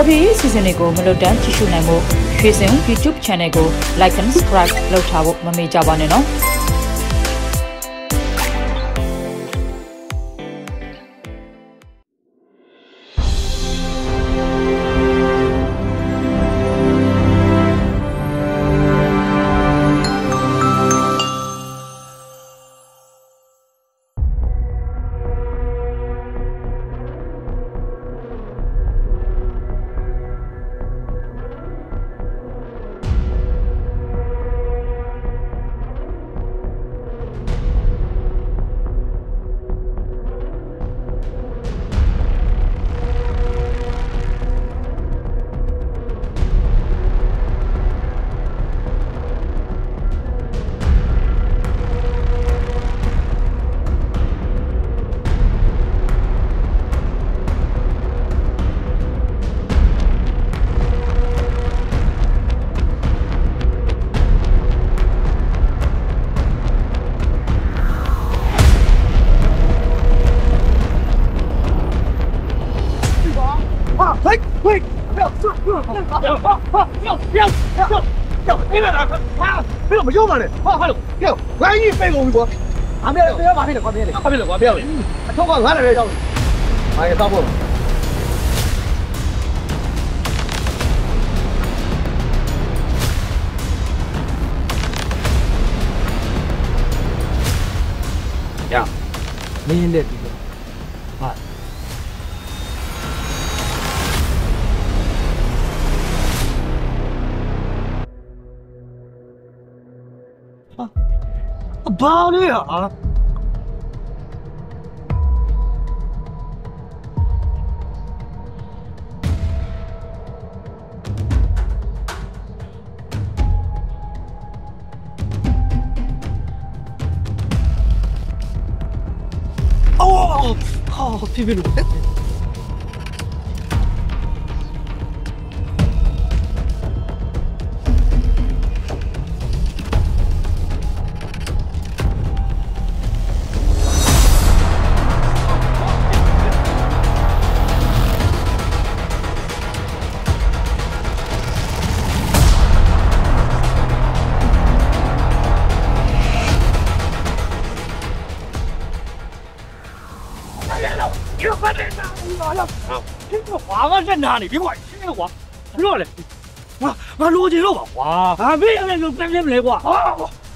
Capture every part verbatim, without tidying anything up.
တော်ပြည်စီစဉ်တွေကိုမလွတ်တမ်းကြည့်ရှုနိုင်မှုရွှေစင် YouTube Channel ကို Like and Subscribe လုပ်ထားဖို့မမေ့ကြပါနဲ့နော်喂，不要，不要，不要，不要，不要，不要，不要，别来了，啊，别那么勇猛的，好，好了，别，万一被我们过，啊，别，不要把别的，别的，别的，别的，超过俺那边上，哎呀，大不，呀，没人来。ဘာလဲဟာအော်ဟာဖြစ်ပြီလို့华我在哪里？别管，这个我热嘞，我我逻辑肉吧，哇，啊，别那个别别来过啊！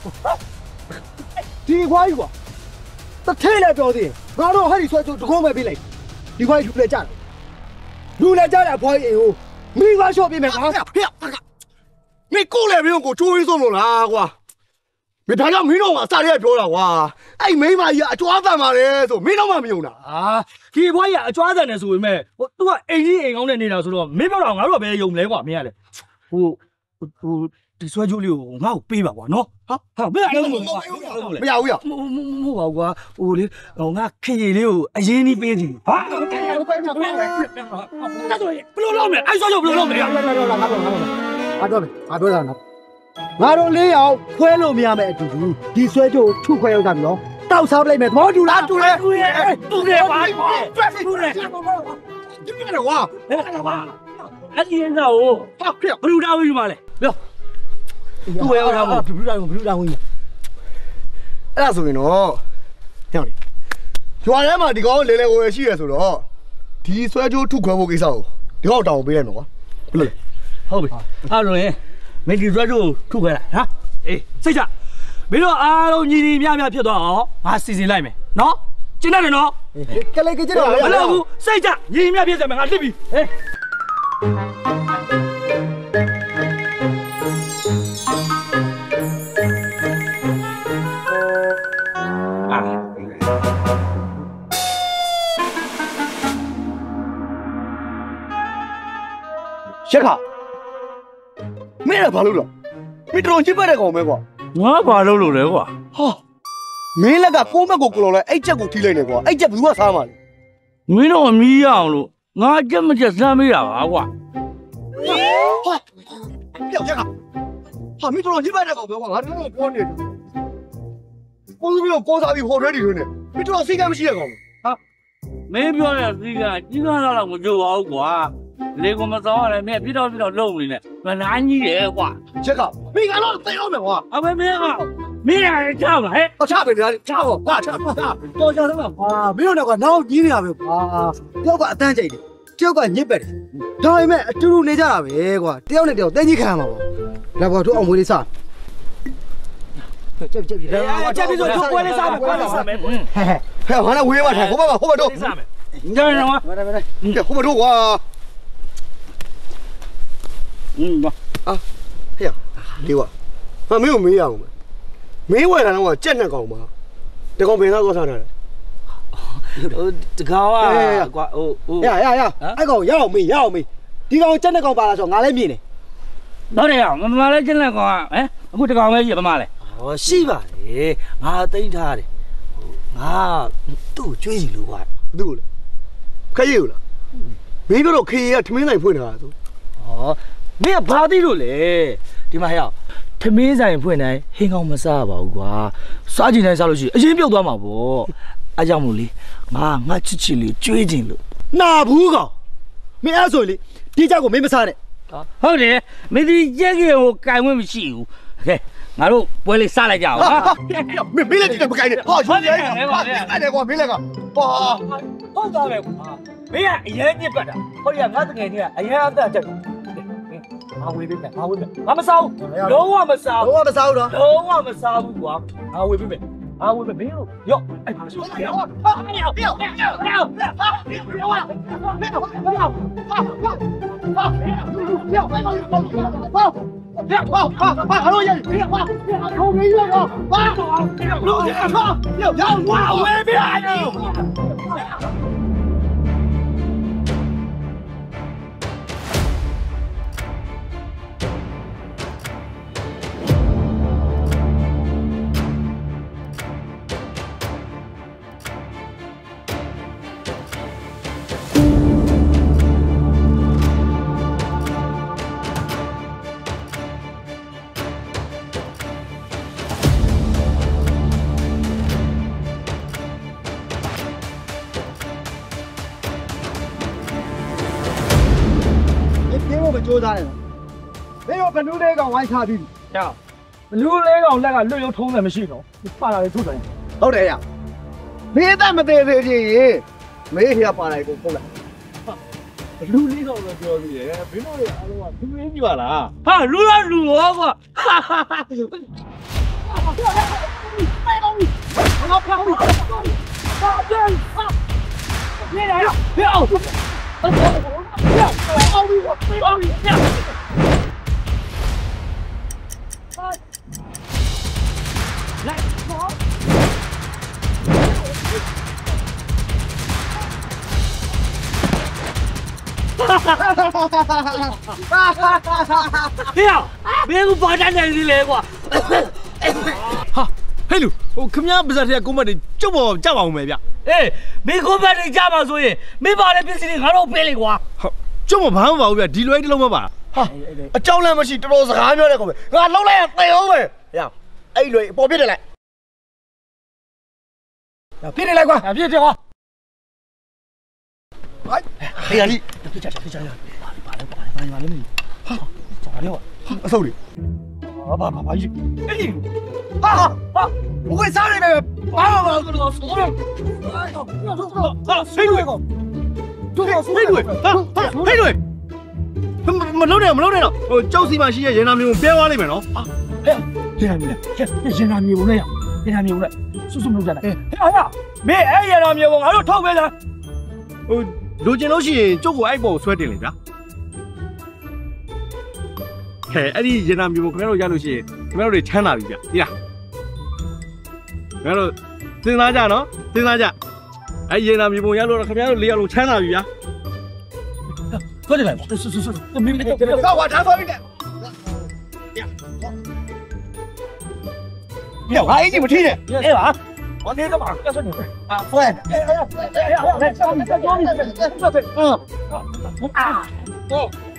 ဒီခွားကြီးကွာတစ်ထဲလဲပြောသေးငါတို့ဟဲ့ဒီဆွဲချိုးတကုံးပဲပေးလိုက်ဒီခွားကြီးလူလဲကြတယ်လူလဲကြတယ်ဘွားကြီးအိမ်ကိုမိခွားလျှော့ပေးမယ်ကွာဖေဖေမင်းကိုလည်းမင်းကိုကျိုးရင်းဆုံးလို့လားကွာမင်းဒါကြောင့်မင်းတို့ကအစားရဲပြောတာကွာအဲ့မိန်းမကြီးကအကြွားတန်ပါလေဆိုမင်းတော့မှမယုံတာအာဒီဘွားကြီးကအကြွားတန်တယ်ဆိုပေမဲ့ဟို तू ကအိမ်ကြီးအိမ်ကောင်းနဲ့နေတာဆိုတော့မင်းပြောတာငါတို့ကပဲယုံလဲကွာမင်းကလေဟိုဟိုဒီဆွဲချိုးလေးကိုငါ့ကိုပေးပါကွာနော်ဟာဟာမင်းအဲ့လိုမရဘူးရမဟုတ်ပါဘူးကွာဟိုလေဟိုငါခင်ရီလေးကိုအရင်ကြီးပေးစီဟာဘယ်လိုလုပ်မလဲအဲ့ဆွဲချိုးဘယ်လိုလုပ်မလဲငါတော့မယ်ငါပြောတာနော်ငါတို့လေးယောက်ခွဲလို့မရမယ်အတူတူဒီဆွဲကြိုထုခွဲရောက်တာပြီနော်တောက်စားပလိုက်မယ်သဘောတူလားတူတယ်တူတယ်တူတယ်ပါတူတယ်တူတယ်ဝါအဲ့ဒီတော့ဟာပြဘလူးတော်ဝင်ပါလေပြောသူ့ဝဲရောက်တာဘလူးတော်ဘလူးတော်ဝင်အဲ့ဒါဆိုရင်တော့ဟဲ့လေကျွာထဲမှာဒီကောင်လေလေကိုရရှိရဆိုတော့ဒီဆွဲကြိုထုခွဲဖို့ကိစ္စကိုဒီကောင်တောင်းပေးလိုက်မယ်ကွာဘယ်လိုလဲဟုတ်ပြီအဲ့လိုရင်မင်းဒီဆွဲကြိုထုခွဲလိုက်ဟာအေးစိတ်ချမင်းတို့အားလုံးညီညီမျှမျှဖြစ်သွားအောင်ငါစီစဉ်လိုက်မယ်နော်ကျင်းတယ်နော်ကလေးကကျတော့မလုပ်ဘူးစိတ်ချညီညီမျှဖြစ်တယ်မယ်ငါလစ်ပြီဟေးရှက်ခါမင်းကဘာလုပ်လို့မင်းတော်ချစ်ပတ်တဲ့ကောင်ပဲကွာငါဘာလုပ်လို့လဲကွာဟာမင်းလက်ကကိုးမက်ကိုကိုလော်လဲအဲ့ချက်ကိုထိလိုက်နေကွာအဲ့ချက်ဘယ်သူကစားမှာလဲမင်းတော့မီးရအောင်လို့ငါချက်မချက်စမ်းမေးတာပါကွာဟာပြောက်ရှက်ခါဟာမင်းတော်ချစ်ပတ်တဲ့ကောင်ပဲကွာငါတို့တော့ပြောနေတယ်ကိုသူမျိုးကိုစားပြီးဟိုထဲတည်နေတယ်မင်းတော်စိတ်ကမရှိရကောင်ဟာမင်းပြောတဲ့စိတ်ကကြီးကားတော့မကြိုးပါဘူးကွာလေကမစောရတယ်မင်းပြတော့ပြတော့လုံနေနဲ့မနာကြီးတယ်ကွာချက်ကမိကတော့သိအောင်မယ်ကွာအမေမင်းကမင်းရချပါဟဲ့အချပဲဗျာချတော့ကွာချပါတော်ကြတော့ကွာမင်းတို့ကနောက်ကြီးနေရပဲကွာတယောက်ကအတန်းကြိတ်တယ်တယောက်ကညစ်ပက်တယ်ဒါပေမဲ့အတူတူနေကြတာပဲကွာတယောက်နဲ့တယောက်တင်းကြီးခံရမှာပေါ့လာကွာတို့အောင်မွေးလေးစားကြက်ကြက်ကြက်ကြက်ပြီးတော့တို့ပွဲလေးစားမယ်ပွဲလေးစားမယ်ဟဲ့ဟဲ့ဟာလည်းဝေးပါထိုင်ဟိုဘက်ဟိုဘက်တို့စားမယ်ညနေတော့မရမရကဲဟိုဘက်တို့ကွာอืมอ่ะเฮ้ยดีว่ะမမင်းကိုမေးရအောင်မင်းဝယ်လာတော့ကြက်နှစ်ကောင်ပါတကောင်ဘယ်သားသွားထားတာလဲဟိုတကောင်อ่ะကွာဟိုဟိုရရရအဲ့ကောင်ရအောင်မေးရအောင်မေးဒီကောင်ကြက်နှစ်ကောင်ပါလားဆိုငါလည်းမြင်တယ်တော့တယ်အောင်မမလည်းကျက်လက်ကောင်อ่ะဟမ်အခုတကောင်ပဲရှိမမလဲဟောရှိပါလေငါသိမ့်ထားတယ်ငါသူ့ကျွေးစီလို့ကွာသူ့ကိုလေခရီးကိုလားမင်းတို့ခရီးကထမင်းဆိုင်ဖွင့်နေတာသူဟောမင်းကဘာသိလို့လဲဒီမှာဟဲ့ထမင်းဆိုင်ဖွင့်တိုင်းဟင်းကောင်းမစားပါဘူးကွာစားကြည့်တိုင်းစားလို့ရှိရင်အရင်ပြုတ်သွားမှာပေါ့အားကြောင့်မို့လေငါငါချစ်ချစ်လေးကျွေးခြင်းလို့နာဘူးကောင်မင်းအဲ့ဆိုလေဒီကြောက်ကိုမင်းမစားနဲ့ဟုတ်တယ်မင်းဒီကြက်ကြီးကိုကင်ဝင်းမရှိဘူးကဲငါတို့ပွဲလေးစားလိုက်ကြအောင်ဟာမင်းမင်းလည်းဒီကမကင်နဲ့ဟောရွှေရဲအဲ့ဒါကွာမင်းလည်းကဟာဟုတ်သားပဲကွာမင်းကအရင်ညစ်ပတ်တာဟိုရငါတကယ်ကြီးကအရင်အသက်တက်တယ်ငါဝေးပေးမယ်ငါဝေးမယ်ငါမစားဘူးလုံးဝမစားဘူးလုံးဝမစားဘူးတော့လုံးဝမစားဘူးကွာငါဝေးပေးမယ်ငါဝေးပေးမင်းတို့ရော့အဲ့ဟာပြောပြောပြောပြောပြောပြောကြိုးစားတယ်မင်းတို့ဘနူးလေးကောင်ဝိုင်းထားပြီးဟဲ့ဘလူးလေးကောင်လက်ကလွတ်ရုံထုံးတယ်မရှိတော့ပါလာလေထုတ်တယ်ဟုတ်တယ်ရမင်းအသက်မသေးသေးချင်းမေးရပါလိုက်ကိုဖုတ်လိုက်ဘလူးလေးကောင်ပဲပြောသေးတယ်ဘင်းတို့တွေအားလုံးကသူင်းကြီးပါလားဟာလူလားလူရောကွာဟာဟာဟာไม่ต้องเอาเข้าดิเอาเดินนี่ไหนอ่ะเดี๋ยวเอาเอาดิเอาดิเนี่ย来，走。 没有，没有发展能力嘞，我。 哈，ဟဲ့လူဟိုခမည်းပါဇက်ထဲကုန်းမတ်တွေကျုပ်ပေါ်ကြောက်အောင်မယ်ဗျအေးမင်းကုန်းမတ်တွေကြပါဆိုရင်မင်းပါတဲ့ပစ္စည်းတွေငါတို့ပေးလိုက်ကွာဟုတ်ကျုပ်မဘာမှမပါဘူးဗျဒီလွဲတစ်လုံးမပါဟာအကြောင်းလည်းမရှိတော်တော်စကားပြောတဲ့ကောင်ပဲငါလုံးလိုက်ရသေအောင်ပဲရအဲ့လွဲပေါ်ပြစ်တယ်လိုက်ပြစ်တယ်လိုက်ကွာပြစ်တယ်ကွာဟိုဟေးရလိပြစ်ချာပြစ်ချာပါပါလဲပါလဲပါလဲပါလဲဟာကြာတယ်ကွာအဆုပ်လေဘာဘာဘာကြီးအေးဟာဟာဘယ်စားနေလဲဘာဘာဘာတော့ဆိုတော့ဟာဆေးလွေကောတို့ဆေးလွေဟာဟေးလွေမလုံးနဲ့မလုံးနဲ့တော့ဟိုကြောက်စီမှရှိရဲ့ရေနာမျိုးပြဲသွားလိမ့်မယ်နော်ဟာဟဲ့ရေနာမျိုးလေရေနာမျိုးလေရေနာမျိုးလေစွစွမလုပ်ကြနဲ့ဟဲ့ဟာမင်းအဲ့ရေနာမျိုးကိုငါတို့ထုတ်ပေးလားဟိုလိုချင်လို့ရှိရင်ကျုပ်ကိုအဲ့ပေါ်ဆွဲတင်လေဗျာဟဲ့အဲ့ဒီရေနာမျိုးကိုခင်ဗျားတို့ရလို့ရှိရင်ခင်ဗျားတို့တွေချမ်းသာပြီဗျာဒီလားခင်ဗျားတို့စဉ်းစားကြနော်စဉ်းစားကြအဲ့ရေနာမျိုးပုံရလို့ခင်ဗျားတို့လေးယောက်လုံးချမ်းသာပြီဗျာ快点来！是是是，我明白。 告我查错一点。呀，我一进不去的。 哎呀，我那个嘛，要说你啊，对。哎呀，哎呀，来，教你，教你，教你，嗯，啊，哦。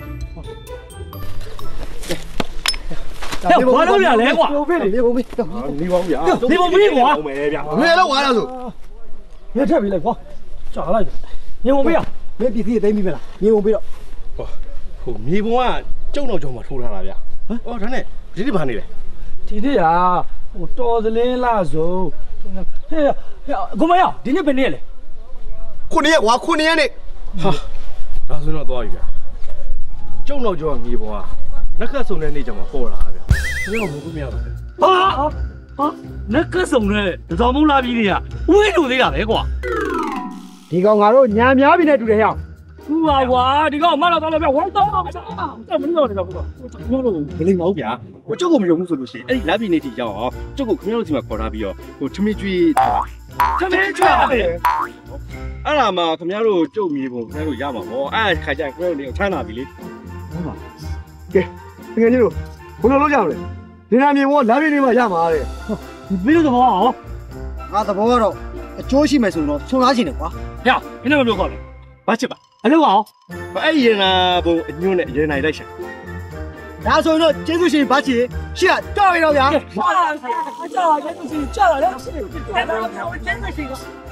哎，我都两来过。 别别别别别， 你往边， 你往边过。 没来完了都。 别这边来过，咋了？你往边。 没必须得明白了，你往边。 ဟိုမြေပုံကကျုံတော့ကြောင်မှာထိုးထားတာဗျဟမ်အော်ဒါနဲ့ဒီနေ့ဘာနေလဲဒီနေ့ကဟိုတော်သလင်းလားဆိုဟဲ့ဟဲ့ကိုမရဒီနေ့ဘယ်နေ့လဲခုနှစ်ရက်ကွာခုနှစ်ရက်နဲ့ဟာဒါဆိုတော့သွားပြီဗျကျုံတော့ကြောင်မြေပုံကနှက်ခတ်ဆုံတဲ့နေ့ကျမှပေါ်လာဗျဘယ်တော့မှမမရဘူးဟာဟာနက်ကစုံနဲ့တစောင်းမုံလာပြီးနေရဝင်းလို့သေးတာပဲကွာဒီကောင်ငါတို့ညာများပြီနဲ့တူတယ်ဟဲ့သူ့ပါကွာဒီကောင်မတော့တော့ပြဝမ်းတော့တော့မလို့တော့ကွာမလို့မလိမ့်ပါဘူးဗျာဟိုကျုပ်ကိုမယုံဘူးဆိုလို့ရှိရင်အဲ့ဒီလက်ပြီးနေတီကြောင်အောင်ကျုပ်ကိုခင်ဗျားတို့ဒီမှာခေါ်ထားပြီးတော့ဟိုထမင်းကျွေးထားချမင်းချွတ်တယ်အဲ့ဒါမှခင်ဗျားတို့ကြုတ်မြေပုံခင်ဗျားတို့ရမှာပေါ့အဲ့ခါကျရင်ခင်ဗျားတို့နေချမ်းသာပြီလေဟုတ်ပါကဲငယ်ကြီးတို့ဘယ်လိုလုပ်ကြမလဲဒီနာမြေဘောလမ်းပြင်းလေးမှရမှာတဲ့ဒီပြီးတော့ဟောငါသဘောကတော့အကျိုးရှိမယ်ဆိုတော့ဆွန်သားရှင်တယ်ကွာဟဲ့ခင်းနေမလို့ကောလေဘာချစ်ပါအလုပ်အောင်အဲ့ဒီရင်နာဘုံအညွန့်နဲ့ရင်နိုင်လိုက်ရှာဒါဆိုရင်တော့ကျေးဇူးရှင်ဘာချီရှေ့တော့ရတော့ဗျာဟာအကြောက်ကျင်းစီကြောက်တယ်အဲ့ဒါတော့ကျင်းစီက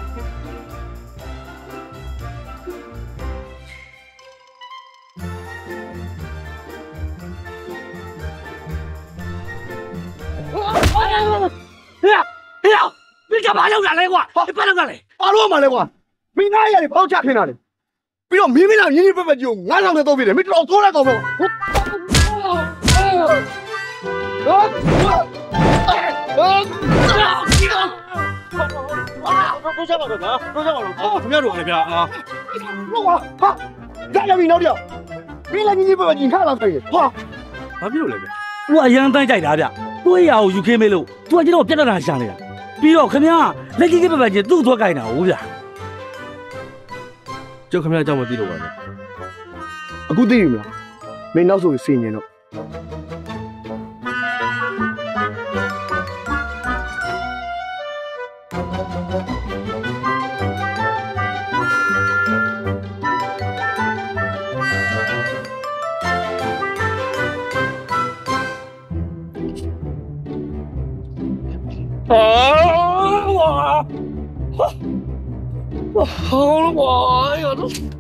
ဟဲ့ဟဲ့ဒီကဘာလုပ်တာလဲကွာဘာလုပ်တာလဲပါလို့မှလဲကွာမင်းသားရတယ်ပေါက်ချခင်းတာလေပြီးတော့မင်းမင်းအောင်ရင်းရင်းပက်ပက်ကြီးကိုငါးဆောင်နဲ့တော့ပြီးတယ်မင်းတော်တော်လိုက်တော့ပေါ့ဟုတ်တို့ချက်ပါတော့နော်တို့ချက်ပါတော့ခင်ဗျားတို့လည်းဗျာအာလို့ကွာဟာဒါရပြီနောက်တစ်ယောက်မင်းလည်းရင်းရင်းပက်ပက်ကြီးခါလာတယ်ဟာဘာဖြစ်လို့လဲဗျာသူကအရန်တန်းကြိုက်တာဗျသူ့အရာကိုယူခင်းမေးလို့သူကကျွန်တော်ပြတ်တာရှာနေတာပြီးတော့ခင်ဗျာလက်ကြီးကပပချင်းသူ့သွားကြိုက်တာဟုတ်ဗျာကျုပ်ခင်ဗျားအကြောင်းမသိလို့ပါဗျာအခုသိပြီမလားမင်းနောက်ဆိုစင်ញင်တော့啊！我，我，我好了，我哎呀都。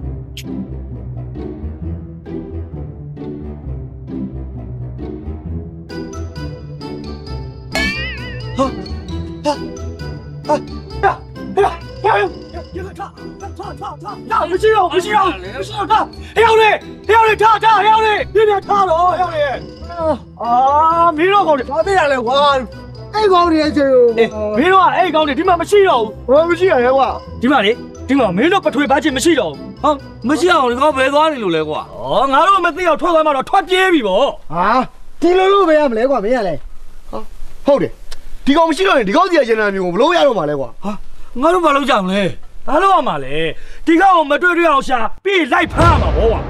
啊啊啊呀呀呀呀！这个唱唱唱唱唱！不是肉，不是肉，不是肉，唱！要你，要你唱唱，要你，别别唱了，要你。啊，没肉狗的，我这样来玩。 အဲ့ကောင်တွေကျေကိုမင်းတို့ကအဲ့ကောင်တွေဒီမှာမရှိတော့ဘူးဘာမရှိရလဲကွာဒီမှာလေဒီမှာမင်းတို့ပထွေပါချင်းမရှိတော့ဘူးဟောမရှိအောင်ဒီကောင်ဘယ်သွားနေလို့လဲကွာဩငါတို့မသိအောင်ထွက်သွားမှတော့ထွက်ပြေးပြီဗောဟာဒီလိုလိုပဲရမလဲကွာမင်းရလဲဟာဟုတ်တယ်ဒီကောင်မရှိတော့ရင်ဒီကောင်စီရရင်နာမျိုးကိုဘလို့ရတော့မှာလဲကွာဟာငါတို့ဘာလုပ်ကြမလဲဘာလုပ်ရမှာလဲဒီကောင်ကိုမတွေ့တွေ့အောင်ရှာပြီးလိုက်ဖမ်းမှာဗောကွာ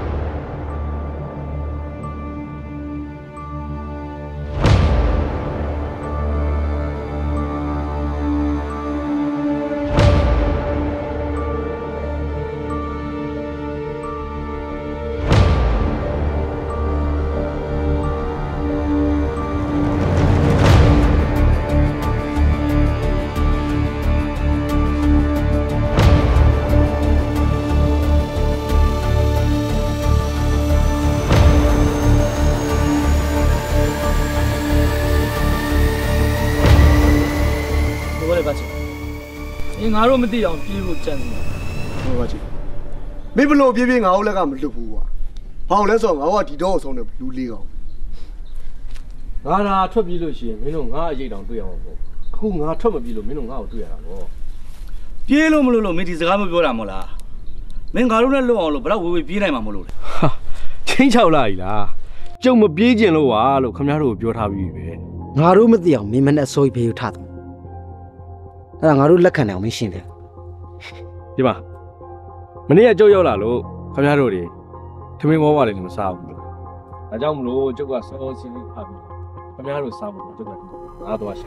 ငါတို့မသိအောင်ပြေးဖို့ကြံစီဟိုပါချီမင်းဘလို့ပြေးပြေးငါ့လက်ကမလွတ်ဘူးကွာဘာလို့လဲဆိုတော့ငါကဒီတော့ဆုံးတယ်လူလေးကောင်ငါသာထွက်ပြေးလို့ရှိရင်မင်းတို့ငါအရေးတောင်တွေ့ရမှာပေါ့အခုငါထွက်မပြေးလို့မင်းတို့ငါ့ကိုတွေ့ရတာပေါ့ပြေးလို့မလို့လို့မင်းဒီစကားမပြောတာမဟုတ်လားမင်းငါတို့နဲ့လွတ်အောင်လို့ဘယ်တော့ဝေဝေပြေးနိုင်မှာမလို့လဲဟာချင်းချောက်လာ ਈ လားကျုံမပြေးကျင်လို့ပါလို့ခင်ဗျားတို့ပြောထားပြီးပြီပဲငါတို့မသိအောင်မင်းမနဲ့ဆိုးဖေးထားတယ်အဲ့ဒါငါတို့လက်ခံတယ်အောင်မင်းရှင်းတယ်ဒီမှာမနေ့ကကျုပ်ရောက်လာလို့ခင်ဗျားတို့တွေထမင်းဝါးဝါးတွေလည်းမစားဘူးဒါကြောင့်မလို့ကျုပ်ကစောစီးလေးဖတ်ပြီးခင်ဗျားတို့စားဖို့ကျုပ်ကငါသွားရှာ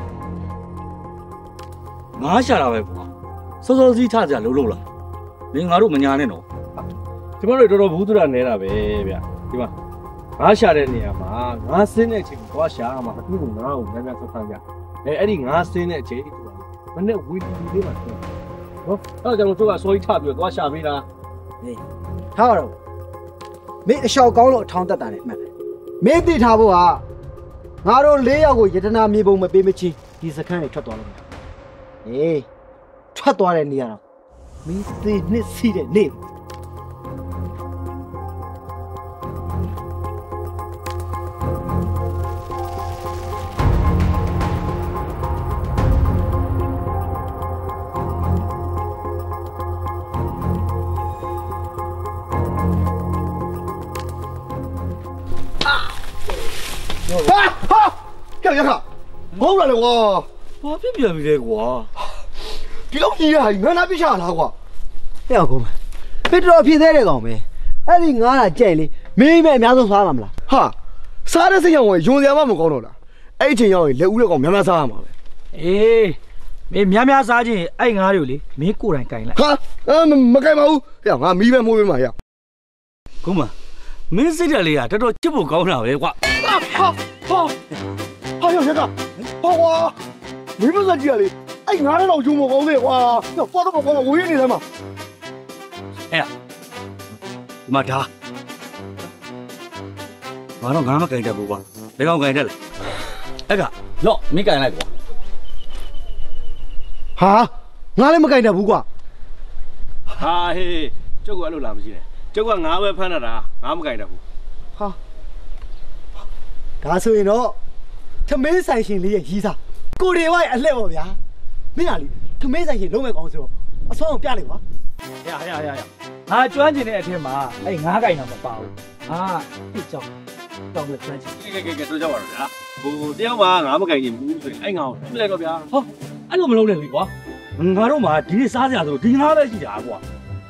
ငါရှာတာပဲကွာစောစောစီးထားကြလို့လို့လားမင်းငါတို့မညာနဲ့တော့ဒီမှာတော့တော်တော်ဘူးသူရနေတာပဲဗျဒီမှာငါရှာတဲ့နေရာမှာငါစင်းတဲ့အချိန်ကိုသွားရှာမှာအခုကငါ့ကိုများများဆက်ဆက်ကြအဲအဲ့ဒီငါစင်းတဲ့အချိန်မနေ့ဝီဒီလေးမှာပြောနော်အဲ့ဒါကြောင့်ကျုပ်ကစောကြီးထပြီးတော့သွားရှာပေးတာထားတော့မင်းအလျှောက်ကောင်းလို့အထောင်းတက်တာနဲ့မှန်တယ်မင်းသိထားဖို့ကငါတို့လေးယောက်ကိုယတနာမြေပုံမပေးမချင်းဒီစခန်းတွေထွက်သွားလို့အေးထွက်သွားတဲ့နေရာတော့မင်းသိနှစ်စီးတဲ့နေဟာဟာကြောက်ရခမဟုတ်လားလေကွာဘာဖြစ်ပြန်ပြီလဲကွာဒီလောက်ကြီးရဟာငါနာပြချလားကွာဟဲ့အောင်ကုန်မပစ်တော်ဖြစ်သေးတယ်ကောင်ပဲအဲ့ဒီငားတာကြိုက်လေမင်းပဲအများဆုံးစားမှာမလားဟာစားတဲ့စိတ်ရောင်ဝင်ယွန်စရာမှမကောင်းတော့လားအဲ့အချိန်ရောက်ရင်လက်ဦးတဲ့ကောင်များများစားရမှာပဲအေးမင်းများများစားခြင်းအဲ့ငါးတွေကိုလေမင်းကိုယ်တိုင်ကင်လိုက်ဟာမကင်ပါဘူးဟဲ့ငါမီးပဲမိုးပေးမှာရကုမမင်းစိတ်တက်လေးကတော်တော်ချစ်ဖို့ကောင်းတာပဲကွာဟာဟာဟာရောက်ရကဟောကွာမင်းမစကြည့်ရလေအဲ့ငါးတော့ယွန်မကောင်းသေးကွာပေါ်တော့ပေါ်တော့ဝေးနေတယ်မှာအဲ့ဒီမှာဒါငါတော့ငါမကင်တတ်ဘူးကွာဘယ်ကောင်ကင်တတ်လဲအဲ့ကလော့မင်းကင်လိုက်ကွာဟာငါလည်းမကင်တတ်ဘူးကွာဟာဟေးကျုပ်ကအဲ့လိုလာမရှိနဲ့ကျုပ်ကငါးပဲဖမ်းတာငါမကင်တတ်ဘူးဟာဒါဆိုရင်တော့သမင်းဆိုင်ရှင်လေးရဲ့ရီးစားကိုတွေဝိုင်းအလှဲ့ပေါ့ဗျာမင်းကလေသမင်းဆိုင်ရှင်လုံးမဲ့ကောင်းဆိုတော့အဆုံးအောင်ပြလိုက်ပါရရရရငါကျွမ်းကျင်တဲ့အထက်မှာအဲ့ငါးကင်တော့မပါဘူးဟာတိကြောက်တောင်းလက်ကျွမ်းကျင်ကဲကဲကဲတို့ကြောက်ပါတော့ဗျာဟိုတယောက်မှငါမကင်ချင်ဘူးဆိုရင်အဲ့ငါကိုပြလိုက်တော့ဗျာဟောအဲ့လိုမလုပ်နဲ့လေကွာငါတို့မှာဒီနေ့စားစရာဆိုဒီငါးပဲရှိတာကွာ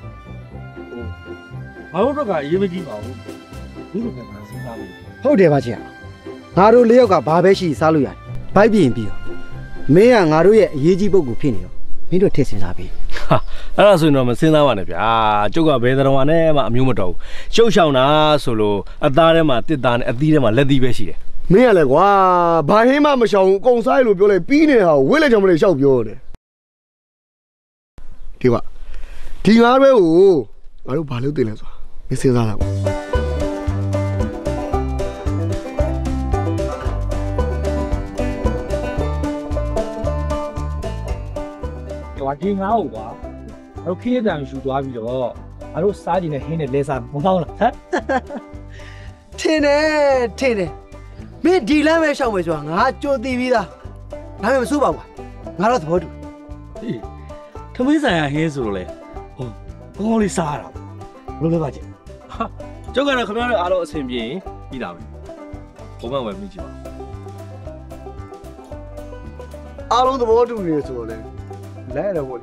ငါတို့တော့ကအရေးမကြီးပါဘူးဒီလိုကငါစဉ်းစားလို့ဟုတ်တယ်ပါချင်းငါတို့လေးယောက်ကဘာပဲရှိစားလို့ရတယ်ဘိုက်ပြင်ပြီးတော့မင်းကငါတို့ရဲ့အရေးကြီးပုဂ္ဂိုလ်ဖြစ်နေတော့မင်းတို့ထည့်စင်စားပြီဟာအဲ့ဒါဆိုရင်တော့မစဉ်းစားပါနဲ့ဗျာကျုပ်ကဘယ်တော်မှနဲ့မှအမျိုးမတော်ဘူးရှုပ်ရှောင်တာဆိုလို့အသားထဲမှာတစ်သားနဲ့အသီးထဲမှာလက်သီးပဲရှိတယ်မင်းရလဲကွာဘာဟင်းမှမရှောင်ဘူးအကုန်စားရလို့ပြောလိုက်ပြီးနေတာကိုဝိလက်ကြောင့်မလေးရှောက်ပြောတယ်ဒီကဒီငါးဘဲကိုငါတို့ဘာလို့တင်လဲဆိုတာမင်းစဉ်းစားတာကွာဟိုဒီငါ့ကိုကွာငါတို့ခီးရတံယူသွားပြီးတော့ငါတို့စားကျင်တဲ့ဟင်းနဲ့လဲစားမကောင်းလားဟမ်ထင်းတယ်ထင်းတယ်မင်းဒီလမ်းပဲရှောက်မယ်ဆိုတာငါကြိုသိပြီးသားဒါပေမဲ့မစိုးပါဘူးငါတော့သဘောတူဟေးထမင်းဆိုင်ရဟင်းဆိုတော့လေဟိုကောင်းလေးစားရတာဘယ်လိုလဲပါကျင်ဟာကျုပ်ကတော့ခင်ဗျားတို့အားလုံးအဆင်ပြေရင်ပြီးတာပဲဘုံမဝယ်မိကြည့်ပါအားလုံးသဘောတူနေဆိုတော့လေလဲရတော့ဗော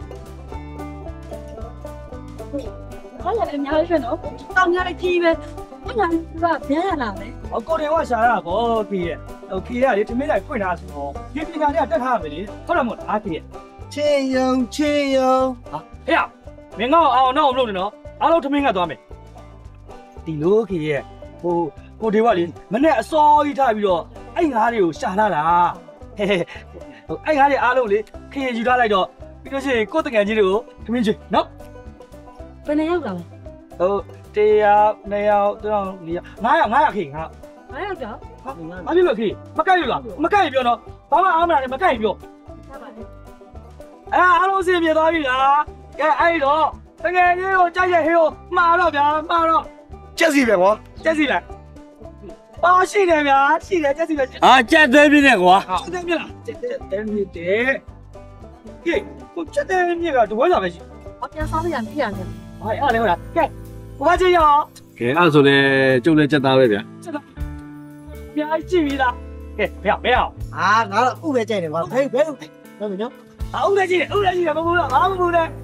好像是苗选哦，当家的鸡呗，我想是吧，别人拿的。 အကိုတွေကရှာတာကောခီးရဲ့ဟိုခီးရလေထမင်းဆိုင်ဖွင့်တာဆိုတော့ဒီပညာတွေကတက်ထားမယ်လေဟုတ်တယ်မို့လားခီးရဲ့ချင်းယုံချင်းယုံဟာဟေ့မင်းကတော့အောင်တော့မလုပ်နဲ့နော်အားလုံးထမင်းကသွားမယ်ဒီလိုခီးရဲ့ဟိုကိုတွေကလေမနဲ့အစောကြီးထားပြီးတော့အဲ့ငါးတွေကိုရှာလာတာဟဲ့ဟဲ့ဟိုအဲ့ငါးတွေအားလုံးလေခီးယူထားလိုက်တော့ပြီးလို့ရှိရင်ကိုယ်တငယ်ချင်းတွေကိုထမင်းချွေနော်本来要搞， ဟိုတရားနှစ်ယောက်သုံးယောက်လေးယောက်ငါးယောက်ငါးယောက်ခီးငါ还要搞， ဟာဘာဖြစ်လို့ခီးမကိုက်လို့လားမကိုက်ပြောတော့ဘာမှအားမလားနဲ့မကိုက်ပြော干嘛的？ အဲ့ဒါအားလုံးအဆင်ပြေသွားပြီလားကဲအဲ့တော့တကယ်ကြီးကိုကြိုက်ရဟေးကိုမှားတော့ဗျာမှားတော့ကြက်စီပဲကွာကျက်စီလိုက်ပါရှိတယ်ဗျာရှိတယ်ကျက်စီပဲအာကြက်သေးပြည့်နဲ့ကွာကျက်တယ်မြင်လားကျက်တယ်မြင်တယ်ဟေးကိုကျက်တယ်မြင်ကတဝဲစာပဲရှိ我边上的人屁人的， ဟာအဲ့လေဟုတ်လားကဲဘာကြည့်ရအောင်ကဲအဲ့ဆိုလဲကျုပ်လည်းစက်သားပဲဗျာကျက်တော့မြားကြည့်ပြီလားကဲဘယ်အောင်ဘယ်အောင်အာငါတော့ဥပဲကြိုက်တယ်ကွာဖေးဖေးဟုတ်ပြီနော်အုပ်လည်းကြည့်တယ်အုပ်လည်းကြည့်တယ်မဟုတ်လားငါမဟုတ်နဲ့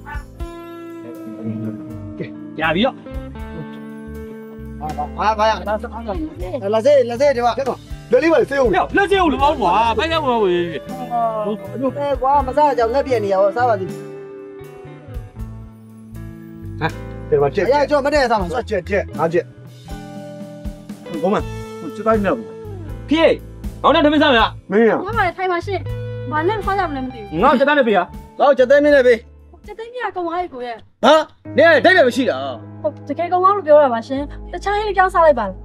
ကဲရပြီရောဘာဘာရလာစေးလာစေးဒီမှာဟဲ့ကွာလက်လေးပါစေးအောင်ဟဲ့လက်ကျုပ်လို့ပေါ့ကွာဖိုင်ရမလို့ဝေးအဲကွာမစားကြအောင်ငှက်ပြည့်နေရအောင်စားပါသည်ဒီမှာကြက်အရာကြောမတည့်စားမှာကြက်ကြက်အားကြက်ဘုံမဟိုစတိုင်းမြောက်ဖေးဟောင်းတဲ့သမီးစားမလားမင်းရ我买的太麻线，买那花样不能比。 ငါစတိုင်းနဲ့ဖေးဟာတော့ချက်သေးမင်းနဲ့ပေး这等你讲我一个月。 啊，你还代表不起了？ 哦，这个讲我都表了吧先，这抢黑你讲啥来办？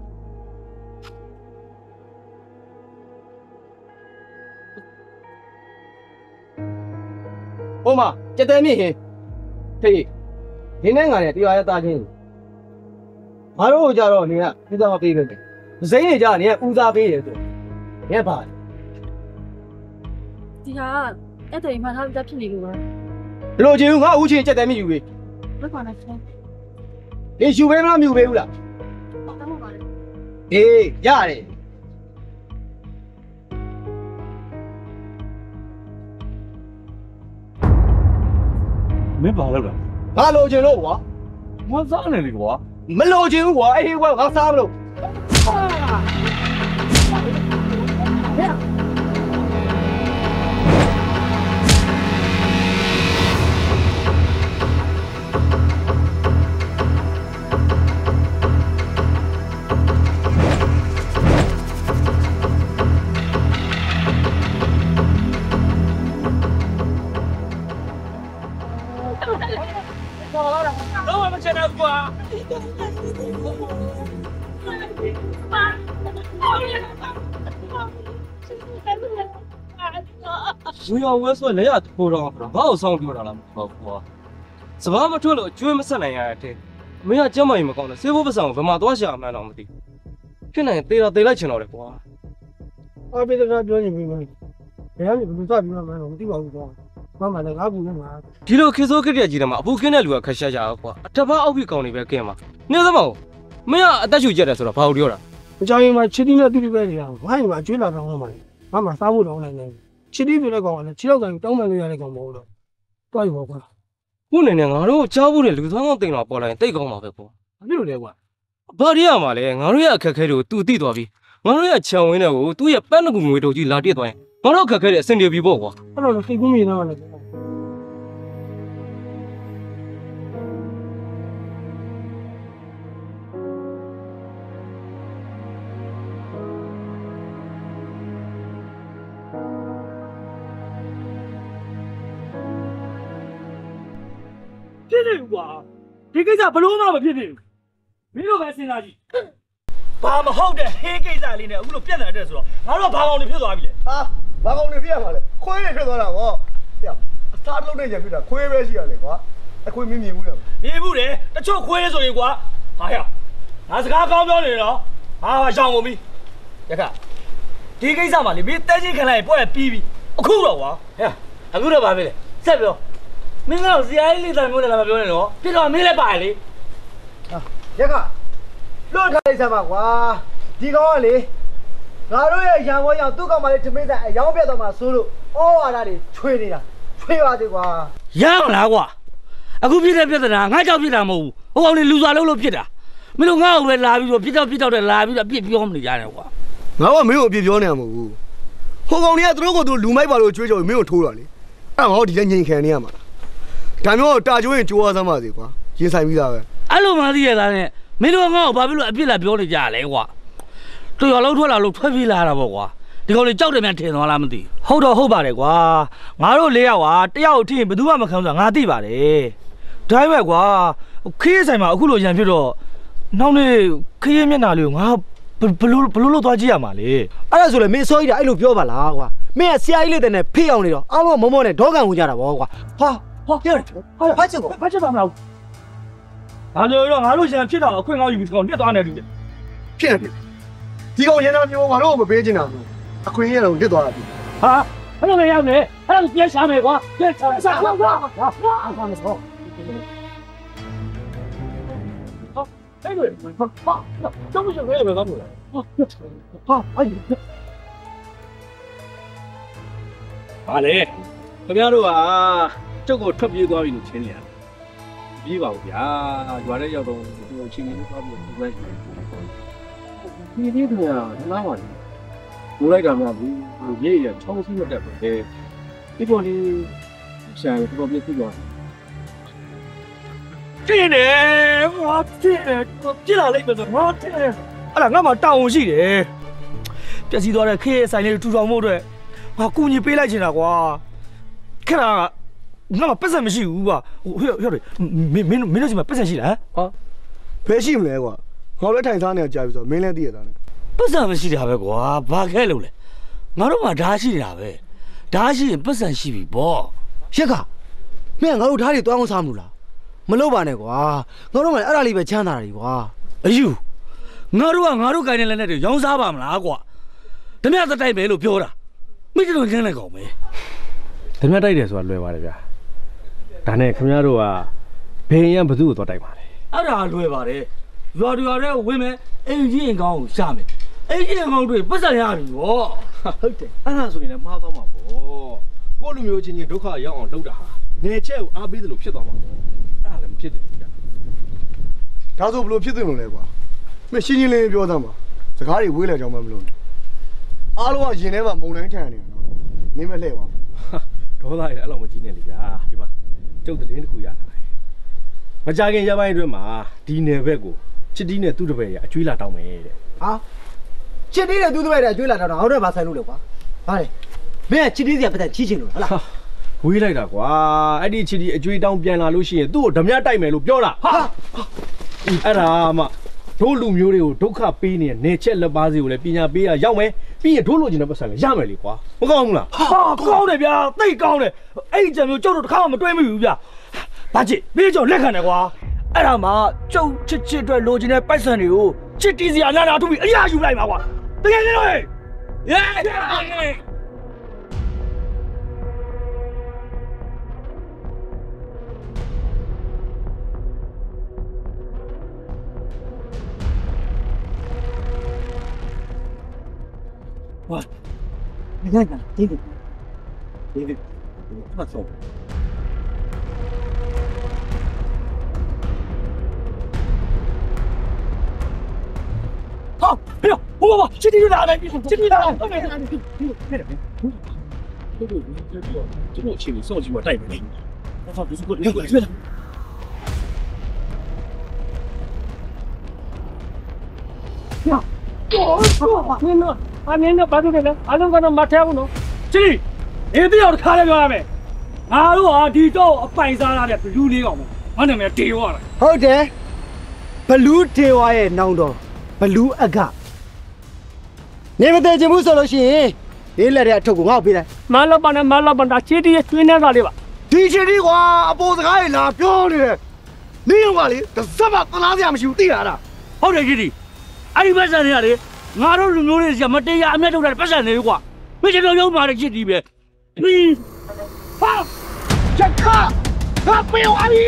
好嘛，这对面去，嘿，今天俺呢第二大钱，马路家伙你看，你怎么背的？谁家你乌杂背的？你怕？ 底下一对嘛，他们在骗你个。 老姐，我五千这对面有没？ 没管那钱。 你收费吗？没有费了。 等我吧。 哎，呀嘞。 没办了吧？ 俺老姐老我， 我咋了你我？ 没老姐我，哎我我啥不了。啊！ 等我们现在过啊！ 不要我说那样头上，老上头上了，老婆。是吧？我做了，就没生那样的，没有这么一么讲的，谁不不生，不嘛多想买那么的，现在对了对了，钱了的瓜。 我别这个表你明白，这样你不咋明白嘛？我地方不我买的俺不用嘛。 ဒီလိုခေစောခက်တဲ့ကြီးတယ်မှာအခုခင်းတဲ့လူကခက်ရှာရှာကွာအထက်ဘာအောက်ပြီးကောင်းနေပဲကင်းမှာနေသမောမင်းကအသက်ရှူကြတယ်ဆိုတော့ဘာလို့ပြောတာအကြောင်းရင်းမှာချစ်တီးနဲ့တူတူပဲနေတာ။ဘာမှမကျွေးလာတော့မှမလဲ။ငါမှစားဖို့တော့လည်းနေ။ချစ်တီးပြတဲ့ကောင်ကလည်းခြေတော့ကန်တောင်းပန်လို့ရတဲ့ကောင်မဟုတ်တော့။တွားယူပါကွာခုနေနေငါတို့ကြားဖို့တဲ့လူသွမ်းကောင်းတင်တော့ပေါ်လာရင်တိတ်ကောင်းမှာပဲကွာ။ဘာဖြစ်လို့လဲကွာဘာရီရမှာလဲငါတို့ရဲ့အခက်ခဲတွေကို तू သိသွားပြီငါတို့ရဲ့ခြံဝင်းတွေကို तू ရဲ့ပန်းတကူငွေတို့ကြီးလာတက်သွားရင်ငါတို့အခက်ခဲတွေအဆင်ပြေပြီပေါ့ကွာ။အဲ့တော့စိတ်ကူးမိနေတော့လည်းဖြစ်နေကွာဒီကိစ္စဘလို့မှမဖြစ်နေဘူးမင်းတို့ပဲစဉ်းစားကြည့်ဘာမဟုတ်တဲ့ဟင်းကိစ္စလေးနဲ့အခုလိုပြက်လာတဲ့ဆိုတော့ငါတို့ကဘာကောင်တွေဖြစ်သွားပြီလေဟာဘာကောင်တွေပြရမှာလဲခွေးတွေဖြစ်သွားတာဗောဟဲ့အစားလုံးနဲ့ရဖြစ်တာခွေးပဲရှိရလေကွာအခွေးမင်းမြင်ဘူးလားနေဘူးလေတချို့ခွေးဆိုရင်ကွာဟာရငါစကားကောင်းပြောနေတော့ဟာဟာရှောင်းကုန်ပြီရခဒီကိစ္စမှာလေမင်းတဲချင်းခံလိုက်ပွဲပြီးပြီအခုတော့ကွာဟဲ့အခုတော့ဘာဖြစ်လဲဆက်ပြောမင်းကတော့ဇီယာကြီးလေးတိုင်မျိုးနဲ့လာမပြောနဲ့နော်ပြစ်တော့မင်းလည်းပါလေရက်ကလွတ်ထားလိုက်စမ်းပါကွာဒီကောင်ကလေငါတို့ရဲ့ရံဝဲရောက်သူ့ကောင်မလေးဓမိတ်ဆိုင်အယောင်းပြတ်တော့မှဆိုလို့ဩဝါဒတွေချွေနေတာချွေပါသေးကွာရအောင်လားကွာအခုဖြစ်တဲ့ပြဿနာငါကြောက်ဖြစ်တာမဟုတ်ဘူးဟိုကောင်လေးလူစားလုံးလို့ဖြစ်တာမင်းတို့ငါ့ကိုပဲလာပြီးတော့ပြစ်တော့ပြစ်တော့တယ်လာပြီးတော့ပြစ်ပြောမနေကြနဲ့ကွာငါကမင်းကိုအပြစ်ပြောနေမှာမဟုတ်ဘူးဟိုကောင်တွေကသူတို့ကိုသူလူမိုက်ပါလို့ကြွေးကြော်မင်းကိုထိုးတာလေအဲ့ငါတို့ဒီလည်းငြိမ်ခံနေရမှာဒါမျိုးတာကျိုးရင်ကြိုးရစမ်းပါစေကွာရင်ဆိုင်ပြီးသားပဲအဲ့လိုမှသိရတာနဲ့မင်းတို့ငါ့ကိုဘာဖြစ်လို့အပြစ်လာပြောနေကြလဲကွာတော်တော်လုံးထွက်လာလို့ထွက်ပြေးလာတာပေါ့ကွာဒီကောင်လေးကြောက်တယ်မြန်ထင်သွားလားမသိဟုတ်တော့ဟုတ်ပါတယ်ကွာငါတို့လေးယောက်ဟာတယောက်ထင်ဘယ်သူမှမခံဘူးဆိုတာငါသိပါတယ်ဒါပေမဲ့ကွာခေးဆိုင်မှာအခုလိုရံဖြစ်တော့နောက်နေ့ခေးမျက်နှာလေးကိုငါဘလို့ဘလို့လို့သွားကြည့်ရမှာလေအဲ့ဒါဆိုလေမင်းစောကြီးတာအဲ့လိုပြောပါလားကွာမင်းကဆရာကြီးလေးတဲ့နဲ့ဖေးအောင်နေတော့အားလုံးကမောမောနဲ့ဒေါကန်ဝင်ကြတာဗောကွာဟာဟာပြောတယ်ဟာဖတ်ချက်ကိုဘာချက်ပါမလားဒါဆိုတော့ငါတို့ရံဖြစ်တော့အခွင့်ကောင်းယူပြီးကောင်တက်သွားနေပြီဖြစ်နေဒီကောင်ရင်တော်မျိုးငါတို့မပေးချင်တာဘူးအခွင့်အရေးတော့လစ်သွားတာပြီဟာအဲ့လိုမရနဲ့အဲ့လိုပြန်ရှာမယ်ကွာပြန်ရှာရှာကွာကွာဟာဟာမစောအဲ့လိုဟာဟာတော့မရှောင်ရမယ်ကောင်းလို့ဟာအဲ့ဟာလေခင်ဗျားတို့ကကျုပ်ကိုထွက်ပြေးသွားပြီလို့ချင်းနေရတယ်ပြေးပါဦးဗျာရွာထဲရောက်တော့သူ့အချင်းကြီးသွားပြီးသူ့ပဲဒီဒီကနားပါလေဘိုးလိုက်တာမဟုတ်ဘူးရေးရချောင်းစီးရတဲ့ပဲဒီပေါ်လေးရှာရပေါ်ပြည့်စုံသွားကျင်းနေငါကျင်းပြလာလိုက်မယ်ဆိုငါကျင်းအဲ့ဒါငါမှတောင်းဝန်ရှိတယ်ပျက်စီးသွားတဲ့ခေးဆိုင်လေးထူထောင်ဖို့အတွက်ငါကူညီပေးလိုက်ချင်တာကွာခက်တာကငါမှပတ်စံမရှိဘူးကွာဟိုဟဲ့ဟဲ့မင်းမင်းမင်းတို့ဒီမှာပတ်စံရှိလားဟာဘယ်ရှိမလဲကွာငါလည်းထိုင်စားနေကြပြီဆိုမင်းလည်းသိရတာနဲ့ပတ်စံမရှိတာပဲကွာဘာခဲလို့လဲငါတို့မှဓာတ်ရှိနေတာပဲဓာတ်ရှိရင်ပတ်စံရှိပြီပေါ့ရက်ကမင်းငါတို့ဓာတ်တွေတွားအောင်စားမလို့လားမလုပ်ပါနဲ့ကွာငါတို့ကလည်းအဲ့ဒါလေးပဲချမ်းသာတာတွေကွာအယူငါတို့ကငါတို့ကိုင်းတဲ့လက်နဲ့တွေရောင်းစားပါမလားကွာဓမြသတိုက်ပဲလို့ပြောတာမိတို့ကျန်းနေကောင်ပဲဓမြတိုက်တယ်ဆိုတာလွယ်ပါတယ်ဗျာဒါနဲ့ခင်ဗျားတို့ကဘယ်ရင်ဘသူ့ကိုသွားတိုက်ပါလဲအဲ့ဒါလွယ်ပါတယ်ရွာရွာတဲ့ဝင်မယ်အင်ဂျင်ကောင်းကိုရှာမယ်အင်ဂျင်ကောင်းတွေပတ်စံရပြီဗောဟုတ်တယ်အဲ့ဒါဆိုရင်လည်းမှားသွားမှာပေါ့ကိုယ့်လူမျိုးချင်းချင်းဒုက္ခရောက်အောင်လုပ်တာဟာနေချက်ကိုအားပေးသလိုဖြစ်သွားမှာပေါ့အဲ့ဒါလည်းမဖြစ်တယ်ဗျာဒါဆိုဘလို့ဖြစ်တယ်လို့လဲကွာမင်းရှင်းရှင်းလင်းလင်းပြောသားမှာစကားတွေဝေးလဲကြောင်းမှမလို့အားလုံးကရင်ထဲမှာမုံတိုင်းထန်နေတယ်နော်မင်းမလှည့်ပါဘူးဒေါသရအဲ့လောက်မကြီးနဲ့လေဗျာဒီမှာကျုပ်သတင်းတစ်ခုရထားတယ်မကြခင်ရပိုင်းအတွင်းမှာဒီနယ်ဘက်ကိုချစ်တီးနဲ့သူ့တပည့်ရအကျွေးလာတောင်းမယ်တဲ့ဟာချစ်တီးတဲ့သူ့တပည့်တွေကျွေးလာတော့ဟောတော့ဘာဆိုင်လို့လဲကွာဟာလေမင်းကချစ်တီးစရာပတ်သက်ချီးချင်လို့ဟုတ်လားဝေးလိုက်တာကွာအဲ့ဒီချစ်တီးအကျွေးတောင်းပြန်လာလို့ရှိရင်သူ့ကိုဓမြတိုက်မယ်လို့ပြောတာဟာအဲ့ဒါမှတို့လူမျိုးတွေကိုဒုက္ခပေးနေတဲ့နေချက်လက်ပါးစီကိုလည်းပညာပေးရရောက်မယ်ပြီးရင်တို့လိုချင်တဲ့ပတ်စံလည်းရမယ်လေကွာမကောင်းဘူးလားဟာကောင်းတယ်ဗျာသိကောင်းတယ်အဲ့ဒီကြံမျိုးကျုပ်တို့တစ်ခါမှမတွဲမိဘူးဗျာဘာချစ်မင်းကြောင့်လက်ခံတယ်ကွာအဲ့ဒါမှကျုပ်ချစ်ချစ်အတွက်လိုချင်တဲ့ပိုက်ဆံတွေကိုချစ်တီးစရာနာနာထုတ်ပြီးအရာယူလိုက်ပါကွာတကယ်ကြီးလို့ဟဲ့ယေး哇，你看看，弟弟，弟弟，这么瘦。好，哎呦，我我我，这弟弟哪来？这弟弟哪来？别别别别别！这个这个这个请你送去我带回来。我操，不是过来过来过来。呀，我操！你那。အမင်းတို့ဘာလို့လဲအလုံးကတော့မထဲဘူးနော်ကြည့်အေးတယောက်တစ်ခါလည်းပြောရမယ်ငါတို့ဟာဒီတော့အပိုင်စားရတဲ့ဘလူးလေးကောင်ပဲငါနာမည်တေဝါလားဟုတ်တယ်ဘလူးဒေဝါရဲ့နောင်တော်ဘလူးအကနေမသေးချင်ဘူးဆိုလို့ရှိရင်လေးလက်တဲ့အထုပ်ကိုငါ့ကိုပေးလိုက်မလာပါနဲ့မလာပါတာချီတီရဲ့ကျွေးနေတာလေးပါဒီချင်ဒီကွာအပေါ်စကားတွေလာပြောနေတယ်နင်းကလေတစ်စက်မှသလားစရာမရှိဘူးသိရတာဟုတ်တယ်ကြည့်ဒီအဲ့ဒီဘက်ဆန်တွေရတယ်ငါတို့လူမျိုးတွေကမတရားအမျက်ထုတ်တာပတ်စံနေကွာမင်းတို့ရုံးပါတဲ့ကြည့်ဒီပဲဟင်းဟာချက်ခါဟာပြေဝါလီ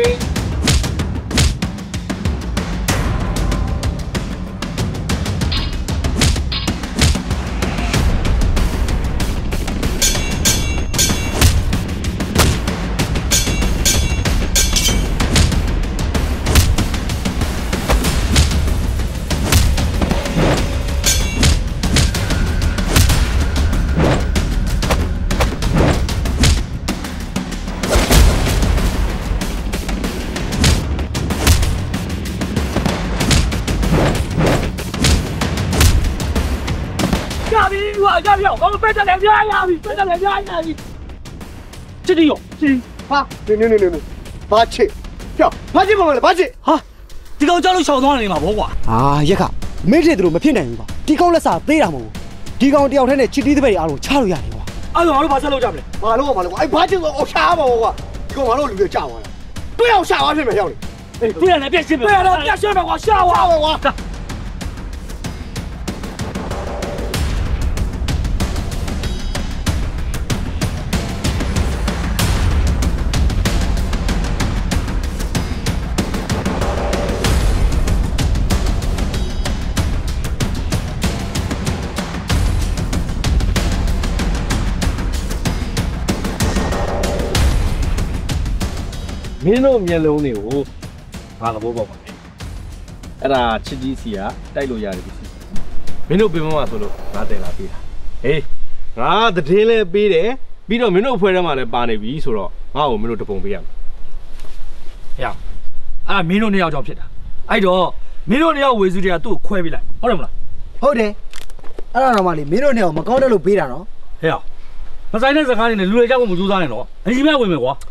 要不要？我们背着两家呀，背着两家呀！这里有，这里ဟာနင်းနင်းနင်းနင်းဘာချစ်ပြောဘာချစ်ပါမလဲဘာချစ်ဟာဒီကောင်ကြောက်လို့ရှောင်သွားနေမှာဗောကွာဟာရက်ခမင်းတဲ့သူတို့မဖြစ်နိုင်ဘူးကွာဒီကောင်လက်စာသေးတာမဟုတ်ဘူးဒီကောင်တယောက်တည်းနဲ့ချစ်တီးတဲ့ဘက်တွေအားလုံးချလို့ရတယ်ကွာအဲ့တော့ငါတို့ဘာဆက်လုပ်ကြမလဲဘာလို့မလဲကွာအဲ့ဘာချစ်ကိုအော်ရှားပါကွာဒီကောင်ငါတို့လူတွေကြောက်သွားတာတွေ့အောင်ရှားသွားဖြစ်မယ်ရောက်နေအေးတွေ့ရတယ်ပြက်ရှင်းပဲတွေ့ရတယ်ပြက်ရှင်းပဲကွာရှားဝါရှားပါကွာမင်းတို့မျက်လုံးတွေကိုဘာသဘောပေါက်ပါလဲအဲ့ဒါချစ်ကြီးစီကတိုက်လို့ရတယ်ပြီမင်းတို့ပြင်မမှာဆိုလို့ငါတယ်လာပေးတာဟေးငါသတင်းလဲပေးတယ်ပြီးတော့မင်းတို့အဖွဲ့ထဲမှာလည်းပါနေပြီဆိုတော့ငါ့ကိုမင်းတို့တပုံပေးရမယ်ရအဲ့မင်းတို့နှစ်ယောက်ကြောင့်ဖြစ်တာအဲ့တော့မင်းတို့နှစ်ယောက်ဝေစုတွေကသူ့ကိုခွဲပေးလိုက်ဟုတ်တယ်မလားဟုတ်တယ်အဲ့ဒါတော့မှလေမင်းတို့နဲ့မကောင်းတဲ့လို့ပေးတာနော်ဟဲ့မဆိုင်တဲ့စကားတွေနဲ့လူတွေကြောက်ဖို့မကြိုးစားနဲ့တော့အရင်မှဝင်မယ်ကွာဟ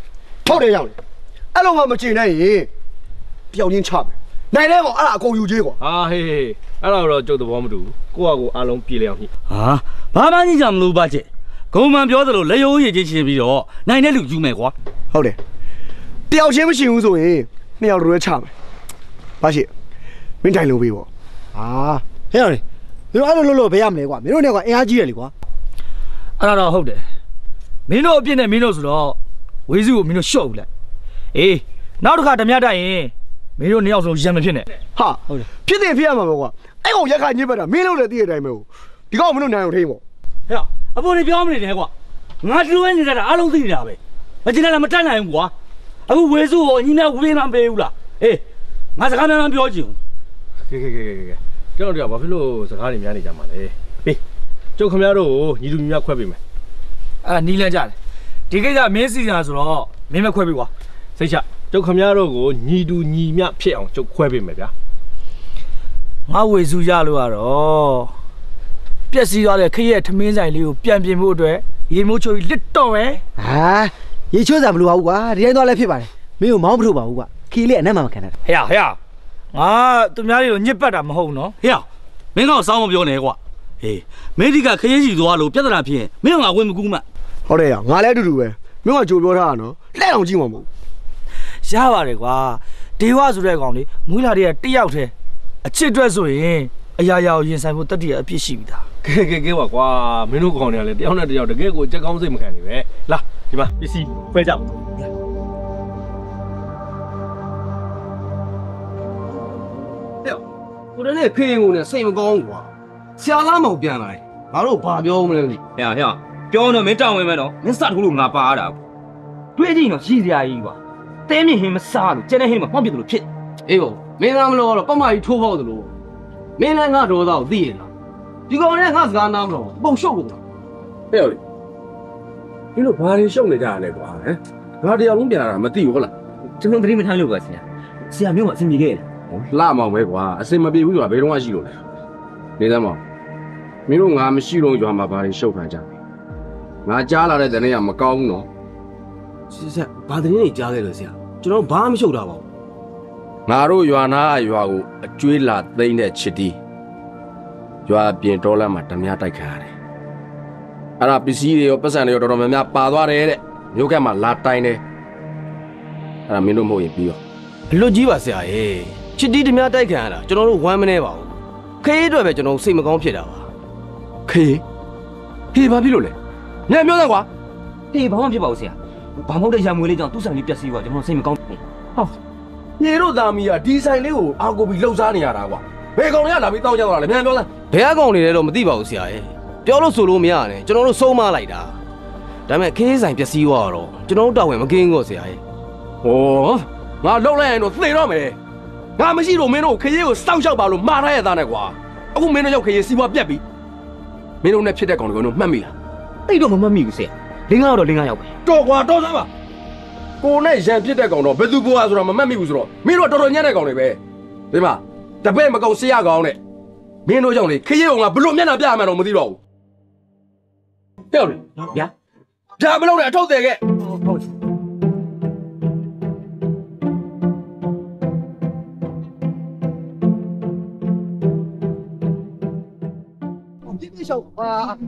ဟုတ်တယ်ရောက်တယ်အဲ့လိုမှမကျင်နိုင်ရင်တယောက်ချင်းချမယ်နိုင်တဲ့ကောင်အဲ့ဒါအကုန်ယူကြီးကွာဟာဟေးဟေးအဲ့ဒါတော့ကျုပ်သဘောမတူဘူးကိုယ့်ဟာကိုယ်အားလုံးပြေလည်အောင်ညှိဟာဘာမှကြီးကြမလို့ပါချက်ဂုံမှန်ပြောသလိုလက်ရိုးရည်ချင်းချင်းပြီးတော့နိုင်တဲ့လူယူမယ်ကွာဟုတ်တယ်တယောက်ချင်းမရှိဘူးဆိုရင်နှစ်ယောက်တို့ရဲချမယ်ဘာရှိမင်းတိုင်လို့ပေးပေါ့ဟာဟဲ့အောင်လေမင်းတို့အဲ့လိုလို့လို့ဘယ်ရမလဲကွာမင်းတို့နဲ့ကွာအင်အားကြီးရလေကွာအဲ့ဒါတော့ဟုတ်တယ်မင်းတို့အပြစ်နဲ့မင်းတို့ဆိုတော့ဝေးစုကိုမင်းတို့ရှော့ဦးလိုက်အေးနောက်တစ်ခါဓမြတိုက်ရင်မင်းတို့နှစ်ယောက်ဆုံးရံမဖြစ်နဲ့ဟာဟုတ်တယ်ဖြစ်တယ်ဖြစ်ရမှာပေါ့ကွာအဲ့ကောင်ရက်ခါညစ်ပတ်တာမင်းလို့လည်းသိတဲ့အတိုင်းပဲဒီကောင်မင်းတို့နိုင်အောင်ထိန်းပေါ့ဟဲ့အပေါ်နေပြောမနေနဲ့ကွာငါတူဝဲနေတာအားလုံးသိနေတာပဲမကျင်လည်းမတတ်နိုင်ဘူးကွာအခုဝေးစုကိုအညီနဲ့ဝေးမှမပေးဘူးလားအေးငါစကားများများပြောချင်ဘူးကဲကဲကဲကဲကဲကျွန်တော်တို့ကဘာဖြစ်လို့စကားတွေများနေကြမှာလဲပေးကျုပ်ခင်ဗျားတို့ကိုညီလူညီမခွဲပေးမယ်အဲ့နီးလန်းကြတယ်ဒီကိစ္စမင်းစီစဉ်ဆိုတော့မင်းမခွဲပြီကွာစိတ်ချကျုပ်ခင်ဗျားတို့ကိုညီတူညီမျှဖြစ်အောင်ကျုပ်ခွဲပေးမယ်ဗျာငါဝေစုရလို့ရတော့ပျက်စီးသွားတဲ့ခရက်ထမင်းဆိုင်လေးကိုပြန်ပြင်ဖို့အတွက်ရေမိုးချိုကြီးလစ်တော့ပဲဟာရေချိုးစားမလို့ပါဘူးကွာဒီတိုင်းသွားလဲဖြစ်ပါတယ်မင်းကိုမောင်းမထုတ်ပါဘူးကွာခီလေးအနက်မှမခံတာဟဲ့ဟဲ့ငါသူများတွေကိုညစ်ပတ်တာမဟုတ်နော်ဟဲ့မင်းကတော့စောင်းမပြောနဲ့ကွာဟေးမင်းဒီကခရက်ကြီးသွားလို့ပြဿနာဖြစ်ရင်မင်းကငါဝင်မကူးမှဟုတ်တယ်ရငါလည်းအတူတူပဲမင်းကကြိုပြောထားတာနော်လှဲ့အောင်ကြည့်မှာမဟုတ်ရပါတယ်ကွာဒေဝဆိုတဲ့ကောင်လေးမွေးလာတဲ့တယောက်တည်းအချစ်အတွက်ဆိုရင်အရာရာကိုရင်ဆိုင်ဖို့တတိယအပြစ်ရှိပြီသားကဲကဲကဲပါကွာမင်းတို့ကောင်တွေကလည်းတယောက်နဲ့တယောက်တကယ်ကိုကြက်ကောင်းစိတ်မခံနေပဲလာဒီမှာပစ္စည်းခွဲကြပါကိုတည်းနဲ့ဖေးရင်ကိုနဲ့စိတ်မကောင်းဘူးကွာဆရာသားမောင်ပြန်လာတယ်ငါတို့ဘာပြောမလဲလို့ဟဲ့ဟဲ့ပြောတော့မင်းတောင်းဝင်မယ်နော်မင်းစထိုးလို့ငါပါရတာတွေးကြည့်တော့ရှိစရာကြီးကွာတဲမြင့်ဟင်းမစားလို့ကျန်တဲ့ဟင်းမှာပေါက်ပြစ်လို့ဖြစ်အေးပေါ့မင်းသားမလို့တော့ပတ်မကြီးထိုးပေါက်တယ်လို့မင်းလည်းငါဒေါသကိုသိရလားဒီကောင်နဲ့ငါစကားနားမလို့ပုံရှုပ်ကုန်တာဟဲ့လေဒီလိုဘာတွေရှုပ်နေကြရလဲကွာဟမ်ငါတရားလုံးပြန်လာတာမသိဘူးဟုတ်လားကျွန်တော်သတိမထားလို့ပါဆရာဆရာမျိုးကအဆင်ပြေခဲ့တယ်လှမောင်ပဲကွာအစင်မပြေဘူးဆိုတာဘယ်တော့မှရှိလို့လဲနေသမောင်မင်းတို့ငါမရှိတော့ရွာမှာဘာတွေရှုပ်ခံကြလဲငါကြားလာတဲ့တနေ့ကမကောင်းဘူးနော်စစ်ဆက်ဘာသတင်းတွေကြားခဲ့လို့ဆရာကျွန်တော်ဘာမှမရှုပ်တာပါဘူးငါတို့ရွာနာရွာကိုအကျွေးလာသိမ့်တဲ့ချစ်တီးရွာပြင်တော်လမ်းမှာဓမြတိုက်ခံရတယ်အဲ့ဒါပစ္စည်းတွေရောပတ်စံတွေရောတော်တော်များများပါသွားတယ်တဲ့မြို့ကမှာလာတိုင်းတယ်အဲ့ဒါမင်းတို့မဟုတ်ရင်ပြီးရောအလွတ်ကြီးပါဆရာရေချစ်တီးဓမြတိုက်ခံရတာကျွန်တော်တို့ဝမ်းမနေပါဘူးခေးအတွက်ပဲကျွန်တော်စိတ်မကောင်းဖြစ်တာပါခေးခေးဘာဖြစ်လို့လဲညံ့ပြောတယ်ကွာဟေးဘာမှဖြစ်ပါဘူးဆရာဘာမှမဟုတ်တဲ့ရံမွေးလေးကြောင့်သူ့ဆိုင်လေးပျက်စီးသွားကျွန်တော်စိတ်မကောင်းဘူးညေတို့သားမီးကဒီဆိုင်လေးကိုအာကိုပြီးလှုပ်ရှားနေရတာကွာဘယ်ကောင်တွေကလာပြီးတောင်းကြတော့လဲမြန်ပြောလားဘယ်အကောင်နေလဲတော့မသိပါဘူးဆရာရေပြောလို့ဆိုလို့မရနဲ့ကျွန်တော်တို့ဆုံးမလိုက်တာဒါပေမဲ့ခေးဆိုင်ပျက်စီးသွားတော့ကျွန်တော်တို့တာဝန်မကင်းဘူးဆရာရေဟောငါလှုပ်လိုက်ရင်တော့သေတော့မယ်ငါမရှိလို့မင်းတို့ခရီးကိုစောင့်ရှောက်ပါလို့မှားထားရသားနဲ့ကွာအခုမင်းတို့ရောက်ခရီးစီးပွားပြက်ပြီမင်းတို့နဲ့ဖြစ်တဲ့ကောင်တွေကိုမှတ်မိလားတိတ်တော့မမှတ်မိဘူးဆရာလင်းကားတော့လင်းကားရောက်ပဲတော်ကွာတော်သားပါကိုနဲ့ရန်ဖြစ်တဲ့ကောင်တော့ဘယ်သူဘွားဆိုတာမမှတ်မိဘူးဆိုတော့မင်းတို့တော်တော်ညံ့တဲ့ကောင်တွေပဲဒီမှာတပည့်မကောင်ဆရာကောင်နဲ့မင်းတို့ကြောင့်လေခရီးကောင်ကဘလို့မျက်နှာပြရမှန်းတော့မသိတော့ဘူးတဲ့လေဗျာဒါမလို့နဲ့အထုတ်တယ်ခဲ့ဟုတ်ပြပြရှောက်ဟာ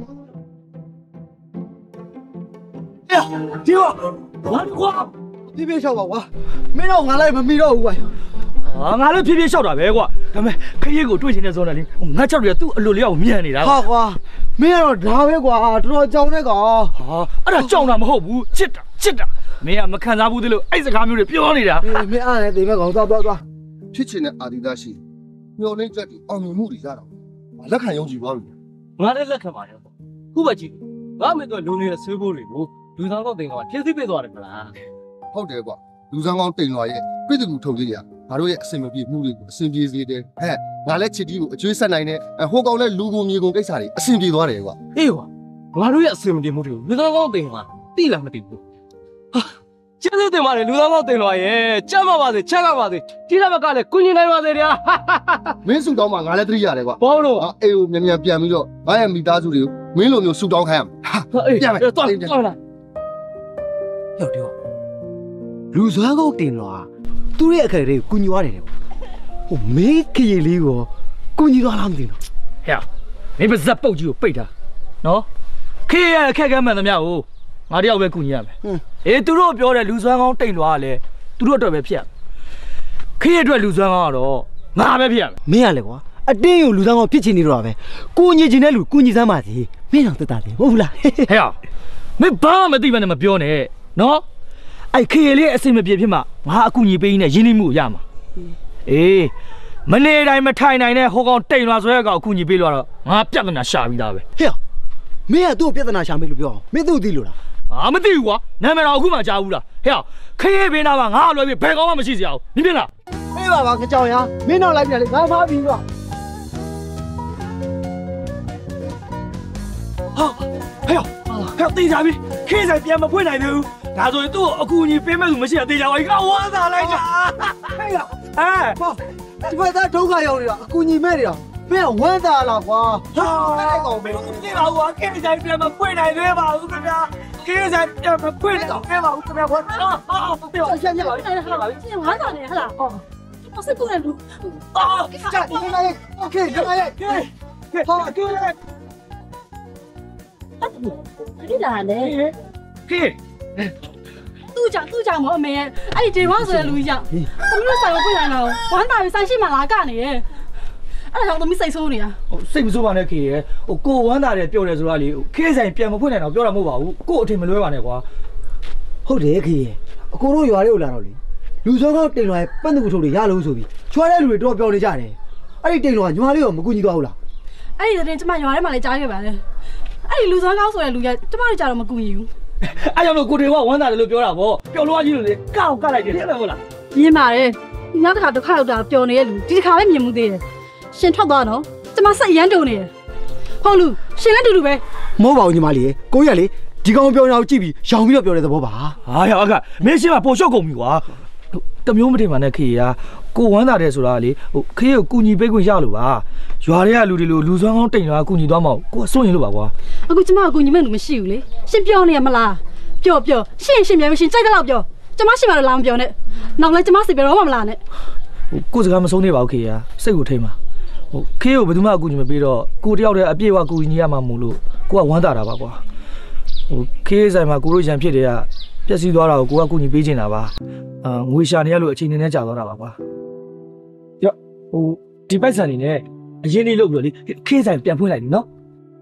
ဒီကွာဘာကွာပြပြရှောက်ပါကွာမင်းတော့ငါလိုက်မမီတော့ဘူးကွာဟာငါလည်းဖြည်းဖြည်းလျှောက်တာပဲကွာဒါပေမဲ့ခရက်ကိုတွေ့ချင်တဲ့ဇုံနဲ့လေငါကြောက်တယ်သူ့အလိုလျောက်မြန်နေတာဟာကွာမင်းကတော့ဒါပဲကွာတော်တော်ကြောင်တဲ့ကောင်ဟာအဲ့ဒါကြောက်တာမဟုတ်ဘူးချစ်တာချစ်တာမင်းကမခံစားဘူးသလိုအဲ့စကားမျိုးတွေပြောနေတာအေးမင်းအားနဲ့တိမ်မဲ့ကောင်သွားသွားသွားဖြစ်ချင်တဲ့အာဒီသားရှိမျောလင်းချက်တွေအောင်မြင်မှုတွေရတော့လက်ခံယုံကြည်သွားပြီငါလည်းလက်ခံပါတယ်ခုပဲကြည့်ငါမေတော့လုံနေတဲ့ဆွေးဖို့တွေကိုလူသားတော့တင်တော့ဖြည့်ဆည်းပေးသွားတယ်မလားဟုတ်တယ်ကွာလူစမ်းကောင်းတိမ်လွာရဲ့ပြည်သူထုံလေးရငါတို့ရဲ့အစင်မပြေမှုတွေကိုအစင်ပြေစေတယ်ဟဲ့ငါလည်းချစ်တီးကိုအကျွေးဆက်နိုင်တဲ့ဟိုကောင်လည်းလူကုန်မြေကုန်ကိစ္စတွေအစင်ပြေသွားတယ်ကွာအေးကွာငါတို့ရဲ့အစင်မပြေမှုတွေကိုလူသားတော့တင်မှာတိလားမသိဘူးဟာကျေးဇူးတင်ပါတယ်လူသားတော့တင်တော့ရဲ့ကြမ်းပါပါစေချမ်းသာပါစေဒီတစ်ဘက်ကလည်းကုညီနိုင်ပါစေဗျာမင်းစုတောင်းမှငါလည်းသတိရတယ်ကွာဘောလို့အေးကိုမြန်မြန်ပြန်ပြီးတော့ငါရဲ့မိသားစုတွေကိုမင်းလိုမျိုးစုတောင်းခိုင်းရမယ်အေးပြန်မယ်တော့တော့လားရောက်တယ်လူစွမ်းကောင်းတင်လွာသူ့ရဲ့အခက်တွေကိုကူညီသွားတယ်တဲ့ဟိုမေးခရီးလေးကိုကူညီသွားလားမသိဘူးဟဲ့မင်းပါဇက်ပုတ်ကြီးကိုပိတ်တာနော်ခေရအခက်ခဲမှန်သမျှကိုငါတယောက်ပဲကူညီရမယ်အေးသူတို့ပြောတဲ့လူစွမ်းကောင်းတိမ်လွားကလည်းသူတို့အတွက်ပဲဖြစ်ရခေရအတွက်လူစွမ်းကောင်းကတော့ငါပဲဖြစ်ရမယ်မင်းရလေကွာအတင်းကိုလူစွမ်းကောင်းဖြစ်ချင်နေတော့ပဲကိုညီချင်တဲ့လူကူညီစမ်းပါစီမင်းတော့တက်တာလေဟုတ်ဘူးလားဟဲ့မင်းဘာမှမသိမှလည်းမပြောနဲ့နော်အဲ့ခေရလေးအစင်မပြေဖြစ်မှငါအကူညီပေးရင်းနဲ့ရင်းနှီးမှုရမှာအေးမနေတိုင်းမထိုင်နိုင်တဲ့ဟိုကောင်တိမ်လွားဆိုရဲကောင်အကူညီပေးလို့တော့ငါပြဿနာရှာပြီးသားပဲဟဲ့မင်းကသူ့ပြဿနာရှာမေးလို့ပြောအောင်မင်းသူ့သိလို့လားအာမသိဘူးကွာနာမည်တော့အခုမှကြားဘူးလားဟဲ့ခေရပေးနာမှာငါအလွယ်ပြီးဘယ်ကောင်မှမရှိစရာဘူးမြင်ပြလားအေးပါပါကြောင်ရမင်းတော့လိုက်ပြန်လေငါဖားပြီးတော့ဟာဟဲ့ဟဲ့တေးကြပြီခေဆိုင်ပြန်မဖွင့်နိုင်သေးဘူးဒါဆိုရင်သူ့အကူအညီပေးမဲ့လူမရှိတာတေးကြပါကြီးကဝါသာလိုက်ကြဟဲ့ဟဲ့ဒီဘက်သားဒုက္ခရောက်နေတာအကူညီမဲ့နေတာမင်းကဝမ်းသာလားကွာဟာအဲ့ကောင်ပဲဒီပါဦးခေဆိုင်ပြန်မဖွင့်နိုင်သေးပါဘူးခင်ဗျာခေဆိုင်ပြန်မဖွင့်နိုင်သေးပါဘူးခင်ဗျာကွာဟာဟာပြောဆက်ရက်ပါဟာလားကျင်ဝါသာနေဟလားဟော我是工人路， အာကြာဒီနေ့လိုက်โอเคဒီနေ့လိုက်ခေဟာခေ你哪来？ ခေ度假度假冇咩？哎，这帮是路一样，我们三个不然了，玩大于三线嘛哪干呢？哎，我都没谁说你啊。 ဟိုစိတ်မဆိုးပါနဲ့ခေရဟိုကိုဝမ်းသာတယ်ပြောတယ်ဆိုတာလေခေဆိုင်ပြန်မဖွင့်နိုင်တော့ပြောတာမဟုတ်ပါဘူးကိုအထင်မလွဲပါနဲ့ကွာဟုတ်တယ်ခေအကိုတို့ရွာလေးကိုလာတော့လေလူစောကောင်းတင်လွာပတ်သူထုတ်တွေရလို့ဆိုပြီးချွားတဲ့လူတွေတော့ပြောနေကြတယ်အဲ့ဒီတင်လွာညီမလေးကမကူညီတော့ဘူးလား哎，这人这嘛原来嘛来加一百嘞。哎，路上刚说的路呀，这嘛就加了么故意。 အဲ့ကြောင့်လို့ကိုတွေကဝမ်းသာတယ်လို့ပြောတာဗောပျော်လွှားကြီးလို့လေကောက်ကလိုက်တယ်တဲ့ဟုတ်လားမြင်ပါတယ်။နောက်တစ်ခါဒုက္ခရောက်တာပျော်နေတဲ့လူဒီတစ်ခါပဲမြင်မှုသေးတယ်။ရှင်ထွက်သွားတော့ကျမစိတ်ရမ်းတုံနေတယ်။ဟုတ်လူရှင်လည်းတူတူပဲမဟုတ်ပါဘူးညီမလေးကိုရလေဒီကောင်ပြောနေတာကိုကြည့်ပြီးရောင်ပြီးတော့ပြောတဲ့သဘောပါဟာရအခမင်းရှင်းမှာပေါ်လျှော့ကုန်ပြီကွာတမျိုးမတင်ပါနဲ့ခေရကိုဝမ်းသာတယ်ဆိုတာလေဟိုခေရကိုကူညီပေးခွင့်ရလို့ပါရွာတွေကလူတွေလိုလူစွမ်းကောင်းတိမ်ရွာကူညီသွားမအောင်ကိုကစွန့်ရင်လို့ပါကွာ။အခုကျမကကူညီမဲ့လူမရှိဘူးလေ။ရှင်ပြောနေရမလား။ပြောပြောရှင်ရှင်မြန်ရှင်ကြိုက်တဲ့လောက်ပြော။ကျမရှင်မလို့လာမပြောနဲ့။နောက်လည်းကျမစိတ်ပြောတော့မလားနဲ့ဟိုကိုစကားမဆုံးနေပါဘူးခေရစိတ်ကိုထိမ့်ပါဟိုခေရကိုဘယ်သူမှအကူညီမပေးတော့ကိုတယောက်တည်းအပြည့်အဝကူညီရမှာမို့လို့ကိုကဝမ်းသာတာပါကွာဟိုခေရဆိုင်မှာကိုတို့ရန်ဖြစ်တယ်ကပျက်စီးသွားတာကိုကိုကကူညီပေးချင်တာပါအာငွေရှာနေရလို့အချိန်နဲ့ကြာသွားတာပါကွာရော့ဟိုဒီပိုက်ဆံနေနဲ့အရင်လေးလုပ်ပြီးတော့လေခေဆိုင်ပြန်ဖွင့်လိုက်ပြီနော်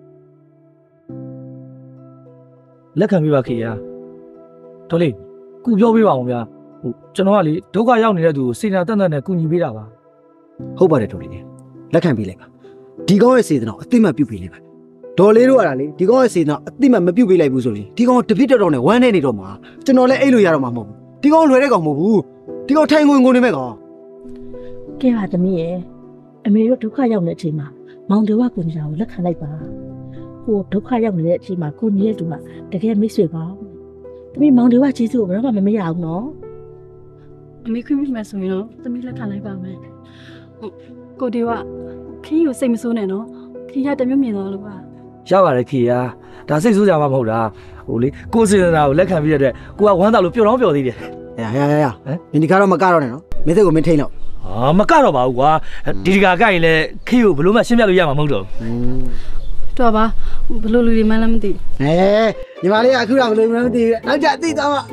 လက်ခံပေးပါခေရတော်လေးကုပြောပေးပါအောင်ဗျာဟိုကျွန်တော်ကလေဒုက္ခရောက်နေတဲ့သူကိုစေနာတန်တန်နဲ့ကူညီပေးတာပါဟုတ်ပါတယ်တော်လေးလက်ခံပေးလိုက်ပါဒီကောင်ရဲ့စေတနာအသိမှတ်ပြုပေးလိုက်ပါဒေါ်လေးတို့ကလေဒီကောင်ရဲ့စေတနာအသိမှတ်မပြုပေးလိုက်ဘူးဆိုရင်ဒီကောင်တပိတက်တော့နဲ့ဝမ်းနေနေတော့မှာကျွန်တော်လည်းအိတ်လို့ရတော့မှာမဟုတ်ဘူးဒီကောင်လွယ်တဲ့ကောင်မဟုတ်ဘူးဒီကောင်ထိုင်ငုံငုံနေမဲ့ကောင်ကဲပါသမီးရဲ့အမေတို့ဒုက္ခရောက်နေတဲ့အချိန်မှာမောင်တော်ကကိုညီကိုလက်ခံလိုက်ပါဟိုဒုက္ခရောက်နေတဲ့အချိန်မှာကိုညီရဲ့တူကတကယ်မိတ်ဆွေပါသမီးမောင်တော်ကကျေးဇူးကိုဘယ်တော့မှမမေ့ရအောင်နော်။အမေခွင့်ပြုမယ်ဆိုရင်တော့သမီးလက်ခံလိုက်ပါမယ်။ကိုတေကခင်းကိုစိတ်မဆိုးနဲ့နော်။ခင်းရတမျိုးမြင်တော့လို့ပါရပါတယ်ခေရဒါစိတ်ဆိုးကြမှာမဟုတ်လားဟိုလေကိုစေနာကိုလက်ခံပြီးတဲ့အတွက်ကိုကဝမ်းသာလို့ပျော်တော့ပျော်သေးတယ်ရရရရဟမ်ဒီကတော့မကတော့နဲ့နော်မင်းစိတ်ကိုမင်းထိန်တော့ဟာမကတော့ပါဘူးကွာဒီဒီကကိုက်ရင်လည်းခေကိုဘလို့မှရှင်းပြလို့ရမှာမဟုတ်တော့ဘူး။တော်ပါဘလို့လူတွေမှလည်းမသိဟဲညီမလေးကအခုတော့ဘယ်လိုမှမသိဘူးနောက်ကြသိသွားမှာ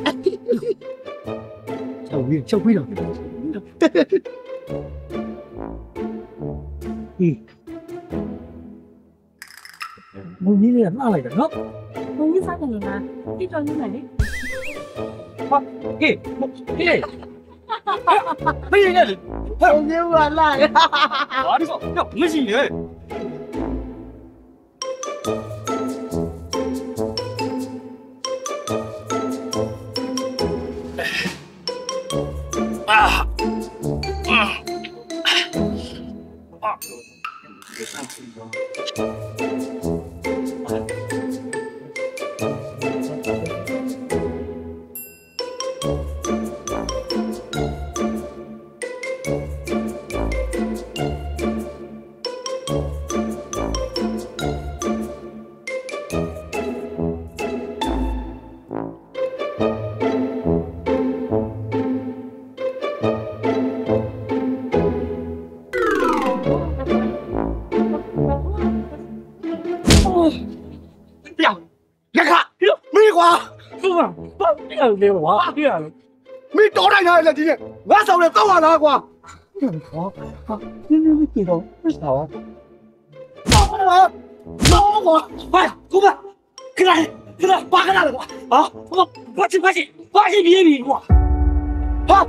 ချုပ်ပြီးချုပ်ပြီးတော့ဟင်းမင်းကြီးကမှားလိုက်တယ်နော်။ဘုံကြီးစားတယ်လား။ဒီတော့နေမယ်လေဟာဟေးဟေးမင်းလည်းဘုံကြီးကလာတယ်ဟာဒီကောမရှိလေဟ呀，别看，没瓜， 不嘛，不这样的话，这样。 没招待他了，今天我烧的早晚拿瓜。 好，好，你你你记住，不少啊。 烧我，烧我，快，过来，给他，给他，扒开他的瓜啊！我，快去，快去，快去别比瓜，好。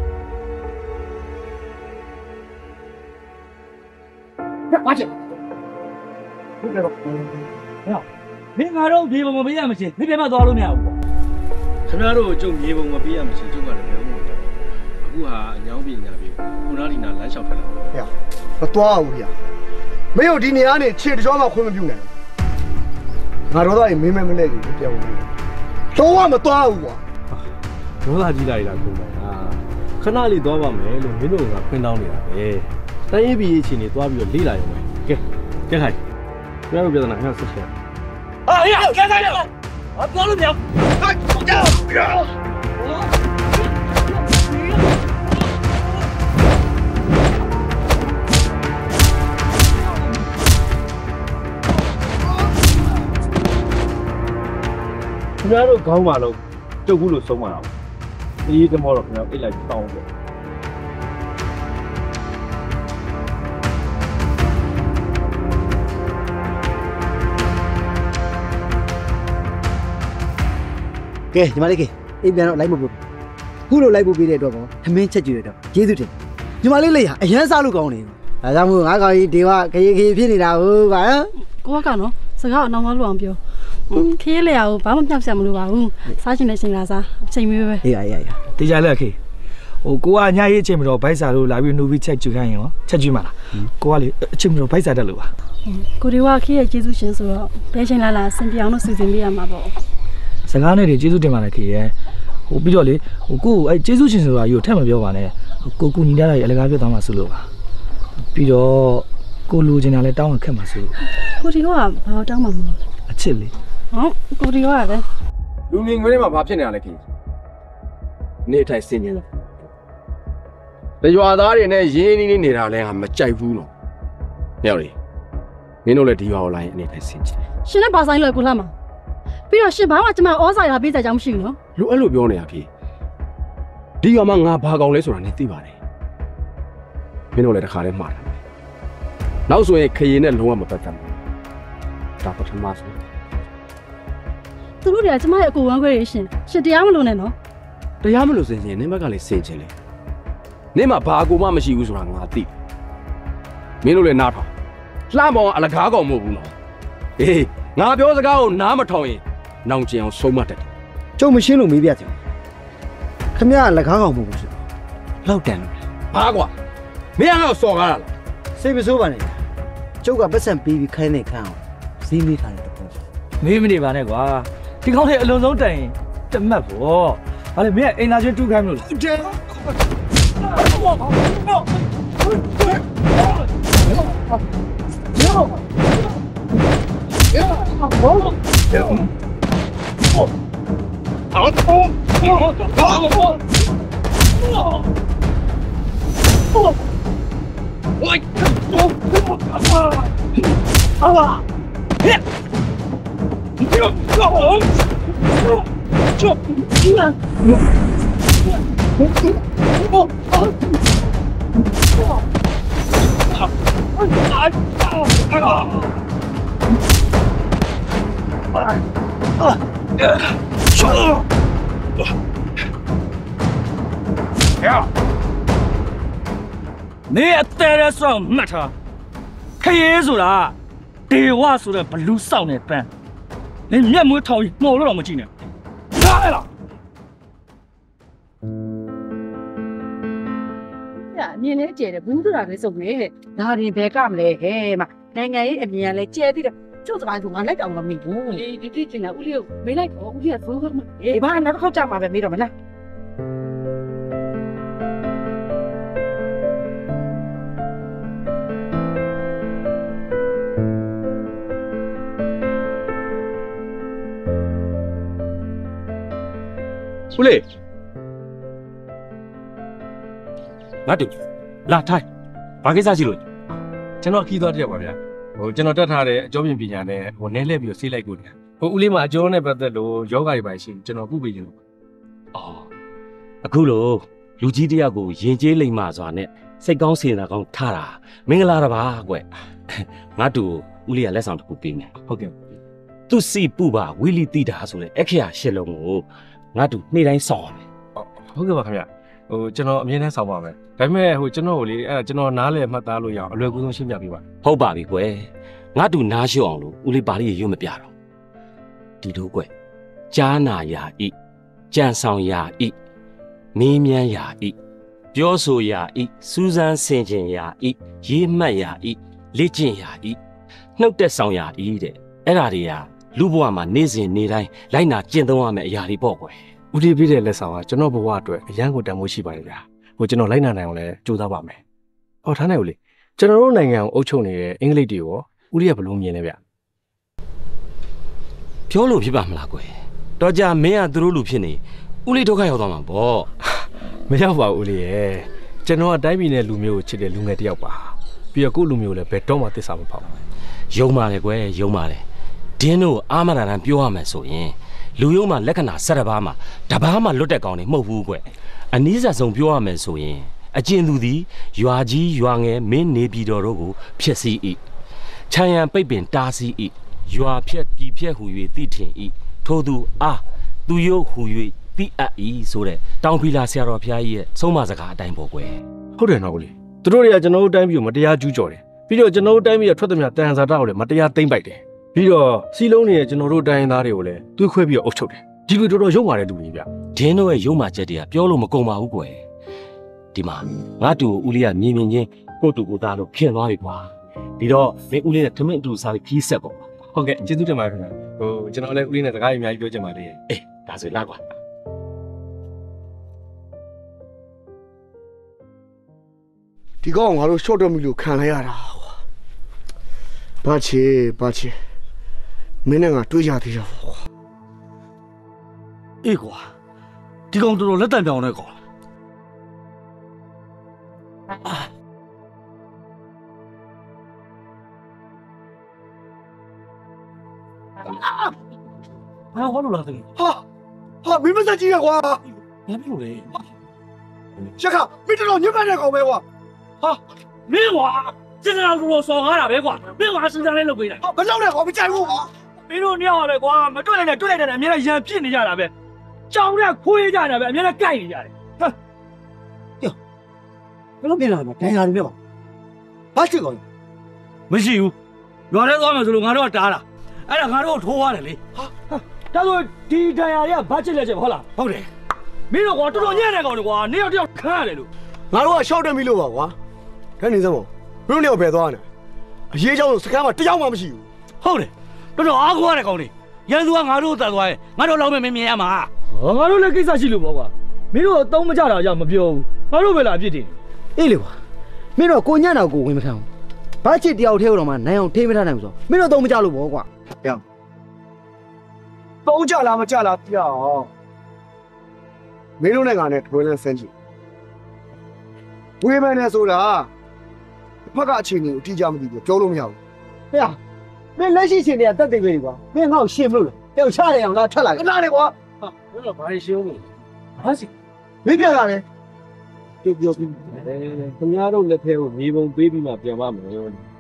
快去，你别动，没有，没看到别我没眼没见，你别把刀都没有。 ခင်ဗျားတို့ကျုပ်မြေပုံမပေးရမရှိကျုပ်ကလည်းဘယ်လိုလုပ်အခုဟာအညောင်းပြညာပြီးခုနားဒီနာလမ်းလျှောက်ထွက်လာတယ်呀，我多少呀？没有今年呢，吃的庄稼混不平呢。俺说到也没买没来的，别问了。多少么多少啊？ ဒေါသကြီးလိုက်တာကိုယ်ကခဏလေးသွားပါမယ်လို့မင်းတို့ကခွင့်တောင်းနေတာပဲတိုင်းရေးပြည်အချိန်ကြီးသွားပြီးတော့လေ့လာရုံပဲကဲကဲခိုင်ကျွန်တော်တို့ပြည်သားငါဆက်ချက်哎呀，开开了，我光了秒，哎，不要，不要。 ခင်ဗျားတို့ခေါင်းပါလို့တုတ်ဘူးလို့ဆုံးမတာအေးတမောတော့ခင်ဗျားအိတ်လိုက်တောင်းပေါ့ကဲညီမလေးကအိမ်ပြန်တော့လိုက်မပို့ခုလိုလိုက်ပို့ပေးတဲ့အတွက်ကောထမင်းချက်ကြည့်ရတော့ကျေးဇူးတင်ညီမလေးလေးရအရန်စားလို့ကောင်းနေဒါကြောင့်မို့ငါကောင်ကြီးဒီကခရီးခရီးဖြစ်နေတာဟုတ်ပါရဲ့ကိုကကနော်စကားအနောက်မလို့အောင်ပြောခရီးလေအောင်ဘာမှမြောက်ဆက်မလို့ပါဘူးစားချင်တဲ့အချိန်လာစားအချိန်မျိုးပဲအေးအေးအေးတေချာလက်ခေဟိုကိုကညရေးအချိန်မတော်ဘိုက်စာလို့လာပြီးနှုတ်ပြီးချက်ကြည့်ခိုင်းရင်ရောချက်ကြည့်မှာလားကိုကလေအချိန်မတော်ဘိုက်စာတက်လို့ပါကိုဒီဝခရီးရဲ့ကျေးဇူးရှင်ဆိုတော့ဘယ်ချိန်လာလာစင်ပြောင်းလို့စီစဉ်ပေးရမှာပေါ့စကားနဲ့တည်းကျေးဇူးတင်ပါတယ်ခေရဲ့ဟိုပြီးတော့လေဟိုကိုကိုအဲ့ကျေးဇူးရှင်ဆိုတာကြီးကိုထက်မပြောပါနဲ့ကိုကူညီရတာကြီးအလကားပြတ်သွားမှာဆိုလို့ပါပြီးတော့ကိုလူချင်တာလဲတောင်းရခက်မှာဆိုလို့ကိုဒီကဘာတောင်းမှာမလို့အချစ်လေဟုတ်ကိုဒီကလည်းလူမြင်ငွေထဲမှာဘာဖြစ်နေရလဲခင်နေထိုင်စင်နေတယ်ရွာသားတွေနဲ့ရင်းနှီးနေနေတာလဲငါမကြိုက်ဘူးလို့မြောက်လေမင်းတို့လည်းဒီရွာကိုလာရင်အနေထိုင်စင်ချင်ရှင်နဲ့ဘာဆိုင်လဲကိုလှမှာပြီးတော့ရှင်ဘာမှကျမဩဇာရပေးကြကြောင်းမရှိဘူးနော်လူအဲ့လိုပြောနေတာဖြစ်ဒီရွာမှာငါဘာကောင်လဲဆိုတာနဲ့သိပါတယ်မင်းတို့လည်းတစ်ခါလဲမှားတာနောက်ဆိုရင်ခရီးနဲ့လုံးဝမပတ်သက်ဘူးဒါပထမဆုံးသူတို့တွေကကျမရဲ့အကူဝမ်းခွဲတွေရှင်ရှင်တရားမလို့နဲ့နော်တရားမလို့စင်ရင်နင်းဘက်ကလည်းစင်ချင်လေနင်းမှာဘာကူမှမရှိဘူးဆိုတာငါသိမင်းတို့လည်းနားထောင်လှမ်းပေါင်းအလကားကောင်မဟုတ်ဘူးနော်အေးငါပြောစကားကိုနားမထောင်ရင်နောင်ကျင်အောင်ဆုံးမတတ်တယ်ကျုံမရှင်းလို့မေးပြချင်ခမရလက်ကားကောင်မဟုတ်ဘူးဆိုလောက်တန်လို့ဘာကွာမင်းကငါ့ကိုစော်ကားတာလားစိတ်မဆိုးပါနဲ့ကျုပ်ကပတ်စံပေးပြီးခိုင်းနေခိုင်းအောင်ဈေးမေးထားတယ်တော့မေးမနေပါနဲ့ကွာဒီကောင်းလေးအလုံးစုံတိုင်ရင်တမတ်ပေါ့ဟာလေမင်းအိမ်သာချင်းတူးခိုင်းမလို့လားဟုတ်တယ်နေအသေးရဆောင်မှတ်ထားခရဲဆိုတာဒေဝဆိုတဲ့ဘလူးစောင့်နေပန်းနေမျက်မွေးထောင်မှော်လို့တော့မကြည့်နဲ့နားလားအမြင်လေးကျဲတယ်ဘူးတို့တာပဲစုံနေဒါရင်ဘဲကမလဲဟဲ့မနိုင်ငံရေးအမြင်ကလည်းကျဲသေးတယ်ကျုပ်စကားဆိုငါလိုက်တောင်မမိဘူးလေဒီတိကျင်တာဦးလေးကိုမေးလိုက်တော့ဦးလေးကသိုးကမအေးဘာနောက်တစ်ခေါက်ကြမှာပဲမေးတော့မလားဦးလေးငါတူလာထိုင်ဘာကိစ္စရှိလို့ကျွန်တော်ခီးသွားတက်ပါဗျာဟိုကျွန်တော်တက်ထားတဲ့အကျော်ပြင်ပညာနဲ့ဟိုနဲလှည့်ပြီးဆေးလိုက်ကိုဟိုဦးလေးမအကျော်နဲ့ပတ်သက်လို့ယောဂတွေပါရှိကျွန်တော်ပြုတ်ပေးခြင်းလို့အော်အခုလို့လူကြီးတယောက်ကိုယဉ်ကျေးလိမ့်မှစွာနဲ့စိတ်ကောင်းစေနာကောင်းထားတာမင်္ဂလာတပါကွငါတူဦးလေးကလက်ဆောင်တစ်ခုပေးမယ်ဟုတ်ကဲ့သူစီပူပါဝီလီတီတာဆိုတဲ့အခရာရှစ်လုံးကိုငါတူနေ့တိုင်းစောင်းတယ်ဟုတ်ကဲ့ပါခင်ဗျဟိုကျွန်တော်အမြဲတမ်းစောင်းပါမယ်ဒါပေမဲ့ဟိုကျွန်တော်ကိုလေအဲ့ကျွန်တော်နားလဲမှတ်သားလို့ရအောင်အလွယ်ကူဆုံးရှင်းပြပေးပါဟုတ်ပါပြီကွယ်ငါတူနားလျှော့အောင်လို့ဦးလေးပါလေးရွတ်မပြတော့ဒီလိုကွယ်ကြားနာရာဤကြံဆောင်ရာဤမင်းမြန်းရာဤပြောဆိုရာဤစူးစမ်းဆင်ခြင်ရာဤရေးမှတ်ရာဤလေ့ကျင့်ရာဤနှုတ်သက်ဆောင်ရာဤတဲ့အဲ့ဒါတွေကလူဘဝမှာနေ့စဉ်နေ့တိုင်းလိုက်နာကျင့်သုံးရမယ့်အရာတွေပေါ့ကွယ်ဦးလေးပြည့်တဲ့လက်ဆောင်ကကျွန်တော်ဘဝအတွက်အရန်ကိုတန်ဖိုးရှိပါတယ်ဗျာဟိုကျွန်တော်လိုက်နာနိုင်အောင်လည်းကြိုးစားပါမယ်ဟောထားနိုင်ဦးလေကျွန်တော်တို့နိုင်ငံကိုအုပ်ချုပ်နေတဲ့အင်္ဂလိပ်တွေကိုဦးလေးကဘယ်လိုမြင်လဲဗျပြောလို့ဖြစ်ပါမလားကွယ်တော့ကြမင်းကသူတို့လူဖြစ်နေဦးလေးဒုက္ခရောက်သွားမှာပေါ့မရောက်ပါဘူးဦးလေးရဲ့ကျွန်တော်ကတိုင်းပြည်နဲ့လူမျိုးကိုချစ်တဲ့လူငယ်တစ်ယောက်ပါပြီးတော့ကိုယ့်လူမျိုးလည်းဘယ်တော့မှသစ္စာမဖောက်ဘူးယုံပါလေကွယ်ယုံပါလေဒင်းတို့အာမရာတန်ပြောရမယ်ဆိုရင်လူယုံမှာလက္ခဏာ၁၀ပါးမှာတပါးမှလွတ်တဲ့ကောင်တွေမဟုတ်ဘူးကွယ်အနည်းဆုံးပြောရမယ်ဆိုရင်အကျဉ်သူသည်ရွာကြီးရွာငယ်မင်းနေပြည်တော်တို့ကိုဖျက်ဆီး၏ခြံရံပိတ်ပင်တားဆီး၏ရွာဖြက်ပြည်ဖြက်ဟူ၍သိထင်၏ထို့သူအားသူရုပ်ဟူ၍သိအပ်၏ဆိုတဲ့တောင်ဖီလာဆရာတော်ဘုရားကြီးရဲ့ဆုံးမစကားအတိုင်းပေါ့ကွယ်ဟုတ်တယ်နော်ဦးလေးသူတို့တွေကကျွန်တော်တို့တိုင်းပြည်ကိုမတရားကျူးကျော်တယ်ပြီးတော့ကျွန်တော်တို့တိုင်းပြည်ကထွက်သမျှတန်ဆာတာကိုလည်းမတရားသိမ့်ပိုက်တယ်ပြီးတော့စီလုံးနေတဲ့ကျွန်တော်တို့တိုင်းသားတွေကိုလည်းတွေးခွဲပြီးတော့အုပ်ချုပ်တယ်ဒီလိုတော်တော်ရုံမာတဲ့လူတွေဗျဒင်းတို့ရဲ့ရုံမာချက်တွေကပြောလို့မကုန်ပါဘူးကွယ်ဒီမှာငါတူဦးလေးကမြင်မြင်ချင်းကိုတူကိုသားလို့ဖြစ်သွားပြီကွာဒီတော့မင်းဦးလေးနဲ့ထမင်းအတူစားပြီးခီးဆက်ပေါ့ဟုတ်ကဲ့ကျေးဇူးတင်ပါတယ်ခင်ဗျာဟိုကျွန်တော်လည်းဦးလေးနဲ့စကားအများကြီးပြောချင်ပါသေးတယ်အေးဒါဆိုလာကွာဒီကောင်ငါတို့ short တော့ပြီလို့ခံလိုက်ရတာဘာချေဘာချေမင်းနဲ့ငါတွေ့ကြသေးတာအေးကွာဒီကောင်တော်တော်လက်တံပြောင်းနေကောင်ဟာဘာလို့လာတယ်ဟာဟာမင်းမစကြည့်ရကွာဘာဖြစ်လို့လဲရှက်ခမင်းတော်ညှက်တဲ့ကောင်ပဲကွာဟာမင်းကွာစစ်စံတော်တော်ဆော်ကားတာပဲကွာမင်းကွာစဉ်းစားလဲလုပ်ပေးတာဟာမလုပ်နဲ့ကွာမကြိုက်ဘူးကွာမင်းတို့ညောက်ရပဲကွာမတွေ့လိုက်နဲ့တွေ့လိုက်တယ်အများနဲ့ရံပြစ်နေကြတာပဲကြောင်နဲ့ခွေးကြတာပဲအများနဲ့ကြိုက်နေကြတယ်ဟမ်ယောဘယ်လိုပြင်လာမလဲဒိုင်ယာတွေနဲ့ပါဘာချစ်ကောင်မရှိဘူးရွာထဲသွားမယ်ဆိုလို့ငါတို့ကတားတာအဲ့ဒါငါတို့ထိုးသွားတယ်လေဟာဒါဆိုဒီဒိုင်ယာတွေကဘာချစ်လက်ချက်ဟုတ်လားဟုတ်တယ်မင်းတို့ကွာတော်တော်ညံ့တဲ့ကောင်တွေကွာနေရောက်တယောက်ခန်းရတယ်လို့ငါတို့ကရှောက်တယ်ပြီလို့ပါကွာခဲနေစမ်းမမင်းတို့လည်းဘယ်သွားနေအရေးကြောင့်စကမ်းမှာတယောက်မှမရှိဘူးဟုတ်တယ်တော်တော်အားကိုးရတဲ့ကောင်တွေရန်သူကငါတို့တတ်သွားရင်ငါတို့လောက်မဲ့မမြင်ရမှာဟောငါတို့လည်းကိစ္စရှိလို့ပေါ့ကွာမင်းတို့အသုံးမကြတာကြောင့်မပြောဘူးငါတို့ပဲလာအပြစ်တင်အေးလေကွာမင်းတို့ကိုညံ့တော့ကိုဝင်မခံဘူးဘာချစ်တယောက်ထဲတော့မှနိုင်အောင်ထိမထားနိုင်ဘူးဆိုမင်းတို့သုံးမကြလို့ပေါ့ကွာပြောင်းသုံးကြလားမကြလားပြောင်းမင်းတို့နဲ့ငါနဲ့ထွေးလန်းဆန်းကြည့်ဝေးမယ်နဲ့ဆိုတာဖက်ကအခြေအနေကိုအတိအကျမသိဘူးပြောလို့မရဘူးဟဲ့မင်းလက်ရှိရှင်တွေကတက်သိပဲကွာမင်းငါ့ကိုရှင်းမလို့လေပြောက်ချတယ်အောင်လားထက်လာခဏလေးကွာဟာမင်းတို့ဘာရှင်းလို့ဟာစီမင်းပြလာတယ်ပြောပြောပြီးခင်ဗျားတို့လက်ထဲကိုမြေပုံပေးပြီးမှပြန်ပါမယ်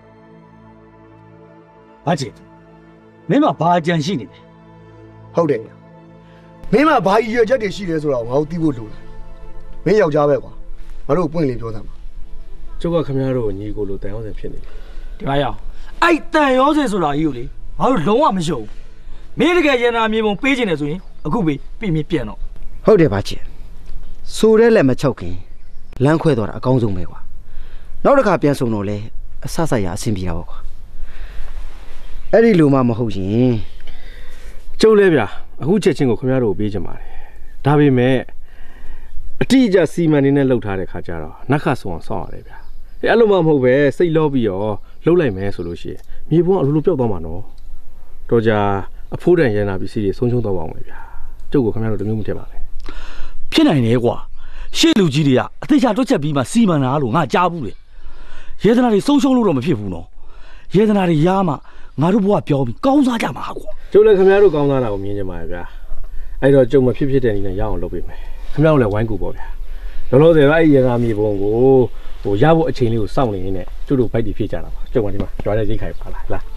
ဘာချစ်မင်းမဘာကြံရှိနေလဲဟုတ်တယ်မင်းမဘာရည်ရွယ်ချက်တွေရှိလဲဆိုတော့ငါတို့သိဖို့လိုတယ်မင်းယောက်ျားပဲကွာငါတို့ပွင့်လင်းပြောသားမှာကျုပ်ကခင်ဗျားတို့ကိုညီကိုလိုတန်ရောစင်ဖြစ်နေတယ်ဒီမှာရောက်အဲ့တန်ရောစင်ဆိုတာကြီးကိုလေငါတို့လုံးဝမရှုံဘူးမင်းတကယ်ရန်နာမြေပုံပေးခြင်းတယ်ဆိုရင်အခုပေးပြင်ပြပြန်တော့ဟုတ်တယ်ပါချစ်ဆိုတဲ့လက်မချုပ်ခင်လမ်းခွဲသွားတာအကောင်းဆုံးပဲကွာနောက်တစ်ခါပြန်ဆုံတော့လေအဆဆရအဆင်ပြေတာပေါ့ကွာအဲ့ဒီလိုမှမဟုတ်ရင်ကျုပ်လဲဗျာအခုချက်ချင်းကိုခင်ဗျားတို့ကိုပေးချင်ပါတယ်ဒါပေမဲ့အတိအကျစီမံနေနဲ့လှုပ်ထားတဲ့ခါကျတော့နက်ခတ်ဆုံအောင်ဆောင်းရတယ်ဗျာအဲ့လိုမှမဟုတ်ပဲစိတ်လောပြီးတော့လှုပ်လိုက်မယ်ဆိုလို့ရှိရင်မြေပုံကအလိုလိုပြောက်သွားမှာနော်တော့ကြအဖိုးတန်ရန်နာပစ္စည်းတွေဆုံးရှုံးသွားပါအောင်ပဲဗျာကျုပ်ကိုခင်ဗျားတို့တမျိုးမထင်ပါနဲ့ဖြစ်နိုင်တယ်ကွာရှေ့လူကြီးတွေကအသေးချာတွက်ချက်ပြီးမှစီမံတာလို့ငါကြားဘူးလေရေဒနာတွေဆုံးရှုံးလို့တော့မဖြစ်ဘူးနော်ရေဒနာတွေရားမှငါတို့ဘဝပြောပြီးကောင်းစားကြမှာကွာကျုပ်လည်းခင်ဗျားတို့ကောင်းစားတာကိုမြင်ကြပါရဲ့ဗျာအဲ့တော့ကျုပ်မဖြစ်ဖြစ်တဲ့နည်းနဲ့ရအောင်လုပ်ပေးမယ်ခင်ဗျားတို့လည်းဝိုင်းကူပေါ့ဗျာလောလောဆယ်တော့အဲ့ဒီရေကားမြေပုံကိုဟိုရဖို့အချိန်လေးကိုစောင့်နေနေနဲ့ကျုပ်တို့ဘိုက်တီဖြစ်ကြတာပါကျုပ်ကဒီမှာကြွားတဲ့ရိတ်ခိုင်ပါလားလား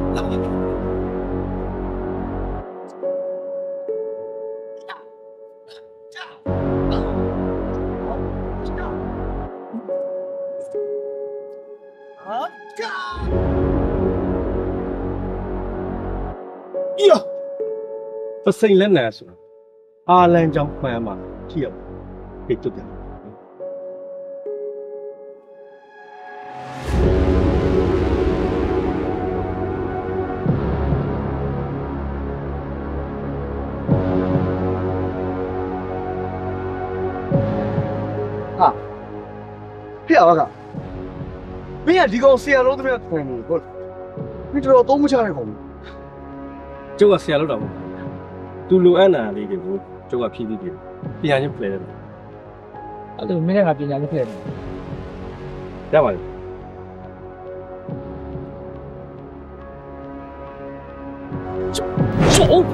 ပစိန်လက်နယ်ဆိုတာအာလန်ကြောင့်မှန်မှာကြည့်ရပါခေတ်တုတ်တယ်ဟာဖေရပါကမင်းကဒီကောင်ဆရာလုံးတည်းကထိုင်နေဟုတ်မင်းတော်တော့မချတဲ့ကောင်ကျုပ်ကဆရာလို့တော့မဟုတ်ဘူးသူလိုအပ်တာလေးတွေကိုကျုပ်ကဖြည့်ပြီးပြီပညာချင်းဖလှယ်တယ်အဲ့လိုမင်းကပညာချင်းဖလှယ်တယ်ရပါပြီကျုပ်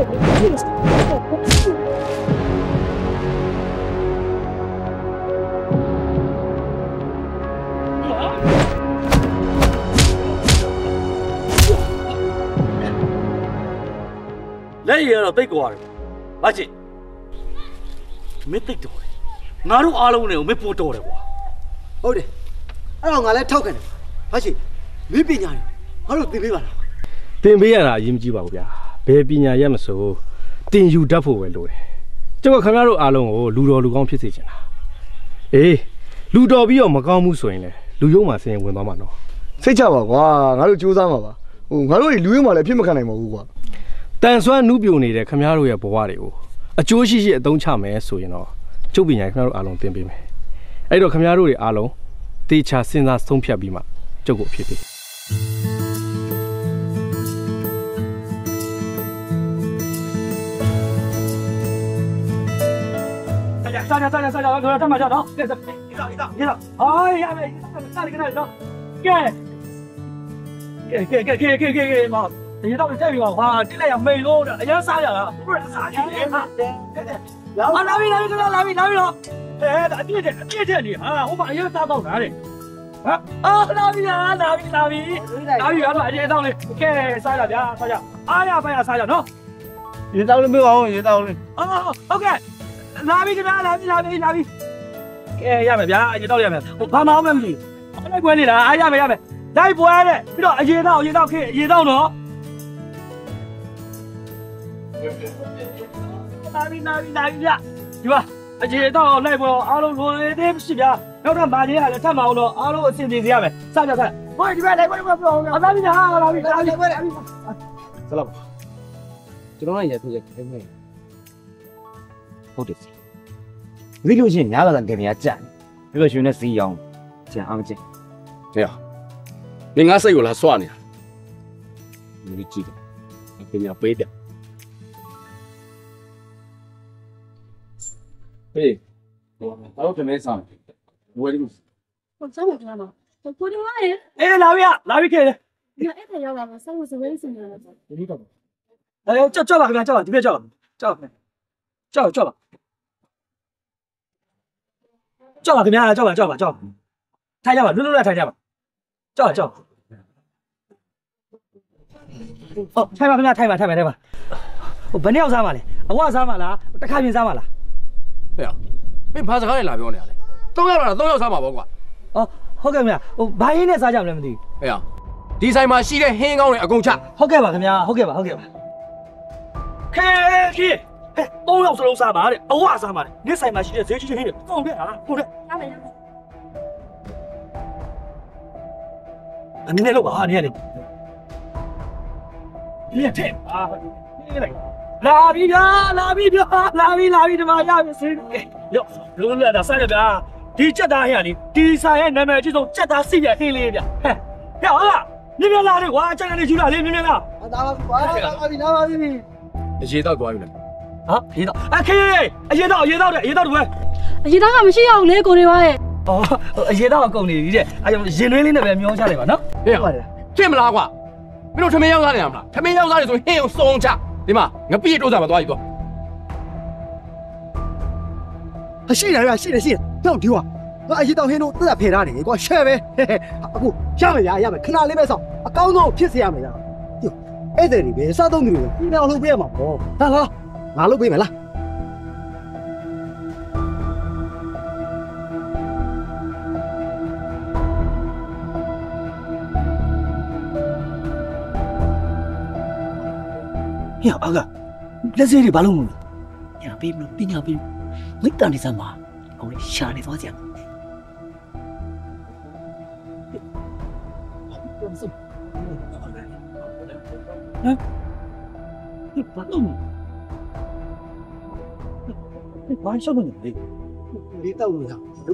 လက်ရတော့တိတ်ကွာတယ်။ဘာချစ်မင်းတိတ်တော်တယ်။ငါတို့အားလုံးနဲ့ကိုမင်းပို့တော်တယ်ကွာဟုတ်တယ်အဲ့တော့ငါလည်းထောက်ခံတယ်ဘာရှိမင်းပညာတယ်ငါတို့သင်ပေးပါလားသင်ပေးရတာအရင်မကြည့်ပါဘူးဗျာဘယ်ပညာရက်မဆိုတင်ယူတတ်ဖို့ပဲလိုတယ်ကျုပ်ကခင်ဗျားတို့အားလုံးကိုလူတော်လူကောင်းဖြစ်စေချင်တာအေးလူတော်ပြီးတော့မကောင်းဘူးဆိုရင်လေလူယုံမှာဆင်းရင်ဝင်သွားမှာနော်စိတ်ချပါကွာငါတို့ကြိုးစားမှာပါဟိုငါတို့လူရုံမှာလည်းဖြစ်မခံနိုင်ပါဘူးကွာတန်ဆွမ်းနုပြိုနေတဲ့ခင်ဗျားတို့ရဲ့ဘဝတွေကိုအကျိုးရှိရှိအသုံးချမယ်ဆိုရင်တော့ကျုပ်ပညာခင်ဗျားတို့အားလုံးသင်ပေးမယ်အဲ့တော့ခင်ဗျားတို့တွေအားလုံးတေချာစဉ်းစားဆုံးဖြတ်ပြီးမှကျုပ်ကိုအဖြစ်ပေးစားကြစားကြစားကြတော့တော့မှကြတော့ကဲစားဒီတော့ဒီတော့ဒီတော့အိုးရမယ်စားလိမ့်ကနေတော့ကဲကဲကဲကဲကဲကဲကဲမဒီတော့ကြိုက်ပြီပါဟာတိလိုက်ရမိန်လို့အရင်စားရတာဘုရားစားကြတယ်ဟာလာလာပြီလာပြီလာပြီလာပြီတော့အဲအပြည့်တဲ့အပြည့်တဲ့နေဟာဟိုမှာအရင်စားတော့တာတဲ့ဟာအာလာပြီလာလာပြီလာပြီလာပြီတော့အရင်တော့လေကဲစားရဗျာစားရအားရပါရစားရနော်ရေတောက်လို့မဟုတ်အောင်ရေတောက်လို့အော်ဟုတ်ကဲ့လာပြီခင်ဗျာလာပြီလာပြီလာပြီကဲရမယ်ဗျာအရင်တော့ရမယ်ဟိုဘာမှမမသိဘူးလိုက်ပွဲနေတာအားရမယ်ရမယ်လိုက်ပွဲတဲ့ပြီးတော့အရင်တော့အရင်တော့ခေအရင်တော့နော်လာပြီလာပြီလာပြီဗျဒီပါအရင်တော့လိုက်ပွဲအားလုံးလိုသေးသေးရှိဗျာနောက်တော့မာကြီးကလည်းထပ်မအောင်တော့အားလုံးအဆင်ပြေစေရမယ်စကြစဟိုဒီဘက်လိုက်ပွဲပြောပြောအသာပြီဟာလာပြီလာပြီပွဲလာပြီဆလာကျွန်တော်လည်းရပြည့်ခဲ့မယ်ဟုတ်တယ်ဒီလိုချင်းညာကလည်းကြင်ရကြပြီးတော့ရှင်နဲ့စီအောင်ကြံအောင်ကြင်对呀，你俺是有来算呢，你记得，我给你背的。 对，我我准备上，我这个我真不知道吗？我过去买的。 哎，哪位啊？哪位开的？ 那一台要干嘛？上午是为什么呢？ 你干嘛？哎，叫叫吧，叫吧，你别叫，叫吧，叫叫吧，叫吧，怎么样？叫吧，叫吧，叫吧，抬一下吧，轮流来抬一下吧，叫叫。哦，抬吧，怎么样？抬吧，抬吧，抬吧。我本来要啥嘛嘞？我啥嘛啦？我看见啥嘛啦？ 哎呀，你怕是看你哪边来的？都要了，都要啥嘛？不管。 哦，好嘅咩？我買嘢呢，啥嘢唔知。 哎呀，ဒီဆိုင်မှာရှိတဲ့ဟင်းကောင်းတွေအကုန်ချ။ဟုတ်ကဲ့ပါခင်ဗျာ။ဟုတ်ကဲ့ပါဟုတ်ကဲ့ပါ။ခဲခဲဟဲ့သုံးယောက်စလုံးစားပါတဲ့အဝစားပါတဲ့။နေ့ဆိုင်မှာရှိတဲ့ဈေးကြီးကြီးဟင်းတွေကုန်ပြဟာဟုတ်တယ်။ရမယ်ရမယ်။အနေနဲ့လောက်ပါအနေနဲ့လေ။ဒီရက်တဲ့အာနေလိုက်လာပြီဗျာလာပြီဗျာလာပြီလာပြီဒီမှာရပြီစေး။ရောလုံးလုံးလာဆိုင်ရဗျာ။ဒီချက်သားဟင်းကလေဒီဆိုင်ရဲ့နာမည်အကြီးဆုံးချက်သားစီရဟင်းလေးဗျ။ဟဲ့ဟဲ့ဟုတ်လားမြင်မြင်လာလေကွာအချက်ကနေယူလာလေမြင်မြင်လာဒါပါကွာဒါပါပြီနားပါပြီအရေးတော့သွားပြီလားဟာအရေးတော့အခေအရေးတော့အရေးတော့တဲ့အရေးတော့တူပဲအရေးတော့ကမရှိရဘူးလေကိုတွေပါရဲ့အော်အရေးတော့အကုန်နေပြီတဲ့အဲကြောင့်ရင်တွင်းလေးနဲ့ပဲမျောချလိုက်ပါနော်ဟေ့ပါတယ်ဖြစ်မလားကွာမင်းတို့ထမင်းရောက်သားနေရမလားထမင်းရောက်သားနေဆိုဟင်းကိုစုံချဒီမှာငါပြည့်တိုးစားမှာသွားပြီတော့ရှိတယ်ဗျရှိတယ်ရှိတယ်တော့ဒီကွာငါအရင်တော့ဟင်းတို့တက်ဖယ်ထားတယ်ကွာရှယ်ပဲအခုရမယ်ရရမယ်ခဏလေးပဲဆောင်အကောင်းဆုံးဖြစ်စေရမယ်ဗျအဲ့တဲ့ဒီပဲစားသုံးသူတွေဒီနောက်လုပ်ပေးရမှာပေါ့ဟာလားငါလုပ်ပေးမယ်လားဟဲ့အာကလက်စေးတွေဘာလို့မလို့ညာပေးမလို့ပညာပေးမိတ္တန်နေစမ်းပါဟိုရှာနေသွားကြဟမ်ဘာလို့ဘာရှောက်နေလဲဒီတော့လို့ရ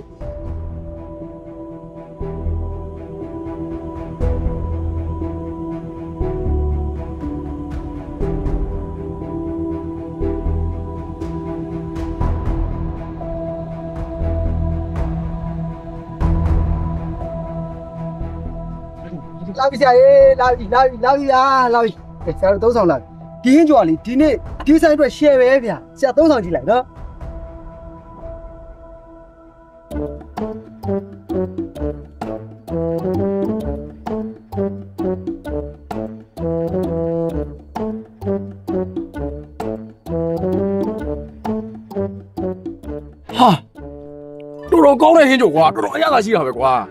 လာပြီဆရာရေလာပြီလာပြီလာပြီဗျာလာပြီဆရာတို့သုံးဆောင်လာဒီဟင်းကြွားလေးဒီနေ့ဒီဆိုင်အတွက် share ပဲဗျာဆရာသုံးဆောင်ကြည့်လိုက်နော်ဟာတော်တော်ကောင်းတဲ့ဟင်းကြကွာတော်တော်အရသာရှိတာပဲကွာ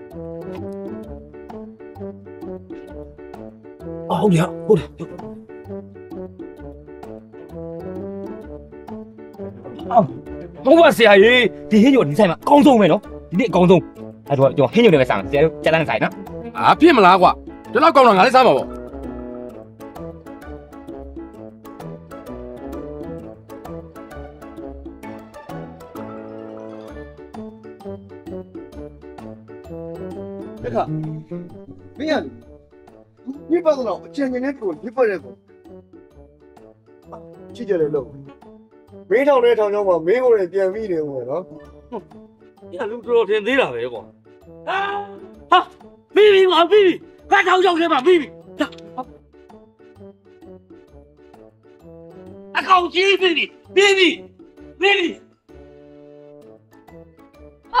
ဟုတ်တယ်ဟုတ်တယ်အော်ဟုတ်ပါဆရာကြီးဒီဟင်းကျော်ဒီဆိုင်မှာအကောင်းဆုံးပဲနော်ဒီနေ့အကောင်းဆုံးအဲ့တော့ကျွန်တော်ဟင်းကျော်တွေပဲစားမယ်ဆရာတို့ကြားတဲ့ဆိုင်နော်အာဖြစ်မလားကွာဒီလောက်ကောင်းတော့ငါလည်းစားမှာပေါ့တခါမင်းရ你把这老见人家多，你不认同？记着来喽，每场来场场嘛，每个人点味的我了。 你看路多少天对了没过？啊啊！比比我比比，快朝上去吧比比。啊，搞基比比比比比比。啊！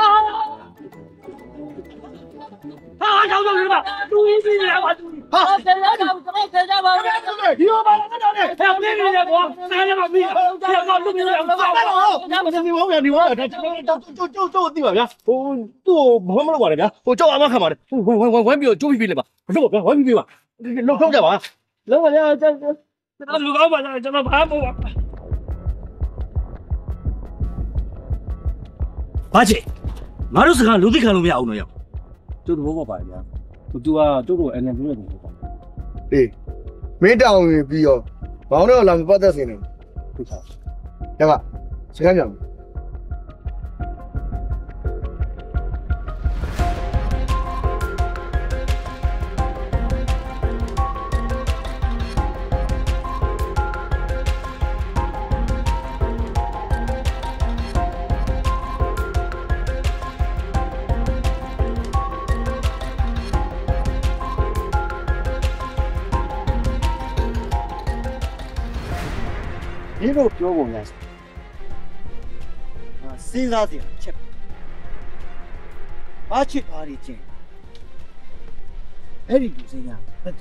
啊，朝上去吧，注意比比来吧，注意。好，等下吧，等下等下吧。你我把那个找的，还有比比的我，三两把比，两个路比两个吧。两个你我我你我，这这这这这这地方边，我都我们过来边，我找俺们看嘛的，我我我我比较就比比的吧，不是我我比比吧，老高家吧，老高家这这这老高吧，这这盘不吧。八姐，俺都是看路比看路比好呢呀，就是我爸呀。သူကတို့တို့ N M နဲ့တူပေါ့။အေးမင်းတောင်းရင်ပြီးရောဘောင်းတော့လာမပတ်သက်စင်နေ။ဟုတ်ပါ။ဒါကစကားပြောင်းဒီလိုပြောပုံရစဉ်းစားစရာချက်ဘာချစ်ပါလိမ့်ချင်းအဲ့ဒီလူစင်းကဘယ်သူ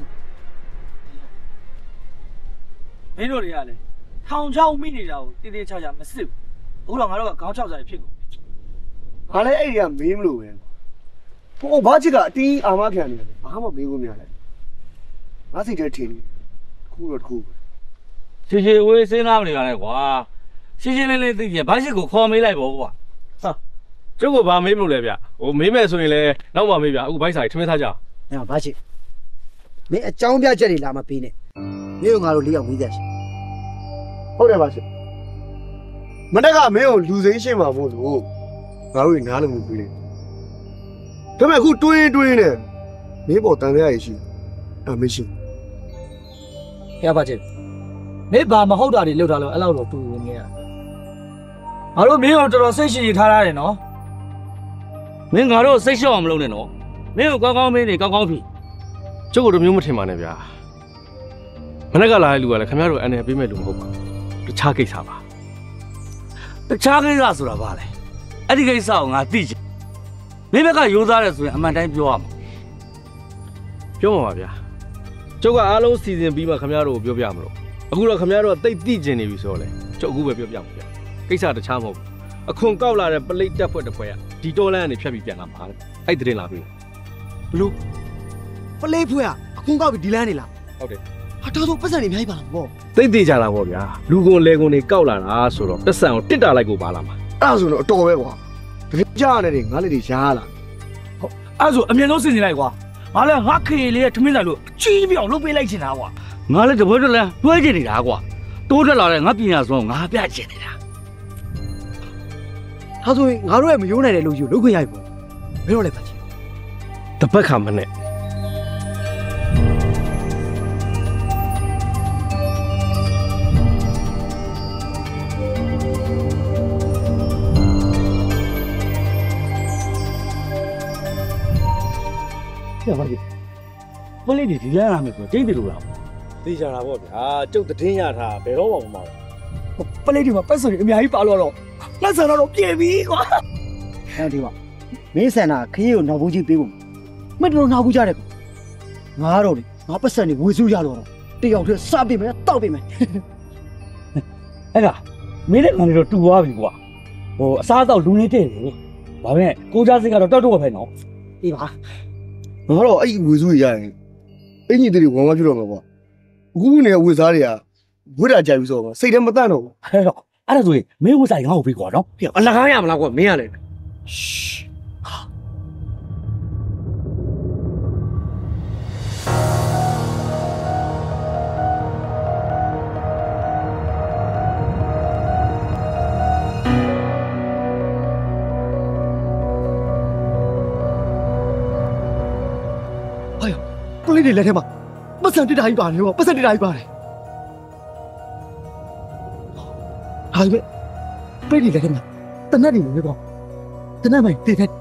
မင်းတို့တွေကလည်းထောင်ချောင်းမိနေတာကိုတိတိကျကျမစစ်ဘူးအခုတော့ငါတို့ကခေါင်းချောက်စားဖြစ်ကုန်ဘာလဲအဲ့ဒီကမင်းမလို့ပဲဟိုဘာချစ်ကအတင်းအာမခံနေတယ်ဘာမှမေးဖို့မရလဲငါစိတ်ထဲထင်နေခုတော့တခုရှည်ရှည်ဝေးစဉ်းစားမနေပါနဲ့ကွာရှည်ရှည်လေးလေးသိရင်ဘာရှိကိုခေါ်မေးလိုက်ပေါ့ကွာဟာကျုပ်ကဘာမေးမလို့လဲဗျဟိုမေးမယ်ဆိုရင်လည်းနောက်မှမေးဗျအခုဘိုက်စာကြီးထမင်းစားကြအောင်ဘာရှိမင်းအကြောင်းပြချက်တွေလာမပေးနဲ့မင်းတို့ငါတို့လေးယောက်မေးကြရှင်ဟုတ်တယ်ပါရှိမနေ့ကမင်းကိုလူစိမ်းရှင်းမှာမို့လို့ငါတို့နားလည်းမပြီးလေဒါပေမဲ့အခုတွင်းတွင်းနဲ့မင်းပေါ်တန်ရရရှိအမရှိဖျားပါချက်မင်းဘာမဟုတ်တာတွေလုပ်တာလို့အဲ့လောက်တော့တူနေရငါတို့မင်းတို့တော်တော်စိတ်ရှိရှိထားရတယ်နော်မင်းငါတို့စိတ်လျှော့အောင်မလုပ်နဲ့နော်မင်းကိုကောင်းကောင်းမင်းနေကောင်းကောင်းပြီကျုပ်တို့မျိုးမထင်ပါနဲ့ဗျာမနေ့ကလာတဲ့လူကလည်းခင်ဗျားတို့အနေနဲ့ပေးမဲ့လူမဟုတ်ပါဘူးတခြားကိစ္စပါတခြားကိစ္စဆိုတာဘာလဲအဲ့ဒီကိစ္စကိုငါသိချင်မင်းဘက်ကရိုးသားတယ်ဆိုရင်အမှန်တိုင်းပြောရမှာပြောမှာပါဗျာကျုပ်ကအားလုံးစီစဉ်ပြီးမှခင်ဗျားတို့ကိုပြောပြမလို့အခုတော့ခင်ဗျားတို့ကတိတ်သိကျင်နေပြီဆိုတော့လေကျုပ်အခုပဲပြောပြမှာဗျာကိစ္စတခြားမဟုတ်ဘူးအခွန်ကောက်လာတဲ့ပလိတ်တက်ဖွဲ့တစ်ဖွဲ့ကဒီတော်လန်းကနေဖြတ်ပြီးပြန်လာမှာအဲ့ဒီတင်လာပြီဘလို့ပလေးဖွဲကအခုကောက်ပြီးဒီလန်းနေလားဟုတ်တယ်ဟာဒါဆိုပတ်စံနေအများကြီးပါလားဗောတိတ်သေးကြတာဗောဗျာလူကုန်လေကုန်တွေကောက်လာတာဆိုတော့ပတ်စံကိုတစ်တာလိုက်ကိုပါလာမှာအဲ့ဒါဆိုတော့အတော်ပဲကွာတကယ်ကြားရတယ်ငါလေးတွေရှားလာဟုတ်အဲ့ဆိုအမြင်ဆုံးစဉ်းစားလိုက်ကွာငါလည်းငါခေလေးရဲ့ထမင်းဆိုင်လို့အကြီးပြအောင်လုပ်ပေးလိုက်ချင်တာကွာငါလည်းတပွဲတည်းတွဲချင်နေတာကွာတိုးတက်လာတဲ့ငါပညာဆုံးငါပြချင်နေတာဒါဆိုရင်ငါတို့ရဲ့မယိုးနိုင်တဲ့လူကြီးကိုလုပ်ခွင့်ရပြီပေါ့ဘယ်တော့လဲပါချင်တပတ်ခါမနဲ့ရပါပြီပလိဒီဒီလန်းလာမယ်ဆိုကျင်းတယ်လို့လားသိကြတာပေါ့ဗျာကျုပ်သတင်းရထားဘယ်တော့မှမမအောင်ပလိဒီမှာပတ်စံအများကြီးပါလို့တော့လက်ဆန်တော့ပြေပြီကွာအဲဒီမှာမင်းဆန်တာခရီးကိုနောက်ဘူးကြီးပေးဖို့မင်းတို့နောက်ဘူးကြတယ်ငါတော့လေငါပတ်စံနေဝေစုရတော့တယောက်တည်းစပေးမယ်တောက်ပေးမယ်အဲ့ဒါမင်းနဲ့ငါတို့တူသွားပြီကွာဟိုအစားအသောက်လူနေတဲ့လေဒါပေမဲ့ကိုကြားစိတ်ကတော့တောက်တော့ပဲနော်အေးပါငါတော့အဲ့ဒီဝေစုရရင်အင်ကြီးတွေဝမ်းဝမ်းပြတော့မှာကွာအခုနေဝေစားတွေကဝိဒါကြိုက်ပြီးဆိုတော့စိတ်ထဲမတန့်တော့ဘူးအဲ့တော့အဲ့ဒါဆိုရင်မင်းဝဆိုင်ငါ့ကိုပြီးကွာနော်အလကားရမလားကွာမင်းရလေပလိဒီလက်ထဲမှာပတ်စံတစ်တာကြီးပါတယ်ဗောပတ်စံတစ်တာကြီးပါတယ်ဟာဒီပလိဒီလက်ထဲမှာတနတ်တွေနေပေါ့တနတ်မိုင်တည်တဲ့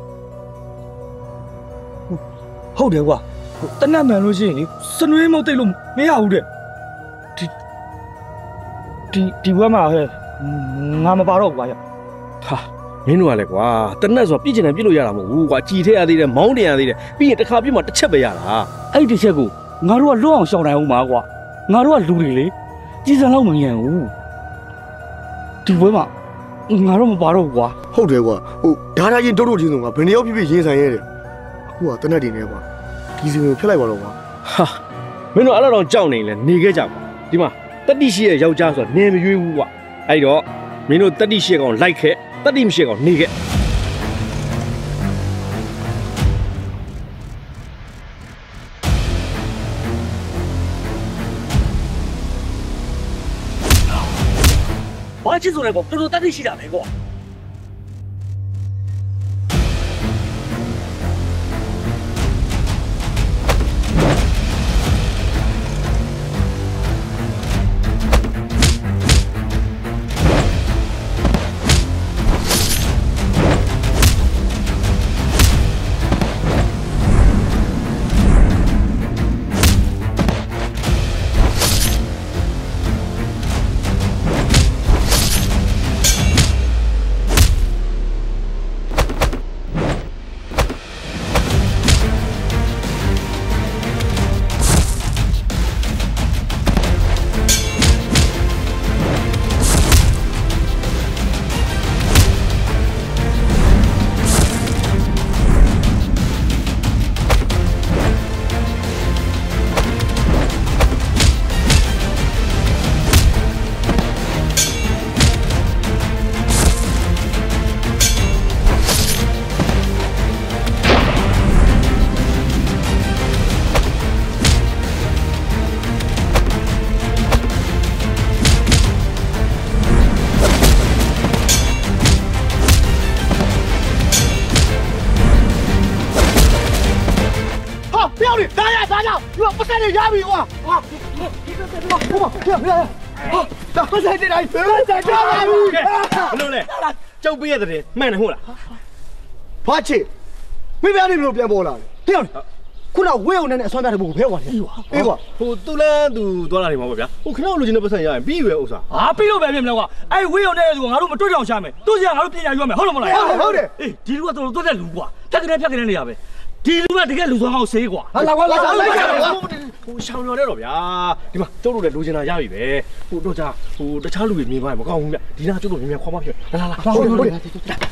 ဟုတ်တယ်ကွာတနတ်မှန်လို့ရှိရင်လေစနွေးမုတ်တိတ်လို့မရဘူးတဲ့ဒီဒီဒီဘွဲမှာဟဲ့ငါမပါတော့ဘူးကွာရဟာမင်းတို့ကလည်းကွာတနတ်ဆိုပြည့်ကျင်တယ်ပြည့်လို့ရတာမဟုတ်ဘူးကွာကြည်ထဲရသေးတယ်မောင်းတင်ရသေးတယ်ပြီးရင်တစ်ခါပြည့်မှတစ်ချက်ပဲရတာအဲ့ဒီတစ်ချက်ကိုငါတို့ကလွတ်အောင်ရှောင်နိုင်အောင်ပါကွာငါတို့ကလူတွေလေကြီးစံလောက်မငြင်ဘူးဒီဘွဲမှာငါတို့မပါတော့ဘူးကွာဟုတ်တယ်ကွာဟိုဓာတာချင်းတို့တို့ချင်းဆိုငါဘယ်နှယောက်ပြည့်ပြည့်ရင်ဆိုင်ရဲတယ်အခုကတနတ်တွေနဲ့ကွာဒီစီကိုဖျက်လိုက်ပါတော့ကွာဟာမင်းတို့အဲ့တော့ကြောက်နေလဲနေခဲ့ကြပါဒီမှာတတိရှိရဲ့ယောက်ျားဆိုတာနေမရွေးဘူးကွာအဲ့တော့မင်းတို့တတိရှိကောင်လိုက်ခဲ့တတိမရှိကောင်နေခဲ့ဘာချစ်ဆိုလဲကောတော်တော်တတိရှိတာပဲကွာ你压逼我！啊！你这这这，我嘛，这这，好，那不是这来，不是这来。 ဘလို့လဲကျုပ်ပေးရတဲ့မှန်တယ်ဟုတ်လားဘာချစ်မင်းပြားနေလို့ပြန်ပေါ်လာတယ်ဟဲ့ခုနဝေးအောင်နဲ့အစွမ်းပြတဲ့ဘုံဖဲသွားတယ်အေးကွာအေးကွာဟိုသူလန်းသူသွားလာနေမှာပေါ့ဗျာဟိုခဏလိုချင်တဲ့ပတ်စံရရင်ပြီးရွယ်ဥစ္စာဟာပြီးလို့ပဲပြင်မလဲကွာအဲ့ဝေးုံတဲ့လူကငါတို့မတွေ့ကြအောင်ရှာမယ်သူ့စီကငါတို့ပြင်ညာရွက်မယ်ဟုတ်လို့မလားဟုတ်တယ်အေးဒီလူကတော့တော်တဲ့လူကွာဖြတ်ကနေဖြတ်ကနေနေရပဲဒီလူကတကယ်လူဆောင်အောင်ဆေးကွာဟာလာကွာလာကွာလိုက်ကြကွာဟိုရှောင်းရတဲ့တော့ဗျာဒီမှာကျုပ်တို့လည်းလိုချင်တာရပြီပဲဟိုတော့ကြာဟိုတခြားလူတွေမြင်သွားရင်မကောင်းဘူးဗျဒီနာကျုပ်တို့မြင်မြင်ခွာမဖြစ်လာလာလာဟုတ်တယ်ဟုတ်တယ်ဟေး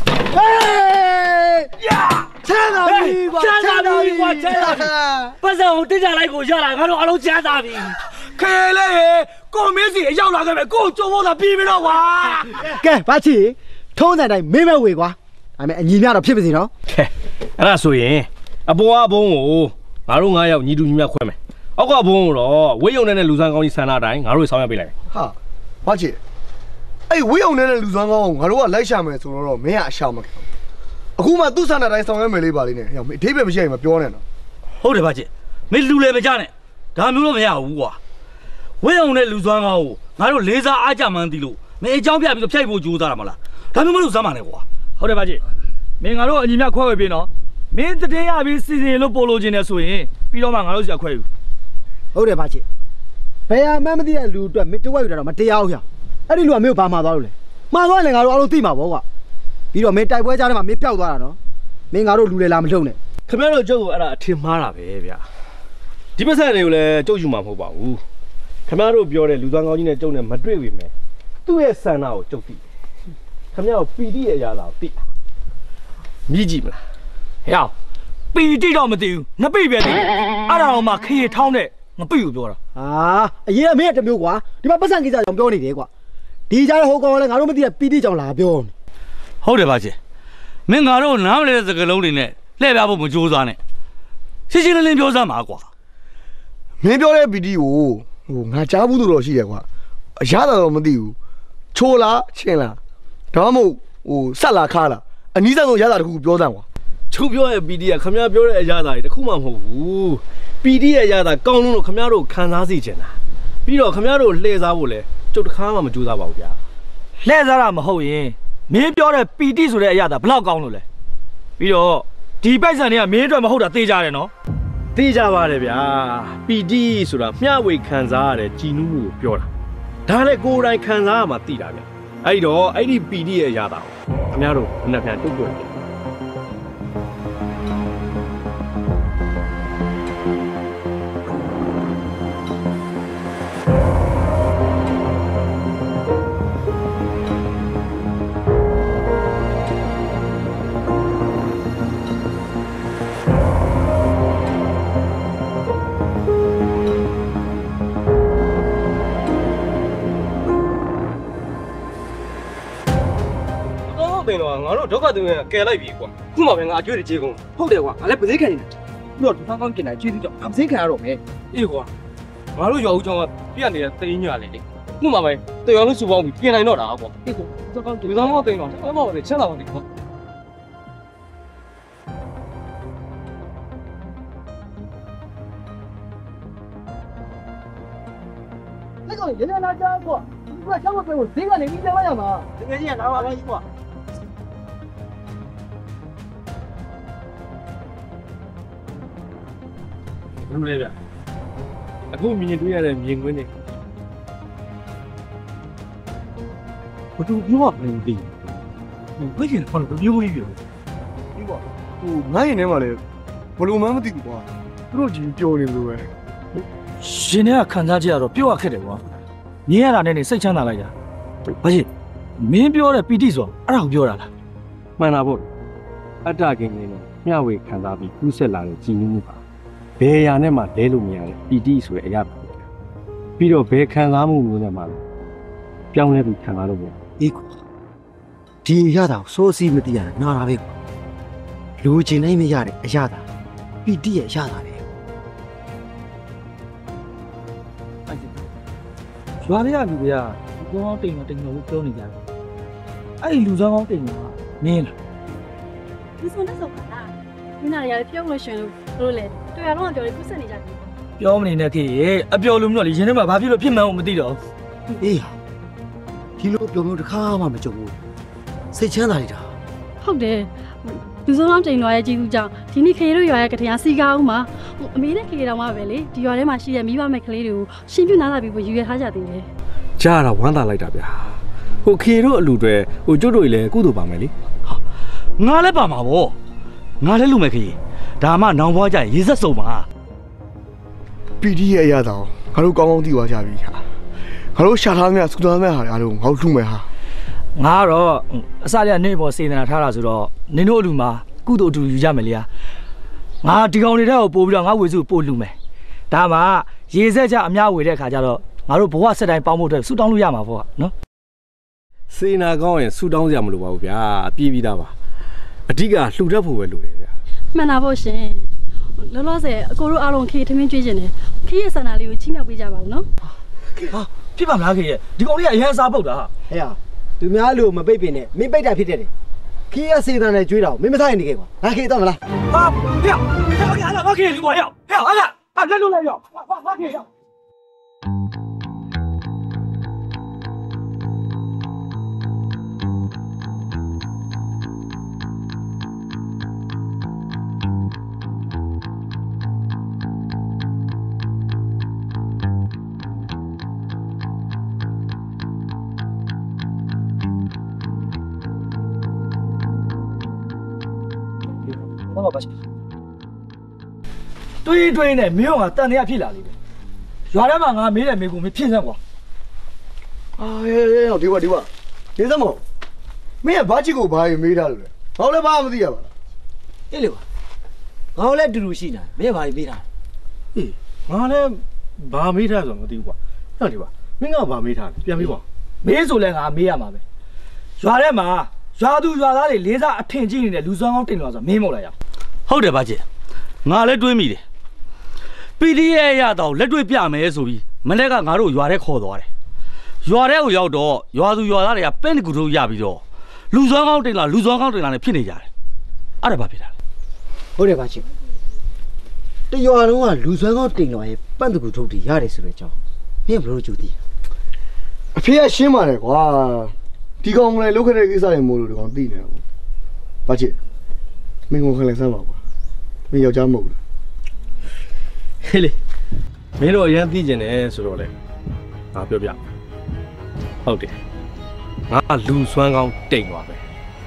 ယာချမ်းသာပြီကွာချမ်းသာပြီကွာချမ်းသာပြီပတ်စံကိုတင်ကြလိုက်ကိုရလာငါတို့အလုံးချမ်းသာပြီခဲလေကိုမင်းစီအရောက်လာခဲ့မယ်ကိုကြုံဖို့သာပြီးပြီတော့ကွာကဲဘာချီထုံးစံတိုင်းမင်းမဝေကွာဒါပေမဲ့အညီမြတော့ဖြစ်ပါစေနော်ခဲအဲ့ဒါဆိုရင်အပေါ်အဘုံကိုငါတို့၅ယောက်ညီတူညီမျှခွဲမယ်အောက်ကဘုံကိုတော့ဝေးုံနဲ့လူစမ်းကောင်းကြီးဆန္ဒအတိုင်းငါတို့ဆောင်းရပေးလိုက်မယ်ဟာဘာချစ်အဲ့ဝေးအောင်နေတဲ့လူစွမ်းကောင်းကိုငါတို့ကလိုက်ရှာမယ်ဆိုတော့မင်းကအရှောင်မခံအခုမှသူ့ဆန္ဒတိုင်းဆောင်ရွက်မယ်လေးပါလေးနဲ့ဟဲ့အဓိပ္ပာယ်မရှိရင်မပြောနဲ့နော်ဟုတ်တယ်ဗျချစ်မင်းလူလေမကြနဲ့ဒါမျိုးတော့မရဘူးကွာဝေးအောင်တဲ့လူစွမ်းကောင်းကိုငါတို့လေးစားအားကြမှန်းသိလို့မင်းအကြောင်းပြပြီးတော့ဖြိုက်ဖို့ကြိုးစားတာမလားဒါမျိုးမလို့စမ်းပါနဲ့ကွာဟုတ်တယ်ဗျချစ်မင်းငါတို့အညီမြခွဲဝေပြီးနော်မင်းတည်ရပြီးစီစဉ်လို့ပို့လို့ခြင်းနဲ့ဆိုရင်ပြီးတော့မှငါတို့စီခွဲယူဟုတ်တယ်ဘာချစ်ဘယ်ဟာမှမသိတဲ့လူအတွက်မင်းတဝက်ယူတာတော့မတရားဘူးဗျအဲ့ဒီလူကမင်းကိုဘာမှာသွားလို့လဲမှာသွားရင်ငါတို့အားလုံးသိမှာပေါ့ကွာပြီးတော့မင်းတိုက်ပွဲကြားထဲမှာမင်းပျောက်သွားတာနော်မင်းငါတို့လူလေလာမလုံနဲ့ခင်ဗျားတို့ကျုပ်ကအဲ့ဒါအထင်မှားတာပဲဗျဒီပတ်စံတွေကိုလည်းကျုပ်ယူမှာမဟုတ်ပါဘူးခင်ဗျားတို့ပြောတဲ့လူသားကောင်းကြီးနဲ့ကျုပ်နဲ့မတွေ့ပြီမယ်သူ့ရဲ့ဆန္ဒကိုကျုပ်သိခင်ဗျားတို့ပီတိရဲ့အရာကိုသိမြည်ကြည့်မလားဟဲ့ပီတိတော့မသိဘူးငပိပဲသိတယ်အဲ့ဒါတော့မှခေထောင်းတဲ့ငပိကိုပြောတာဟာအရင်ကမင်းကတမျိုးကွာဒီမှာပတ်စံကိစ္စကြောင့်ပြောနေတယ်ကွာဒီကြားဟိုကောင်လည်းငါတို့မသိတဲ့ပီတိကြောင့်လာပြောနေဟုတ်တယ်ဗျချစ်မင်းငါတို့နားမလဲတဲ့စကားလုံးတွေနဲ့လှည့်ပြဖို့မကြိုးစားနဲ့ရှင်းရှင်းလင်းလင်းပြောစမ်းပါကွာမင်းပြောတဲ့ဗီဒီယိုဟိုငါကြားဘူးတော့ရှိတယ်ကွာအရသာတော့မသိဘူးချိုးလားချင်းလားဒါမှမဟုတ်ဟိုဆက်လာခါလားအနည်းဆုံးရသာတခုပြောစမ်းကွာချုပ်ပြောရဲ့ပီတိကခင်ဗျားပြောတဲ့အရာတွေတခုမှမဟုတ်ဘူးပီတိရဲ့အရာတာကောင်းလုံးလို့ခင်ဗျားတို့ခံစားစေချင်တာပြီးတော့ခင်ဗျားတို့လှည့်စားဖို့လဲကျုပ်တစ်ခါမှမကြိုးစားပါဘူးဗျာလှည့်စားတာမဟုတ်ရင်မင်းပြောတဲ့ပီတိဆိုတဲ့အရာဒါဘလောက်ကောင်းလို့လဲပြီးတော့ဒီပိုက်ဆံတွေကမင်းအတွက်မဟုတ်တာသိကြတယ်နော်သိကြပါတယ်ဗျာပီတိဆိုတာမျှဝေခံစားရတဲ့ကြည်နူးမှုကိုပြောတာဒါလည်းကိုယ်တိုင်ခံစားရမှသိတာဗျအဲ့တော့အဲ့ဒီပီတိရဲ့အရာတာကိုခင်ဗျားတို့နှစ်ပြန်တုတ်တွေ့တယ်တင်တော့ငါတို့ဒုက္ခသူရင်ကယ်လိုက်ပြီကွာခုမှပဲငါအကျွေးတွေကြေးကုန်ဟုတ်တယ်ကွာငါလည်းပစိခံနေတယ်ပြီးတော့ဒုက္ခကောင်းကျင်တယ်ကျွေးသေးတော့ပစိခံရတော့မယ်အေးကွာငါတို့ရွာဦးချောင်းကပြက်နေတဲ့တိန်းညလေလေခုမှပဲတရွာလုံးစုပေါင်းပြီးပြင်နိုင်တော့တာကွာဒီကောဒုက္ခကောင်းဒီသားမောတင်တော့အဲ့မောတွေချက်လာပါလိမ့်ကွာ那个人家拿家伙，你说小伙子，我谁管你一千万呀嘛？这个钱拿完了一个。 ဘယ်လိုလဲဗျအခုမြင်တွေ့ရတဲ့မြင်ကွင်းတွေဘသူပြောရမလဲမသိဘူးဘယ်ကျင်ခေါ်လို့ပြောပြီးပြီဒီကွာဟိုငါရင်ထဲမှာလေဘလို့မှမသိဘူးကွာသူတို့ကြီးပြောနေလို့ပဲရှင်တွေကခံစားကြရတော့ပြောရခက်တယ်ကွာမြင်ရတာနဲ့နေစိတ်ချမ်းသာလိုက်တာဘာရှိမင်းပြောတဲ့ပီတိဆိုအဲ့ဒါကိုပြောတာလားမှန်တာပေါ့အတ္တကိန်းလေးနဲ့မျှဝေခံစားပြီးကူးဆက်လာတဲ့ကြည်နူးမှုပါဘယ်ရာနဲ့မှလဲလို့မရတဲ့ပီတိဆိုတဲ့အရာပါပြီးတော့ဘယ်ခံစားမှုမျိုးနဲ့မှလည်းပြောင်းလဲပြီးခံစားလို့ပေါ့အေးကွာဒီအရာတော့စိုးစီးမသိရတာနားတာပဲကွာလူချင်းနိုင်မရတဲ့အရာတာပီတိရဲ့အရာတာပဲရွာတွေကလူတွေကလူကောင်းတိမ်တော့တိမ်တော့ပြောနေကြတယ်အဲ့ဒီလူကောင်းတိမ်ကနင်းလားဒီစုံတဲ့ဆောက်ပါလားမင်းနာရရပြုံးလို့ရှင်လို့တို့လေတွေ့ရတော့ကြော်လေးကုဆက်နေကြတယ်ပြောမနေနဲ့ခေရေအပျော်လူမျိုးလေရင်ထဲမှာဘာဖြစ်လို့ဖြစ်မှန်းမသိတော့အေးဟာဒီလိုပြောမျိုးတစ်ခါမှမကြုံဘူးစိတ်ချမ်းသာနေတာဟုတ်တယ်လူစုံအောင်ချိန်လွားရဲ့ကျေးဇူးကြောင့်ဒီနေ့ခေတို့ရွာရဲ့ကထရာစီကားဦးမှာဟအမေနဲ့ခေတောင်မှပဲလေဒီရွာထဲမှာရှိတဲ့မိဘမဲ့ကလေးတွေကိုရှင်ပြနာလာပြီးယူရထားကြသေးတယ်ကြားရတာဝမ်းသာလိုက်တာဗျာဟိုခေတို့အလူတွေဟိုကျွတ်တို့ကြီးလည်းကုသိုလ်ပါမယ်လေငါလည်းပါမှာဗောငါလည်းလူမဲ့ခေဒါမှနောင်ဘွားကြရေဆက်စုံပါပီတီရဲ့အရာတော်ငါတို့ကောင်းကောင်းသိသွားကြပြီဟာငါတို့ရှာထားမြတ်စူသားမြတ်ဟာအားလုံးငါတို့လှူမယ်ဟာငါကတော့အစရနေပေါ်စေတနာထားတာဆိုတော့နင်တို့အလူမှာကုသိုလ်အတူယူကြမယ်လေငါဒီကောင်တွေတဲ့ကိုပို့ပြီးတော့ငါဝေစုပို့လှူမယ်ဒါမှရေဆက်ကြအများဝေတဲ့ခါကျတော့ငါတို့ဘဝဆက်တိုင်းပေါင်းဖို့အတွက်ဆူတောင်းလို့ရမှာပေါ့နော်စေနာကောင်းရင်ဆူတောင်းစရာမလိုပါဘူးဗျာပြေးပြီးသားပါအဓိကလှူတတ်ဖို့ပဲလိုတယ်ဗျာမှန်တာပေါ့ရှင်လောလောဆယ်အကိုတို့အားလုံးခေထမင်းကျွေးကျင်တယ်ခေရဲ့ဆန္ဒလေးကိုချိမြောက်ပေးကြပါဦးနော်ဟာဖြစ်ပါမလားခေရဲ့ဒီကောင်လေးကအရင်စားပုတ်တာဟဲ့ဟာသူများလို့မပိတ်ပင်နဲ့မင်းပိတ်တာဖြစ်တယ်ခီးရစေတနာနဲ့ကြွေးတာမင်းမဆိုင်နေခဲ့ကွာငါခေတော့မလားဟာဟဲ့ဟဲ့ဟာလာခေဒီကွာဟဲ့ဟဲ့ဟာလာဟာလက်လို့လိုက်ရောဟာဟာခေရော ဟုတ်ပါပါတွေးတွေးနဲ့မင်းကတန်တရားဖြစ်လာလိမ့်မယ်ရွာထဲမှာငါမေးတယ်မေးကူမင်းဖြစ်စမ်းကွာအာဟဲ့ဟဲ့ဒီကွာဒီကွာနေစမောမင်းကဘာချစ်ကိုဘာရင်မေးထားလို့လဲဘာလဲဘာမသိရပါလားအေးလေကွာငါလည်းတူတူရှိနေမင်းဘာပြီးတာဟေးငါလည်းဘာမေးထားဆိုမသိဘူးကွာဟုတ်တယ်ကွာမင်းကဘာမေးထားလဲပြန်ပြီးပါမေးဆိုလဲငါမေးရမှာပဲရွာထဲမှာရွာသူရွာသားတွေလေးစားအထင်ကြီးနေတဲ့လူစွမ်းကောင်းတင်လို့ဆိုမင်းမို့လားရဟုတ်တယ်ဗျာကျငါလည်းတွေးမိတယ်ပီဒီရဲ့ရတော့လက်တွေ့ပြမယ်ဆိုပြီးမနေ့ကငါတို့ရွာထဲခေါ်သွားတယ်ရွာထဲကိုရောက်တော့ရွာသူရွာသားတွေကပင့်တကူတို့ရပြီးတော့လူစွမ်းကောင်းတင်လာလူစွမ်းကောင်းတင်လာနဲ့ဖြစ်နေကြတယ်အဲ့ဒါဘာဖြစ်တာလဲဟုတ်တယ်ပါချစ်တရွာလုံးကလူစွမ်းကောင်းတင်တော်ရဲ့ပန့်တကူထုတ်တီရတယ်ဆိုတဲ့အကြောင်းမင်းဘယ်လိုကြိုသိအဖေကရှင်းပါတယ်ကွာဒီကောင်မလေးလုတ်ခတဲ့ကိစ္စတွေမို့လို့ဒီကောင်သိနေတာပေါ့ဘာချစ်မင်းကိုခက်လိုက်စမ်းပါကွာမင်းယောက်ျားမဟုတ်ဘူးဟေးလေမင်းတို့အရင်သိကျင်တယ်ဆိုတော့လေငါပြောပြဟုတ်တယ်ငါလူစွမ်းကောင်းတိတ်သွားပဲ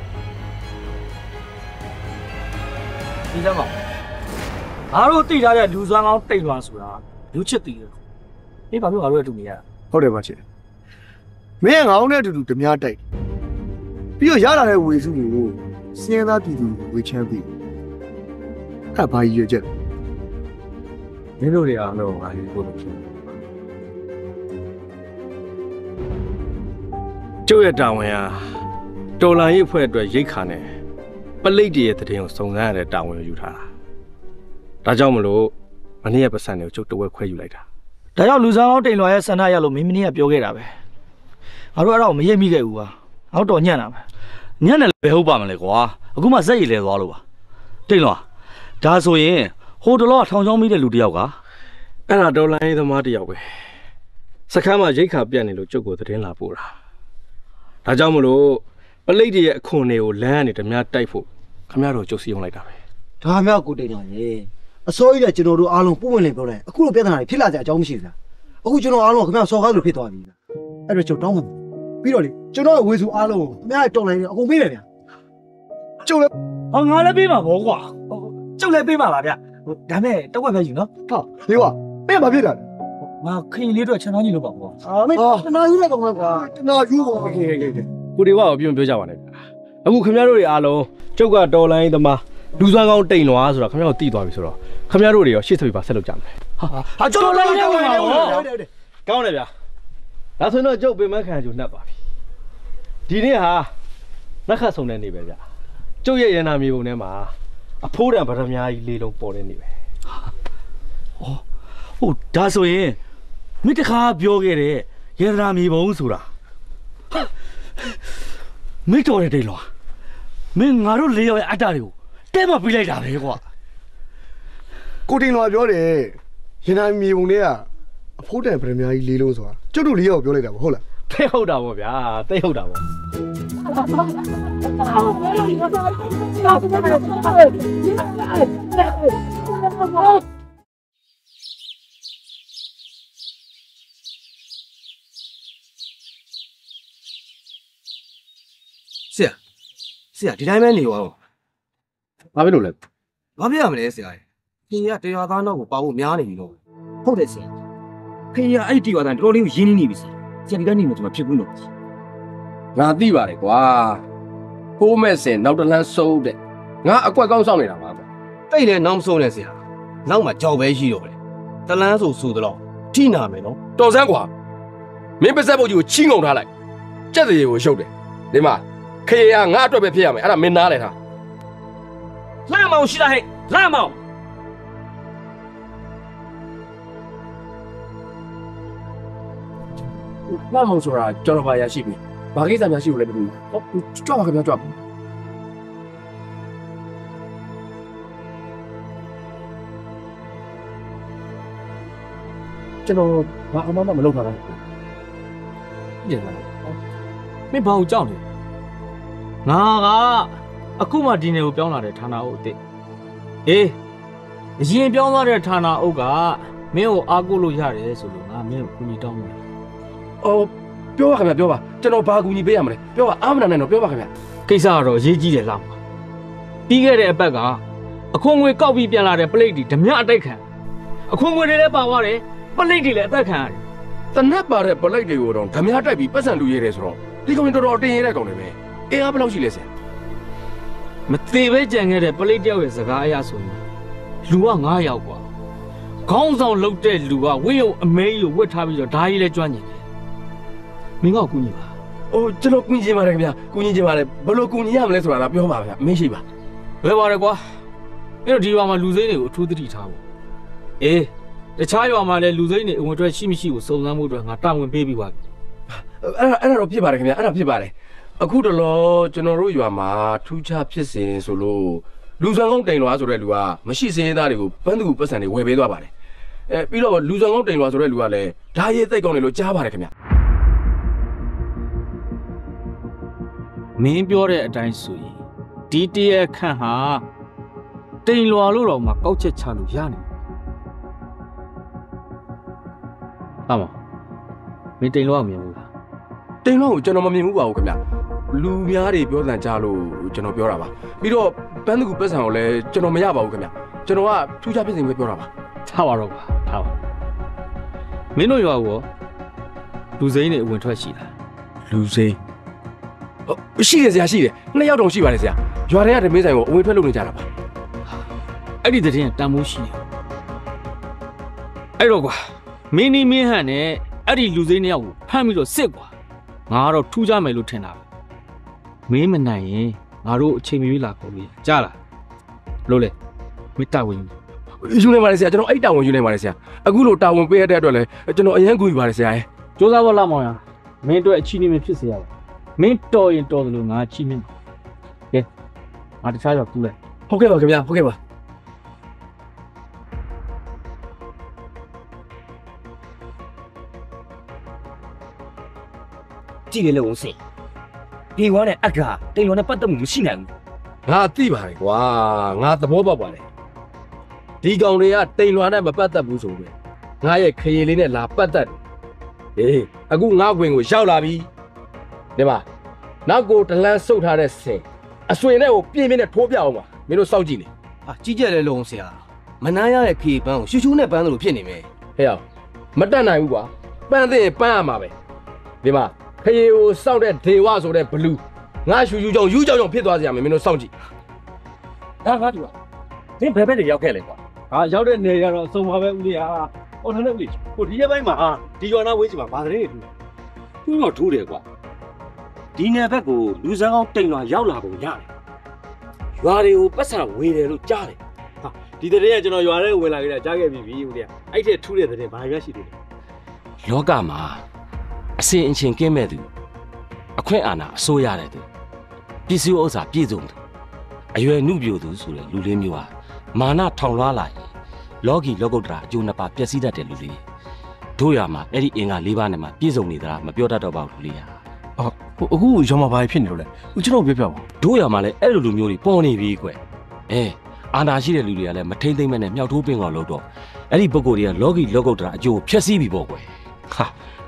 ဒီစမ်းပါငါတို့သိထားတဲ့လူစွမ်းကောင်းတိတ်သွားဆိုတာလူချစ်တည်တယ်အေးဘာလို့ငါတို့အတူနေရတာဟုတ်တယ်ဘာချစ်မင်းကငါ့နဲ့အတူတူဓမြတိုက်ပြီးတော့ရလာတဲ့ဝေစုကိုစင်းသားပြည်သူဝေချမ်းပြီးအဲ့ဘာကြီးရွက်ချက်မင်းတို့တွေအားလုံးငါယူဖို့လို့ဖြစ်ကျုပ်ရဲ့တာဝန်ဟာတော်လာရေးအဖွဲ့အတွက်ရိတ်ခါနဲ့ပလိတ်တရဲ့တည်င်းကိုစုံစမ်းရတဲ့တာဝန်ကိုယူထားတာဒါကြောင့်မလို့မနေ့ကပတ်စံတွေကိုကျုပ်တဝက်ခွဲယူလိုက်တာဒါကြောင့်လူစွမ်းကောင်းတင်လွှာရဲ့ဆန္ဒရလို့မင်းမင်းကပြောခဲ့တာပဲငါတို့အဲ့ဒါကိုမရိပ်မိခဲ့ဘူးကွာငါတို့တော့ညံ့တာပဲညံ့တယ်လည်းဘယ်ဟုတ်ပါမလဲကွာအခုမှစက်ရည်လဲသွားလို့ပါတိတ်လွှာဒါဆိုရင်ဟိုတလောကထောင်ချောင်းမိတဲ့လူတယောက်ကအဲ့ဒါတော်လိုင်းသမားတယောက်ပဲစခန်းမှာရိတ်ခါပြတ်နေလို့ကျုပ်ကိုသတင်းလာပို့တာဒါကြောင့်မလို့ပလိတ်တရဲ့အခွန်တွေကိုလမ်းကနေဓမြတိုက်ဖို့ခမရတို့ကျုပ်စီအောင်လိုက်တာပဲဒါမှကိုတင်တော်ရေအစိုးရကကျွန်တော်တို့အားလုံးပုံဝင်လင်ပြောတယ်အခုလိုပြဿနာတွေဖြစ်လာကြအကြောင်းမရှိဘူးလားအခုကျွန်တော်အားလုံးခင်ဗျာစော်ကားလို့ဖြစ်သွားပြီလားအဲ့တော့ကျွန်တော်တောင်းမှာပြီးတော့လေကျွန်တော်ရဲ့ဝေစုအားလုံးခင်ဗျာတော်လိုက်နေအကုန်ပေးမယ်ဗျာကျုပ်လည်းဟောငါလည်းပေးမှာဗောကွာကျုပ်လည်းပေးမှာပါဗျဒါမဲ့တက်ွက်ပဲယူနော်ဟာဒီကွာမင်းဘာဖြစ်တာလဲငါခရင်လေးတို့ချန်တော်ကြီးလို့ပါဗောအာမင်းတနာယူလိုက်ပါကွာတနာယူပါโอเคโอเคကိုဒီဝါကိုပြောပြောကြပါနဲ့အခုခမရတို့တွေအားလုံးကျုပ်ကတော်လိုင်းသမားလူစွမ်းကောင်းတိမ်လွာဆိုတာခမရတို့သိသွားပြီဆိုတော့ခမရတို့တွေရောရှေ့ဆက်ပြီးပါဆက်လုပ်ကြမယ်ဟာကျုပ်လည်းရောက်ပါဗောကောင်းတယ်ဗျာဒါဆိုတော့ကျုပ်ပင်မခံကြုံနှက်ပါပြီဒီနေ့ဟာနှက်ခတ်ဆုံတဲ့နေ့ပဲဗျာကျုပ်ရဲ့ရန်နာမြေပုံထဲမှာအဖိုးတန်ဗဒမားကြီးလေးလုံးပေါ်တဲ့နေ့ပဲဟောဟုတ်ဒါဆိုရင်မိတခါပြောခဲ့တဲ့ရေဒရာမြေပုံဆိုတာမိတော်တဲ့တိတ်လွာမင်းငါတို့လေးယောက်ရဲ့အတ္တတွေကိုတဲမပြီးလိုက်တာပဲကွာကိုတင်တော်ပြောတယ်ရင်နာမြေပုံတွေကအဖိုးတန်ဗရမ ्या ကြီးလေးလုံးဆိုတာကျုပ်တို့လေးယောက်ပြောလိုက်တာပေါ့ဟုတ်လားသိဟုတ်တာပေါ့ဗျာသိဟုတ်တာပေါ့ Oh, ဆရာဒီတိုင်းပဲနေရောဘာဖြစ်လို့လဲဘာဖြစ်ရမလဲဆရာကြီးကတရားသားနောက်ကိုပါဖို့များနေပြီလို့ဟုတ်တယ်ဆရာဖေးရအဲ့ဒီတီဝါတန်တော်တော်လေးကိုရင်းနှီးနေပြီဆရာဆရာဒီကနေမှကျွန်တော်ဖြစ်ဘူးလို့ငါသိပါတယ်ကွာဖိုးမဲ့စင်နောက်တလန်းစိုးတဲ့ငါအကွက်ကောင်းဆောင်နေတာပါကွာတိတ်လဲနောက်မဆုံးနဲ့ဆရာနောက်မှကြောက်ပဲရှိတော့တယ်တလန်းဆိုဆိုတော့ထိနာမယ်နော်တော်စမ်းကွာမင်းပါဇက်ပုတ်ကြီးကိုချီးငုံထားလိုက်ကြက်တရေကိုရှုပ်တယ်ဒီမှာခေရငါအတွက်ပဲဖြစ်ရမယ်အဲ့ဒါမင်းနားလဲထားလှမောင်ရှိလားဟဲ့လှမောင်လှမောင်ဆိုတာကျွန်တော်ပါရရှိပြီဘာကိစ္စများရှိလို့လဲမသိဘူးဟုတ်ကြွပါခင်ဗျာကြွပါကျွန်တော်ဘာအမှမမလုပ်တာလားညင်လာမင်းဘာကိုကြောက်နေငါကအခုမှဒီနယ်ကိုပြောင်းလာတဲ့ဌာနအုပ်အစ်အေးအရင်ပြောင်းသွားတဲ့ဌာနအုပ်ကမင်းကိုအားကိုးလို့ရတယ်ဆိုလို့ငါမင်းကိုကူညီတောင်းတယ်အော်ပြောပါခင်ဗျာပြောပါကျွန်တော်ဘာကူညီပေးရမလဲပြောပါအားမနာနဲ့တော့ပြောပါခင်ဗျာကိစ္စကတော့အရေးကြီးတယ်လားမပြီးခဲ့တဲ့အပတ်ကအခွန်ငွေကောက်ပြီးပြန်လာတဲ့ပလိတ်တွေဓမြအတိုက်ခံအခွန်ငွေတွေလည်းပါသွားတယ်ပလိတ်တွေလည်းအသက်ခံရတယ်တနက်ပါတဲ့ပလိုက်တွေကိုတော့ဓမြတိုက်ပြီးပတ်စံလူရဲတယ်ဆိုတော့ဒီကောင်တော်တော်တင်ရတဲ့ကောင်တွေပဲအင်အားဘယ်လောက်ရှိလဲဆရာမသေးပဲကြံခဲ့တဲ့ပလိတ်တယောက်ရဲ့စကားအရဆိုရင်လူကငါးယောက်กว่าခေါင်းဆောင်လုတ်တဲ့လူကဝင်းရုံအမဲကြီးကိုဝတ်ထားပြီးတော့ဓာကြီးလဲကျွမ်းကျင်တယ်မင်းကကူညီပါအိုးကျွန်တော်ကူညီချင်ပါတယ်ခင်ဗျာကူညီချင်ပါတယ်ဘယ်လိုကူညီရမလဲဆိုတာလားပြောပါဗျာမင်းရှိပါဘယ်ပါလဲကွာအဲ့တော့ဒီရွာမှာလူစိမ်းတွေကိုအထူးသတိထားဖို့အေးတခြားရွာမှာလည်းလူစိမ်းတွေအဝင်ထွက်ရှိမရှိကိုစုံစမ်းမှုအတွက်ငါတာဝန်ပေးပြီးပါပြီအဲ့ဒါအဲ့ဒါတော့ဖြစ်ပါတယ်ခင်ဗျာအဲ့ဒါဖြစ်ပါတယ်အခုတလောကျွန်တော်တို့ရွာမှာထူးခြားဖြစ်စဉ်ဆိုလို့လူစံကုန်းတိန်လွာဆိုတဲ့လူကမရှိစင်းရဲသားတွေကိုပန်းသူပတ်စံတွေဝယ်ပေးသွားပါတယ်အဲပြီးတော့လူစံကုန်းတိန်လွာဆိုတဲ့လူကလည်းဓာရဲသိတ်ကောင်းတယ်လို့ကြားပါတယ်ခင်ဗျာမင်းပြောတဲ့အတိုင်းဆိုရင်ဒီတရက်ခန့်ဟာတိမ်လွာလို့တော့မှကောက်ချက်ချလို့ရနေဟာမမင်းတိမ်လွာမြင်ဘူးလားတိန်လွာကိုကျွန်တော်မမြင်ဘူးပါဘူးခင်ဗျာလူများတွေပြောတန်ကြလို့ကျွန်တော်ပြောတာပါပြီးတော့ပန်းသူပတ်စံကိုလည်းကျွန်တော်မရပါဘူးခင်ဗျာကျွန်တော်ကထူးခြားဖြစ်စဉ်ပဲပြောတာပါထားပါတော့ပါထားပါမင်းတို့ရွာကိုလူစိမ်းတွေအဝင်ထွက်ရှိလားလူစိမ်းရှိတယ်ဆရာရှိတယ်နှစ်ယောက်တောင်ရှိပါတယ်ဆရာရွာထဲကဓမင်းဆိုင်ကိုအဝင်ထွက်လုပ်နေကြတာပါအဲ့ဒီတည်းကတန်မိုးရှိတယ်အဲ့တော့ကွာမင်းနီမင်းဟန်နဲ့အဲ့ဒီလူစိမ်းနှစ်ယောက်ကိုဖမ်းပြီးတော့စစ်ကွာငါကတော့ထူးကြမယ်လို့ထင်တာမင်းမနိုင်ရင်ငါတို့အချိန်မရွေးလာခေါ်လို့ကြားလားလို့လေမိတာဝင်ယူနေပါတယ်ဆရာကျွန်တော်အဲ့တာဝန်ယူနေပါတယ်ဆရာအခုလိုတာဝန်ပေးရတဲ့အတွက်လည်းကျွန်တော်အရင်ကူယူပါတယ်ဆရာရဲ့စ조사ဖို့လာမောင်ရမင်းတို့အချီးနေမဖြစ်စေရပါမင်းတော်ရင်တော်တယ်လို့ငါချီးမြှင့်ကဲငါတခြားကြောက်ကူးလိုက်ဟုတ်ကဲ့ပါခင်ဗျာဟုတ်ကဲ့ပါကြည့်လေလို့စင်ဒီဝါနဲ့အက္ခာတိမ်လွန်နဲ့ပတ်သက်မှုမရှိနိုင်ဘူးငါသိပါတယ်ကွာငါသဘောပေါက်ပါတယ်ဒီကောင်တွေကတိမ်လွာနဲ့မပတ်သက်ဘူးဆိုပဲငါရဲ့ခရီးလေးနဲ့လာပတ်သက်တယ်ဟေးအခုငါ့ဝင်ကိုရောက်လာပြီဒီမှာနောက်ကိုတလန်းဆုတ်ထားတဲ့ဆင်အဆွေနဲ့ကိုပြင်းပြင်းနဲ့ထိုးပြအောင်ပါမင်းတို့စောင့်ကြည့်နေဟာကြီးကြက်လဲလုံးဆရာမနာရရဲ့ခေပန်းကိုရှူးရှူးနဲ့ပန်းလို့ဖြစ်နေမယ်ဟဲ့အောင်မတက်နိုင်ဘူးကွာပန်းသိရင်ပန်းရမှာပဲဒီမှာခရီးကိုစောင့်တဲ့ဒေဝဆိုတဲ့ဘလူးငါရှူရှူကြောင်ယူကြောင်ကြောင်ဖြစ်သွားစေရမယ်မင်းတို့စောင့်ကြည့်ဒါငါတူပါမင်းဘယ်ဘက်တွေရောက်ခဲ့လဲကွာဟာရောက်တဲ့နေရတော့စုံပါပဲဦးလေးဟာဟိုထနဲ့ဦးလေးဟိုဒီရက်ပိုင်းမှာဟာဒီရွာနာဝေးချင်မှာဗာတဲ့တူသူ့တော့ထူးတယ်ကွာဒီနယ်ဘက်ကိုလူစမ်းကောင်းတိမ်လွာရောက်လာပုံရတယ်ရွာတွေကိုပတ်စံဝေတယ်လို့ကြားတယ်ဟာဒီတဲ့ကကျွန်တော်ရွာထဲဝင်လာကြတာကြားခဲ့ပြီပြီဦးလေးအဲ့ထက်ထူးတဲ့တဲ့ဘာရွက်ရှိသေးလဲလောကမှာအစဉ်အချင်းကင်းမဲ့သူအခွင့်အာဏာအစိုးရတဲ့သူပစ္စည်းဥစ္စာပြည့်စုံသူအရွယ်နှုပြိုသူဆိုတဲ့လူလေးမျိုးဟာမာနထောင်လွှားလာရင်လောကီလောကုတ္တရာအကျိုးနှစ်ပါးပျက်စီးတတ်တဲ့လူလေးတို့ရမှာအဲ့ဒီအင်္ဂါ၄ပါးနဲ့မှပြည့်စုံနေသလားမပြောတတ်တော့ပါဘူးလူလေးဟာအော်အခုရောမဘာဖြစ်နေလို့လဲဦးကျွန်တော်ပြောပြပါတို့ရမှာလည်းအဲ့လိုလူမျိုးတွေပေါ်နေပြီကွအဲအာဏာရှိတဲ့လူတွေကလည်းမထိမ့်သိမ့်မဲ့နဲ့မြောက်ထိုးပင်ကောလို့တော့အဲ့ဒီပုဂ္ဂိုလ်တွေကလောကီလောကုတ္တရာအကျိုးဖျက်ဆီးပြီပေါ့ကွဟာ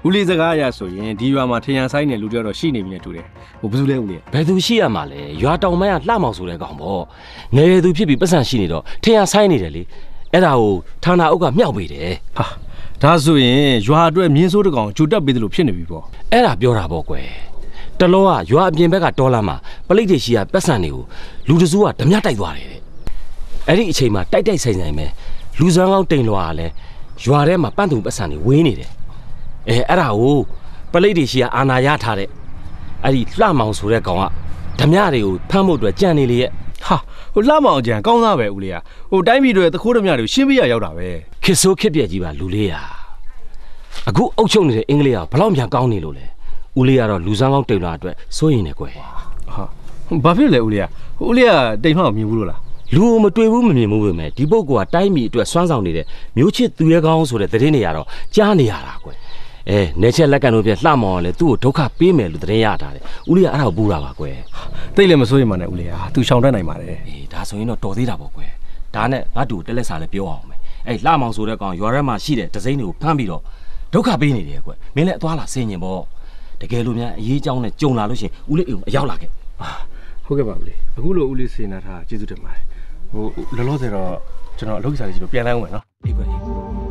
ဦးလေးစကားအရဆိုရင်ဒီရွာမှာထရန်ဆိုင်နေလူတွေတော့ရှိနေပြီနဲ့တူတယ်ဟိုဘယ်သူလဲဦးလေးဘယ်သူရှိရမှာလဲရွာတောင်မန်းကလှမောင်ဆိုတဲ့ကောင်ပေါ့ငယ်သူဖြစ်ပြီးပတ်စံရှိနေတော့ထရန်ဆိုင်နေတယ်လေအဲ့ဒါကိုဌာနအုပ်ကမြောက်ပေးတယ်ဟာဒါဆိုရင်ရွာအတွက်မြင်းစိုးတကောင်ဂျူတက်ပေးသလိုဖြစ်နေပြီပေါ့အဲ့ဒါပြောတာပေါ့ကွယ်တလုံးကရွာအပြင်ဘက်ကဒေါ်လာမှာပလိတ်တွေရှိရပတ်စံတွေကိုလူတစုကဓမြတိုက်သွားတယ်တဲ့အဲ့ဒီအချိန်မှာတိုက်တိုက်ဆိုင်ဆိုင်ပဲလူစမ်းကောင်းတိန်လွာကလည်းရွာထဲမှာပန့်သူပတ်စံတွေဝင်းနေတယ်အဲအဲ့ဒါကိုပလိတ်တွေရှိရအာနာရထားတဲ့အဲ့ဒီလှမောင်ဆိုတဲ့ကောင်ကဓမြတွေကိုဖမ်းဖို့အတွက်ကြံနေလေရဲ့ဟာဟိုလှမောင်ကြံကောင်းသားပဲဦးလေးကဟိုတိုင်းပြည်တွေသခိုးဓမြတွေကိုရှင်းပြရရောက်တာပဲခစ်ဆိုးခစ်ပြက်ကြီးပါလူလေးရအခုအုပ်ချုပ်နေတဲ့အင်္ဂလိပ်ကဘလောက်မြန်ကောင်းနေလို့လဲဦးလေးကတော့လူစမ်းကောင်းတိန်လွာအတွက်စိုးရင်နေကွယ်ဟာဘာဖြစ်လဲဦးလေးကဦးလေးကတိမ်မှောက်မြင်ဘူးလို့လားလူမတွေ့ဘူးမမြင်ဘူးပဲမဲ့ဒီပုဂ္ဂိုလ်ကတိုင်းပြည်အတွက်စွမ်းဆောင်နေတဲ့မျိုးချစ်သူရဲကောင်းဆိုတဲ့သတင်းတွေကတော့ကြားနေရတာကွယ်အဲနေချက်လက်ကန်တို့ပြလှမောင်ကလည်းသူ့ကိုဒုက္ခပေးမယ်လို့သတင်းရထားတယ်ဦးလေးကအဲ့ဒါကိုပူတာပါကွယ်တိတ်လည်းမစိုးရင်မနဲ့ဦးလေးကသူရှောင်တတ်နိုင်ပါတယ်အေးဒါဆိုရင်တော့တော်သေးတာပေါ့ကွယ်ဒါနဲ့ငါတူတက်လက်စာလည်းပြောအောင်မယ်အဲ့လှမောင်ဆိုတဲ့ကောင်ရွာထဲမှာရှိတဲ့ဒဇိမ့်တွေကိုဖမ်းပြီးတော့ဒုက္ခပေးနေတယ်ကွယ်မင်းလည်းအသွားလာဆင်ញင်ပေါ့တကယ်လို့များအရေးအကြောင်းနဲ့ကြုံလာလို့ရှိရင်ဦးလေးအိမ်အရောက်လာခဲ့ဟုတ်ကဲ့ပါဦးလေးအခုလိုဦးလေးစေနာထားကျေးဇူးတင်ပါတယ်ဟိုလောလောဆယ်တော့ကျွန်တော်အလုပ်ကိစ္စလေးကြီးတော့ပြန်လိုက်အောင်မယ်နော်အေးကွယ်အေး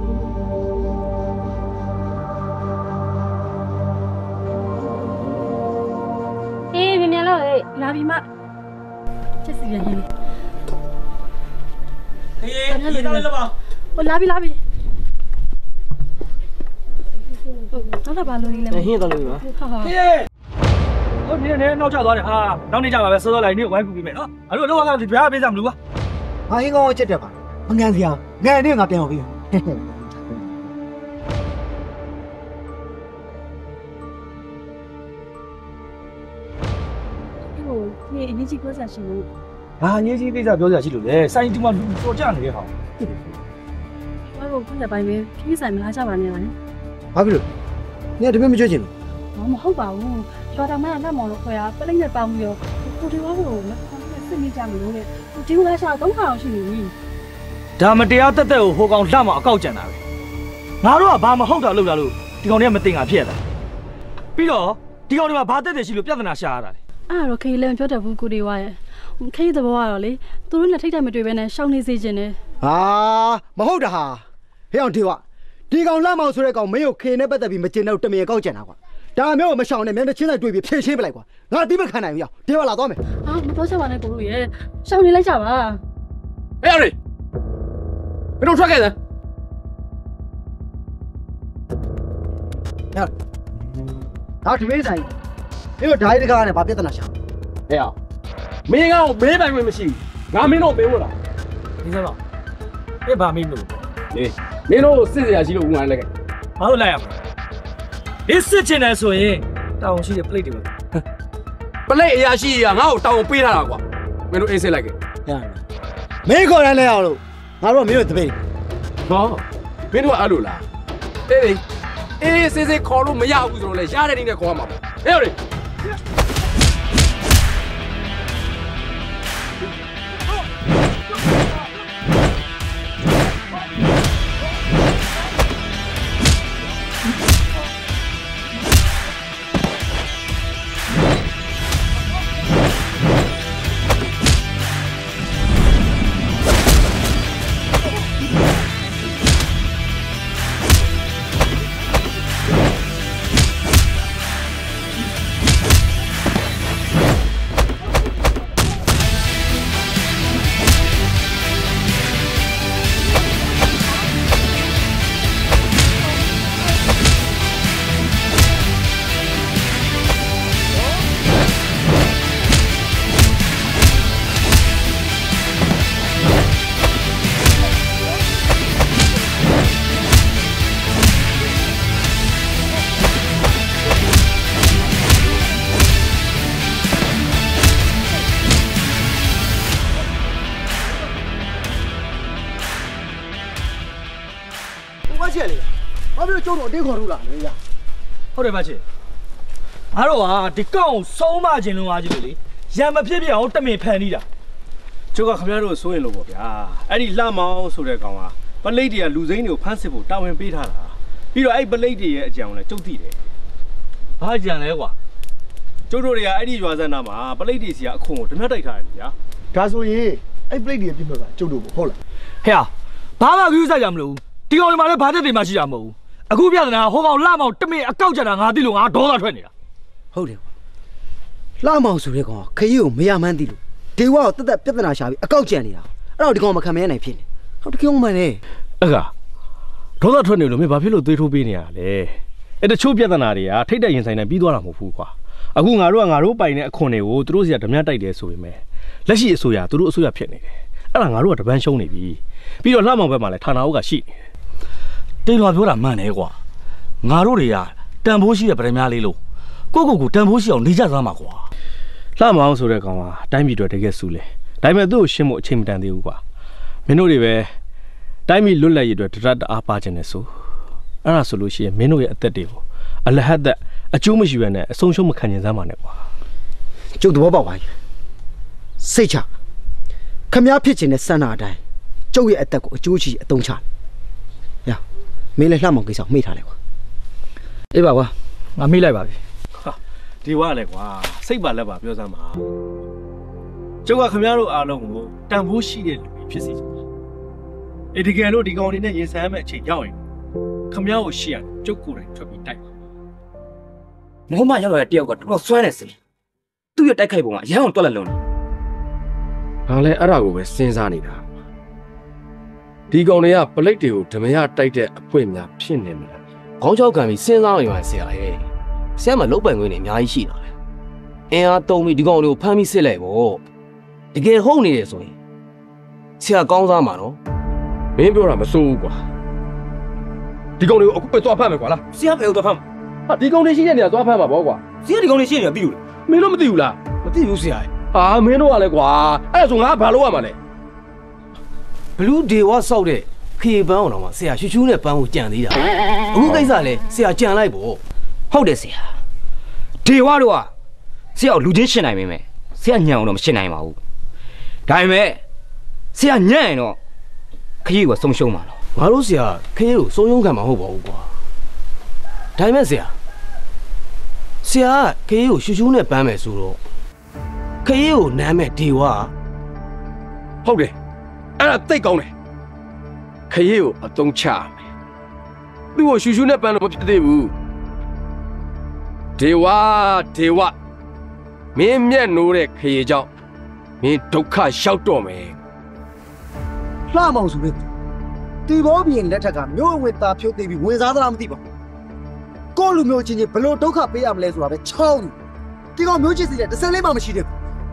အေးမြန်မြန်လို့အေးလာပြီမချက်စီပြန်ဟင်းလေးအေးဒီတော့လည်းပါဟိုလာပြီလာပြီတော့တော့ဘာလို့လဲဟင်းတော့လို့ပါဟာဟာဟေးဟိုနေနေနောက်ကျသွားတယ်ဟာနောက်နေကြပါပဲစောစောလိုက်နေဝိုင်းကူပြီးမယ်နော်အဲ့လိုတော့ကဒီဘယ်ပေးစမလို့ပါဟာဟင်းကောင်းချက်တယ်ပါမငန်းစရာငန်းနေငါပြန်အောင်ပြီဟိုဒီအရေးကြီးပြောစရာရှိလို့ဟာအရေးကြီးကိစ္စပြောစရာရှိလို့လေစိုင်းဒီမှာလူတော်ကြနေတဲ့ဟာဘာလို့ခုနကပိုင်းပဲဖြည်းဆိုင်မလားကြပါနဲ့လားဘာဖြစ်လို့နေတပည့်မကြွချင်ဘူးမဟုတ်ပါဘူးရွာတော်မကလက်မော်လို့ခေါ်ရပလိမ့်နဲ့ပေါင်းပြီးတော့ကိုဒီဝါကိုမခေါ်နဲ့စစ်မိကြမလို့တဲ့ဒီလိုလဲရှာတော့ခါအောင်ရှိနေပြီဒါမတရားတက်တက်ကိုဟိုကောင်လှမအကောက်ကြံတာပဲငါတို့ကဘာမဟုတ်တာလုပ်လာလို့ဒီကောင်တွေကမတင်တာဖြစ်ရတာပြီးတော့ဒီကောင်တွေမှာဘာတက်တက်ရှိလို့ပြဿနာရှာရတာလေအဲ့တော့ခေးလည်းမပြောတတ်ဘူးကိုဒီဝါရဲ့ခေးသဘောကတော့လေသူတို့နဲ့ထိတ်တက်မတွေ့ဘဲနဲ့ရှောင်းနေစေခြင်းနဲ့ဟာမဟုတ်တာဟာဟဲ့အောင်ဒီဝါဒီကောင်လှမောင်ဆိုတဲ့ကောင်မင်းကိုခေနဲ့ပတ်သက်ပြီးမကျင်တော့တမင်ကောက်ကြံတာကွာဒါမျိုးကိုမရှောင်နဲ့မျက်နှာချင်းဆိုင်တွေ့ပြီးဖြည့်ရှင်းပလိုက်ကွာငါတိမခံနိုင်ဘူးရောက်ဒီဝါလာသွားမယ်ဟာမပြောချင်ပါနဲ့ကိုတို့ရဲ့ရှောင်းနေလိုက်ကြပါဟဲ့အောင်မင်းတို့ထွက်ခဲ့စမ်းဟဲ့နောက်ဒီမေးဆိုင်ဒီလိုဓာတ်တကားနဲ့ဗာပြဿနာရှာဟဲ့အောင်မင်းကောင်မေးပိုင်ဝင်မရှိဘူးငါမင်းတို့မေးဖို့လားဒီစမ်းတော့အေးဗာမေးလို့အေးမင်းတို့စစ်စရာရှိလို့ဦးငါလည်းဘာလို့လိုက်ရမလဲဒီစစ်ချင်တယ်ဆိုရင်တောင်းရှိတဲ့ plate တွေပလိတ်အရာရှိရငါ့ကိုတောင်းပေးထားတာကွာမင်းတို့အေးစစ်လိုက်ခဲ့ရတယ်မင်းခေါ်ရမ်းလဲအောင်လို့ငါတို့ကမင်းတို့တပိတ်ဟောမင်းတို့ကအဲ့လိုလားအေးလေအေးစစ်စစ်ခေါ်လို့မရဘူးဆိုတော့လေရတဲ့နေနဲ့ခေါ်ရမှာပေါ့ဟဲ့လေချက်လေဘာဖြစ်လို့ကျုံတော့အတင်းခေါ်လို့လာလဲရဟုတ်တယ်ပါချစ်ငါတို့ကဒီကောက်ဆုံးမခြင်းလုံးအားကြီးလို့လေရံမဖြစ်ပြအောင်တမင်ဖန်နေတာကျုပ်ကခင်ဗျားတို့စိုးရင်လို့ပေါ့ဗျာအဲ့ဒီလှမောင်ဆိုတဲ့ကောင်ကပလိတ်တွေကလူစိမ်းတွေကိုဖမ်းစစ်ဖို့တာဝန်ပေးထားတာပြီးတော့အဲ့ပလိတ်တွေရဲ့အကြောင်းလဲကျုပ်သိတယ်ဘာကြံလဲကွာကျုပ်တို့တွေကအဲ့ဒီရွာစန်းနာမှာပလိတ်တွေစီကအခွန်ကိုဓမြတိုက်ထားတယ်ဗျာဒါဆိုရင်အဲ့ plate တွေပြစ်မှတ်ကကျုပ်တို့ကိုဟုတ်လားဟဲ့ဘာမှကူးစားကြမလို့ဒီကောင်တွေမှာလည်းဘာတက်တွေမှရှိတာမဟုတ်ဘူးအခုပြဿနာဟိုကောင်လှမောင်တမင်အကောက်ကြတာငါသိလို့ငါဒေါသထွက်နေတာဟုတ်တယ်လှမောင်ဆိုတဲ့ကောင်ခရီးကိုမရမှန်းသိလို့ဒေဝကိုတက်တက်ပြဿနာရှာပြီးအကောက်ကြံနေတာအဲ့တော့ဒီကောင်မခံမရနိုင်ဖြစ်နေဟုတ်တကယ်မှန်တယ်အကဒေါသထွက်နေလို့မင်းဘာဖြစ်လို့သွေးထိုးပေးနေရလဲအဲ့တချို့ပြဿနာတွေကထိတ်တက်ရင်ဆိုင်နေပြီးသွားတာမဟုတ်ဘူးကွာအခုငါတို့ကငါတို့ပိုင်တဲ့အခွန်တွေကိုသူတို့စီကဓမြတိုက်တယ်ဆိုပေမဲ့လက်ရှိအစိုးရသူတို့အစိုးရဖြစ်နေတယ်အဲ့ဒါငါတို့ကတပန်းရှုံးနေပြီပြီးတော့လှမောင်ဘက်မှာလည်းဌာနအုပ်ကရှိနေတယ်တိမ်လွာပြောတာမှန်တယ်ကွာငါတို့တွေကတန်ဖိုးရှိတဲ့ဗရမ များလေးလို့ကိုကိုကိုတန်ဖိုးရှိအောင်နေကြသမှာကွာလှမောင်ဆိုတဲ့ကောင်ကတိုင်းပြည်အတွက်တကယ်ဆူလေဒါပေမဲ့သူ့ကိုရှင်းဖို့အချိန်မတန်သေးဘူးကွာမင်းတို့တွေပဲတိုင်းပြည်လွတ်လပ်ရေးအတွက်တရတ်တအားပါခြင်းနဲ့ဆိုအဲ့ဒါဆိုလို့ရှိရင်မင်းတို့ရဲ့အသက်တွေကိုအလဟတ်သက်အကျိုးမရှိဘဲနဲ့အဆုံးရှုံးမခံနိုင်စမ်းပါနဲ့ကွာကျုပ်သဘောပေါက်ပါပြီစိတ်ချခမည်းဖြစ်ခြင်းနဲ့စံနာအတိုင်းကျုပ်ရဲ့အသက်ကိုအကျိုးရှိအသုံးချရမင်းလည်းလှမောင်ကိစ္စမေ့ထားလိုက်ကွာအေးပါကွာငါမေ့လိုက်ပါပြီဟာဒီဝါလဲကွာစိတ်ပါလက်ပါပြောစမ်းပါကျုပ်ကခင်ဗျားတို့အားလုံးကိုတန်ဖိုးရှိတဲ့လူတွေဖြစ်စေချင်တယ်အေးတကယ်လို့ဒီကောင်တွေနဲ့ရင်ဆိုင်ရမယ့်အချိန်ရောက်ရင်ခင်ဗျားကိုရှိရကျုပ်ကိုယ်တိုင်ထွက်ပြီးတိုက်ပါမဟုတ်မှရောက်လာတဲ့တယောက်ကတော်တော်စွမ်းနေစေသူ့ရဲ့တိုက်ခိုက်ပုံကအရန်အောင်တွက်လက်လုံးနေငါလည်းအဲ့ဒါကိုပဲစဉ်းစားနေတာဒီကောင်တွေကပလိတ်တွေကိုဓမယတိုက်တဲ့အပွင့်များဖြစ်နေမလားခေါင်းချောက်ခံပြီးစဉ်းစားနေမှဆရာရဲ့ဆရာမလုတ်ပိုင်ခွင့်တွေအများကြီးရှိတာလေအင်အားသုံးပြီးဒီကောင်တွေကိုဖမ်းပြီးစစ်လိုက်ပေါ့တကယ်ဟုတ်နေတယ်ဆိုရင်ဆရာကောင်းစားမှာနော်မင်းပြောတာမစိုးဘူးကွာဒီကောင်တွေကိုအခုပဲသွားဖမ်းမယ်ကွာလားဆရာပဲသွားဖမ်းဟာဒီကောင်တွေရှိတဲ့နေရာသွားဖမ်းမှာပေါ့ကွာဆရာဒီကောင်တွေရှိနေတာသိလို့မင်းတို့မသိဘူးလားမသိဘူးဆရာဟာမင်းတို့ကလည်းကွာအဲ့ဒါဆိုငါဘာလုပ်ရမှာလဲဘလူးဒေဝဆောက်တဲ့ခေပန်းအောင်တော့ဆရာရှူးရှူးနဲ့ပန်းကိုကြံသေးတာအခုကိစ္စလဲဆရာကြံလိုက်ပေါ့ဟုတ်တယ်ဆရာဒေဝတို့ကဆရာကိုလူချင်းရှင်းနိုင်မိမယ်ဆရာညံအောင်တော့မရှင်းနိုင်ပါဘူးဒါပေမဲ့ဆရာညံ့ရင်တော့ခရီးကိုဆုံးရှုံးမှာတော့ငါတို့ဆရာခရီးကိုဆုံးရှုံးခံမှာမဟုတ်ပါဘူးကွာဒါပေမဲ့ဆရာဆရာခရီးကိုရှူးရှူးနဲ့ပန်းမယ်ဆိုတော့ခရီးကိုနမ်းမဲ့ဒေဝဟုတ်တယ်အဲ့ဒါသိတ်ကောင်းတယ်ခရီးကိုအသုံးချမယ်သူ့ကိုရှူးရှူးနဲ့ပန်းလို့မဖြစ်သေးဘူးဒေဝဒေဝမင်းမျက်နိုးတဲ့ခရီးကြောင့်မင်းဒုက္ခရောက်တော့မယ်လှမောင်ဆိုတဲ့တီဘောဘီရင်လက်ထက်ကမျိုးဝေသားဖြုတ်သိပြီးဝင်စားသလားမသိပါဘူးကိုလူမျိုးချင်းချင်းဘလို့ဒုက္ခပေးရမလဲဆိုတာပဲချောင်းဒီကောင်မျိုးချစ်စီတဲ့တစ်စက်လေးမှမရှိတဲ့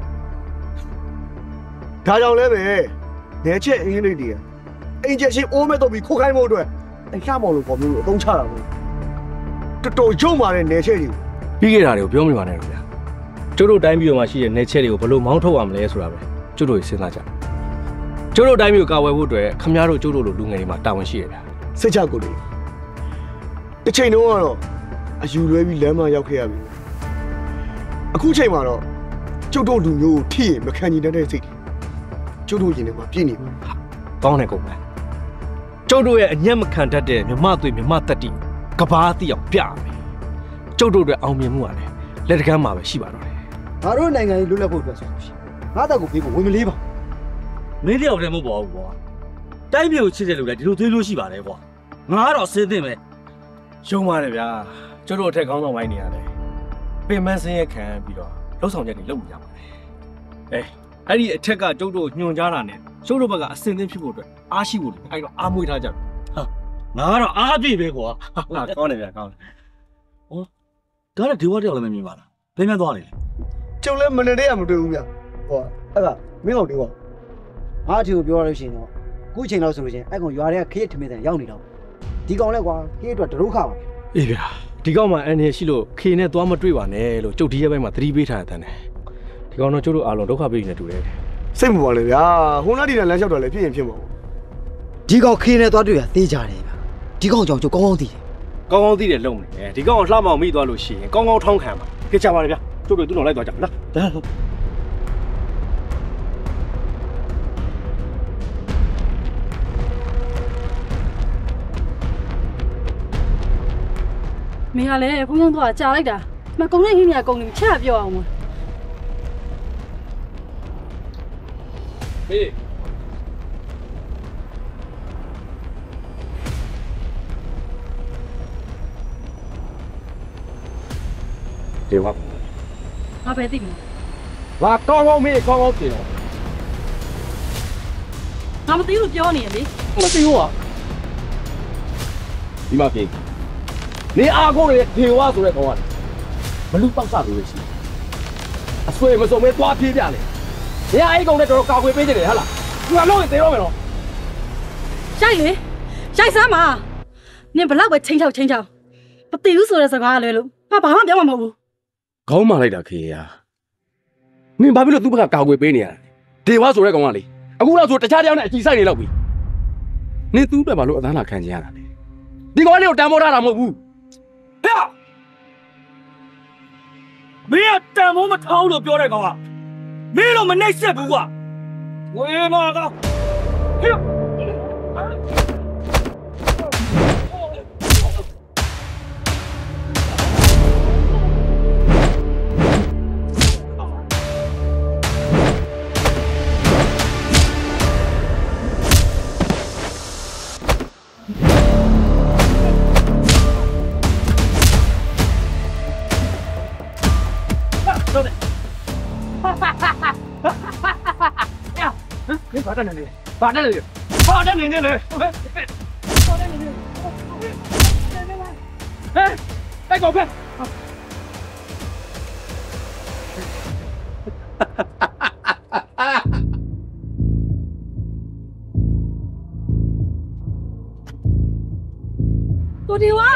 ဒါကြောင့်လဲပဲနေချက်အင်းလေးတွေအင်ဂျင်ရှင်အိုးမဲ့တော့ပြီးခိုးခိုင်းဖို့အတွက်အဲ့လှမောင်လိုပေါ်မျိုးကိုအသုံးချတာပဲတော်တော်ရုံမာတဲ့နေချက်တွေပြီးခဲ့တာတွေကိုပြောမိပါနဲ့တော့ဗျာကျုပ်တို့တိုင်းပြည်မှာရှိတဲ့နေချက်တွေကိုဘယ်လိုမောင်းထုတ်ရမလဲဆိုတာပဲကျုပ်တို့စဉ်းစားကြကျုပ်တို့တိုင်းပြည်ကိုကာဝယ်ဖို့အတွက်ခမည်းတော်ကျုပ်တို့လိုလူငယ်တွေမှာတာဝန်ရှိရဗျာစိတ်ချကိုလေတစ်ချိန်လုံးကတော့အယူလွဲပြီးလမ်းမရောက်ခဲ့ရပြီအခုချိန်မှာတော့ကျုပ်တို့လူမျိုးကိုထိရင်မခံနိုင်တဲ့စိတ်ကျုပ်တို့ရင်ထဲမှာပြည့်နေပါကောင်းတယ်ကုန်ပဲကျုပ်တို့ရဲ့အညံ့မခံတတ်တဲ့မြမသွေးမြမတက်တီကဘာတိအောင်ပြမယ်ကျုပ်တို့အတွက်အောင်မြင်မှုကလည်းလက်တကမ်းမှာပဲရှိပါတော့တယ်ငါတို့နိုင်ငံရေးလွတ်လပ်ဖို့အတွက်ဆိုလို့ရှိရင်ငါတော့ကိုပြေးဖို့ဝင်မလေးပါမင်းတယောက်တည်းမဟုတ်ပါဘူးကွာတိုင်းပြည်ကိုချစ်တဲ့လူလည်းဒီလိုသွေးလို့ရှိပါတယ်ကွာငါကတော့စဉ်းသင့်မယ်ရှုံးပါတယ်ဗျာကျုပ်တို့အထက်ကောင်းဆောင်ပိုင်းနေရတယ်ပင်မဆင်းရဲခံပြီးတော့လှုပ်ဆောင်ချက်တွေလုပ်နေရပါတယ်အဲအဲ့ဒီအထက်ကကျုပ်တို့ညွှန်ကြားတာနဲ့ကျုပ်တို့ဘက်ကအစင်သင်းဖြစ်ဖို့အတွက်အားရှိဖို့လေအဲ့တော့အားမွေးထားကြတယ်ငါကတော့အားပြည့်ပဲကွာဟာကောင်းတယ်ဗျာကောင်းတယ်ဒါလည်းဒီဝတ်တယောက်လည်းမမြင်ပါလားဘယ်မှသွားနေလဲကျုပ်လည်းမနေတည်းမတွေ့ဘူးဗျဟောအဲ့ဒါမင်းအောင်တေးပါငါအထီကိုပြောရလို့ရှိရင်တော့အခုချိန်လောက်ဆိုလို့ချင်းအဲ့ကောင်ရွာတွေကခရစ်ထမင်းတန်ရောက်နေတော့ဒီကောင်လဲကွာခရစ်အတွက်ဒုက္ခပါအေးဗျာဒီကောင်မှအန်ရရှိလို့ခေနဲ့သွားမတွေ့ပါနဲ့လို့ကျုပ်ဒီရဲ့ဘက်မှာသတိပေးထားတဲ့တန်းတယ်ဒီကောင်တော့ကျုပ်တို့အားလုံးဒုက္ခပေးနေတူတယ်စိတ်မပေါ်လေဗျာဟိုနားဒီနားလမ်းလျှောက်တော့လည်းဖြစ်ရင်ဖြစ်မှာပေါ့ဒီကောင်ခရစ်နဲ့သွားတွေ့ရသေးကြတယ်ဗျဒီကောင်ကြောင့်ကျုပ်ကောင်းကောင်းသိတယ်ကောင်းကောင်းသိတယ်လုံနေတယ်ဒီကောင်ကိုလှမောင်မိသွားလို့ရှိရင်ကောင်းကောင်းထောင်းခံပါကြကြပါလေဗျာကျုပ်တို့သူ့တော်လိုက်သွားကြမလားဒါဟ没下来，不用多加来的，那工人一年工人钱不要嘛。 嘿。电话。 我白定。 我刚刚没刚刚电。 我们都有标呢的。 我丢啊！ဒီမှာပြင်နေအားကိုရဲ့ထေဝါဆိုတဲ့ကောင်ကမလူပေါက်စားလို့ရှိအဆွေမစုံမဲသွားပြေးပြလေနေအဲ့ကောင်နဲ့တော်တော်ကာကွယ်ပေးကြတယ်ဟာလားသူကလုံးရင်သေတော့မယ်နော်ရိုက်လေရိုက်စမ်းပါနင်ဘလောက်ပဲချင်းချောက်ချင်းချောက်မသိဘူးဆိုတဲ့စကားလဲလို့ဘာဘာမှပြောမှာမဟုတ်ဘူးခေါင်းမာလိုက်တာခေရနင်ဘာဖြစ်လို့သူ့ဘက်ကကာကွယ်ပေးနေရတာဒေဝါဆိုတဲ့ကောင်ကလေအခုတော့ဆိုတခြားတယောက်နဲ့အကြည့်ဆိုင်နေလောက်ပြီနင်သူ့အတွက်ဘာလို့အသန်းလာခံကြရတာလဲဒီကောင်လေးကိုတန်ဖိုးထားတာမဟုတ်ဘူးဟဲ့မင်းကတန်ဖိုးမထောင်းလို့ပြောတဲ့ကောင်ကမင်းတော့မနှိမ့်ဆက်ဘူးကွာဝေးပါကောင်ဟဲ့ဘာတန်းနေလဲဘာတန်းနေလဲဘာတန်းနေလဲဟဲ့တိုက်ကောဖက်ကိုဒီဝါ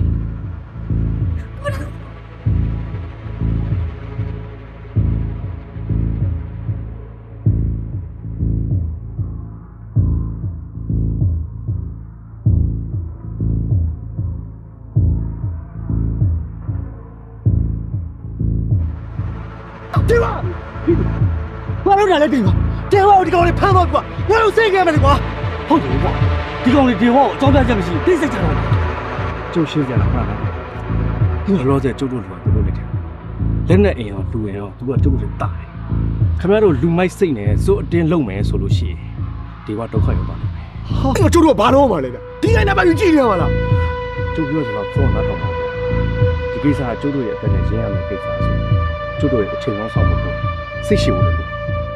对吧？ဘာလို့လဲတင်ပါတေဝါကိုဒီကောင်လေးဖမ်းတော့ကွာငါတို့စိတ်ခဲ့မယ်လေကွာဟုတ်တယ်ကွာဒီကောင်လေးတေဝါကိုအကြောင်းပြချက်မရှိသိစိတ်ချတော့ကျုပ်ရှင်းကြလားမှန်လားဒီလောဆယ်ကျုပ်တို့လူကသူတို့လက်ထဲလက်နဲ့အိမ်အောင်လူရင်တော့သူကကျုပ်တို့တာတယ်ခင်ဗျားတို့လူမိုက်စိတ်နဲ့စိုးအတင်းလုံမယ်ဆိုလို့ရှိရင်တေဝါဒုက္ခရောက်ပါလိမ့်မယ်ဟာကျုပ်တို့ကဘာလို့မှလဲဒီတိုင်းနဲ့ပဲယူကြည့်နေရမှာလားကျုပ်ပြောစကားဖုန်းလာတော့ပါဒီကိစ္စကကျုပ်တို့ရဲ့အသက်နဲ့ရင်းရမယ့်ကိစ္စဆိုကျုပ်တို့ရဲ့အချိန်ကောင်းဆောင်ဖို့စိတ်ရှိဖို့လို့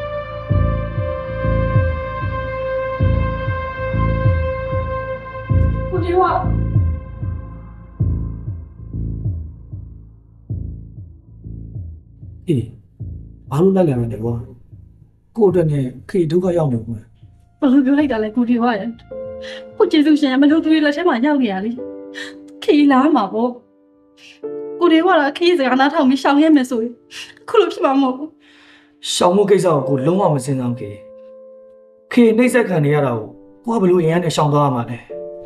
ကိုဒီဝါအေးဘာလို့လိုက်လာလဲကွာကို့အတွက်နဲ့ခေဒုက္ခရောက်နေကွာဘာလို့ပြောလိုက်တာလဲကိုဒီဝါရဲ့ကိုကျေစုရှင်မလို့သူတွေလက်ထဲမှာရောက်နေရလေခေလာမှာပေါ့ကိုဒီဝါကခေစကားနားထောင်ပြီးရှောင်ရဲမယ်ဆိုရင်ခုလိုဖြစ်မှာမဟုတ်ဘူးရှောင်မှုကိစ္စကိုကိုလုံးဝမစင်စားခေခေနှိမ့်ဆက်ခံနေရတာကိုကိုကဘလို့အရင်နဲ့ရှောင်သွားရမှာလဲ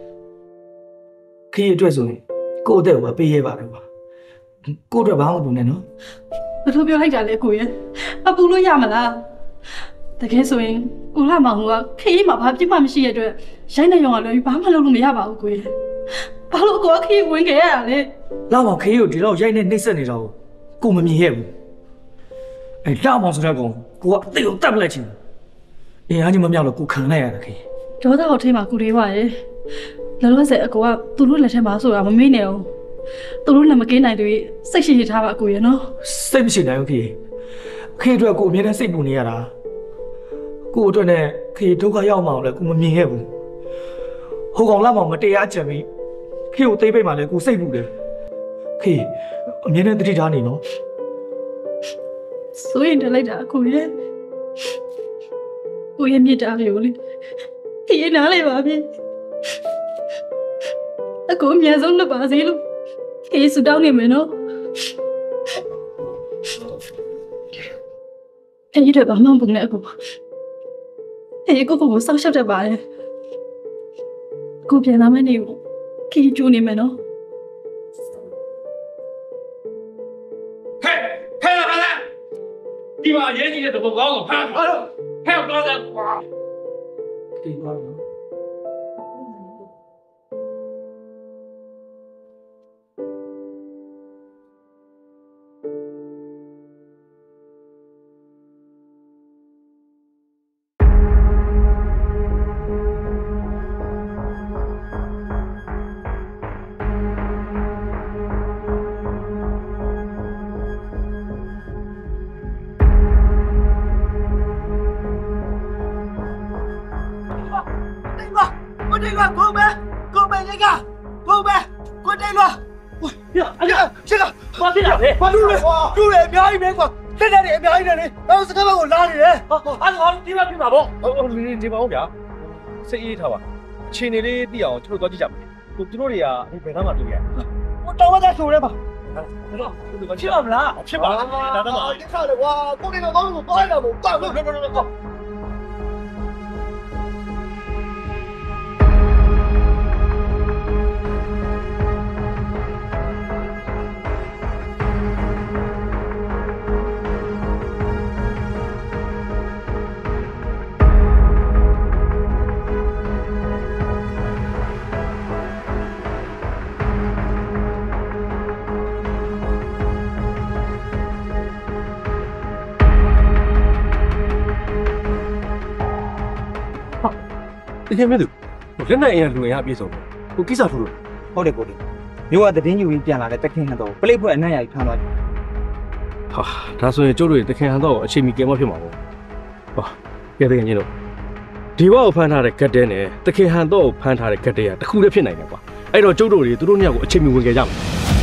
ခေအတွက်ဆိုရင်ကို့အသက်ကိုပဲပေးရပါတယ်ကွာကို့အတွက်ဘာမှမပူနဲ့နော်ဘယ်လိုပြောလိုက်တာလဲကိုရဲ့အပူလို့ရမလားတကယ်ဆိုရင်ကိုလာမောင်ကခေးမှာဘာပြစ်မှမရှိရတဲ့အတွက်ရိုက်နေရောင်ကလည်းဘာမှလုပ်လို့မရပါဘူးကိုရဲ့ဘာလို့ကိုခေးဝင်ခဲ့ရတာလဲလောက်မောင်ခေးကိုဒီလောက်ရိုက်နေနှိမ့်ဆက်နေတာကိုကိုမမြင်ရဘူးအဲလောက်မောင်ဆိုတဲ့ကောင်ကိုကအသိကိုတတ်ပလိုက်ချင်အင်းအားကြီးမမြောက်လို့ကိုခံလိုက်ရတာခေးဒေါသကိုထိမှကိုတွေးပါရဲ့လောလောဆယ်အကိုကသူတို့လက်ထဲမှာဆိုတာမမေ့နဲ့အောင်သူတို့လည်းမကင်းနိုင်တွေစိတ်ရှိရှိထားပါကိုရဲ့နော်စိတ်မရှိနိုင်ဘူးခေးခေးအတွက်ကိုအမြဲတမ်းစိတ်ပူနေရတာကိုအတွက်နဲ့ခေဒုက္ခရောက်မှအောင်လဲကိုမမြင်ခဲ့ဘူးဟိုကောင်လောက်မှမတရားကြံပြီးခေကိုသိပိတ်မှလဲကိုစိတ်ပူတယ်ခေအမြဲတမ်းတတိထားနေနော်ဆိုရင်တလိုက်တာကိုရဲ့ကိုရဲ့မြစ်တာမျိုးလေခေနားလိုက်ပါပြီအကိုအမြဲဆုံးလုပ်ပါစေလို့ခေဆူတောင်းနေမယ်နော်အဲ့ဒီတော့ဘာမှမပုံနဲ့အကိုအဲ့ဒီကိုကိုကိုစောက်ရှောက်တတ်ပါတယ်ကိုပြန်လာမယ့်နေ့ကိုခီးကျူးနေမယ်နော်ဟဲ့ဟဲ့လာလာဒီမှာရေးကြီးတဲ့တပုတ်ကောင်းကိုဖမ်းပါတော့ဟဲ့တော့တယ်ကွာဒီပါနော်吧，过呗，过呗，这个，过呗，过这路。喂，呀，哎呀，这个， 我这两天， 我路嘞，路嘞，苗一边过，这两天苗一边嘞，然后是干嘛我拉的嘞？ 好好，俺好，你把皮马包， 哦哦，你你帮我表，十一套啊，前年的地အောင်ကျွန်တော်သွားကြည့်ကြမယ်။ကျွန်တော်တွေကဘယ်သားမှတွေ့ရ။我找我再收来吧。 去吧不啦？去吧，拿着嘛。 你看的哇，过年了，刚我包了不？干不不不不不。 တကယ်မဲ့သူလက်နဲ့အရင်လူရပြေဆုံးဟိုကိစ္စထူလို့ဟုတ်တယ်ကိုလေးမျိုးကတည်င်းယူပြီးပြန်လာတဲ့တက်ခင်းဟန်တော့ပလိတ်ဖွဲ့အနက်ရိုက်ဖမ်းသွားတယ်ဟာဒါဆိုရင်ကျုပ်တို့တခင်ဟန်တော့အချိန်မီကဲမဖြစ်မှာပေါ့ဟာကဲတကယ်ကြီးတော့ဒီဝါကိုဖမ်းထားတဲ့ဂတ်တဲနဲ့တခင်ဟန်တော့ဖမ်းထားတဲ့ဂတ်တဲကတခုတည်းဖြစ်နိုင်တယ်ကွာအဲ့တော့ကျုပ်တို့တွေသူတို့နှစ်ယောက်ကိုအချိန်မီဝင်ကြကြမယ်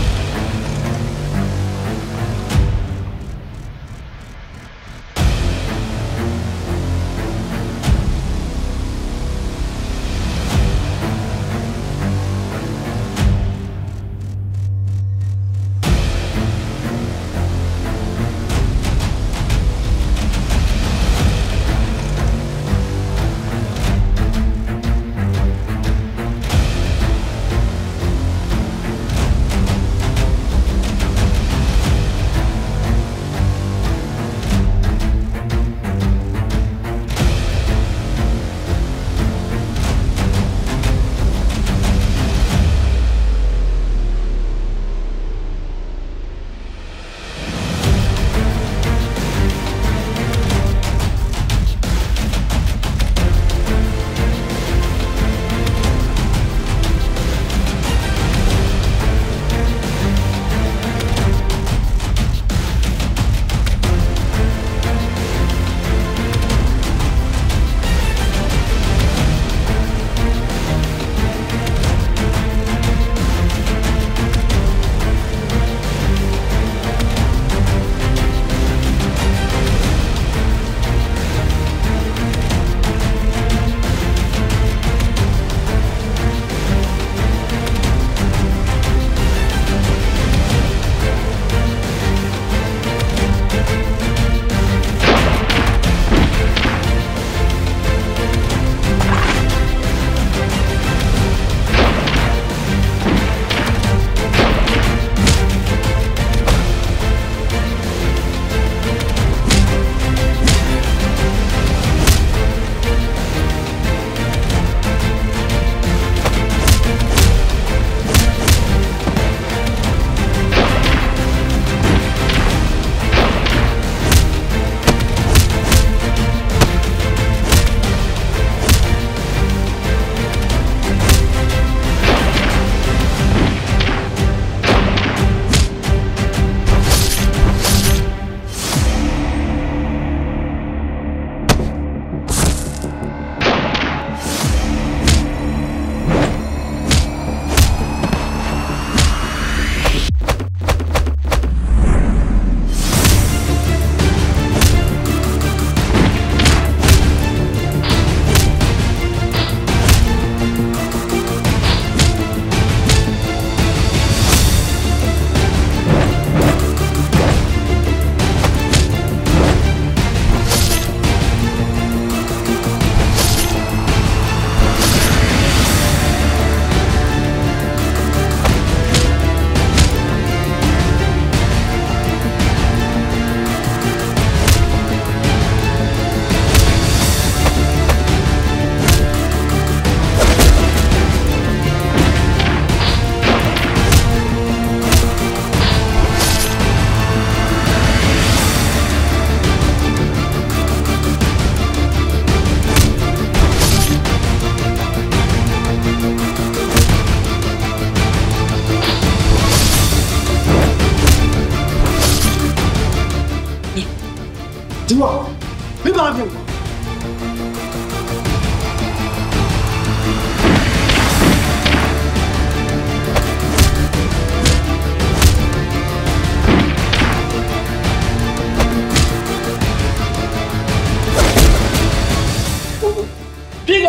ဒီမှာမင်းဘာလုပ်လဲ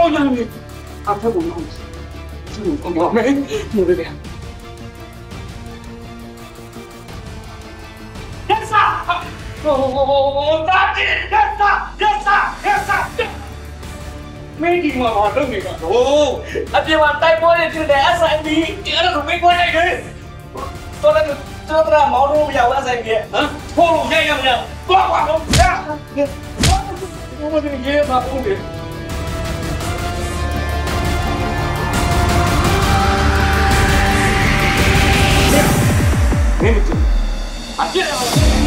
我让你，阿太我让你，是我我没你这边。Yes sir， 我我我我打你 ，Yes sir，Yes sir，Yes sir。没听我话都没干哦，阿爹话带过来就来阿三米，这个都没过来的。ตัวนั้นตัวนั้นหมอรู้ยาวแล้วใส่เงี้ยฮะพ่อรู้ใช่ยังเนี่ยกว่ากว่าผมเนี่ยมันเป็นเงี้ยมาพูดดินี่มันจริงอันเดียว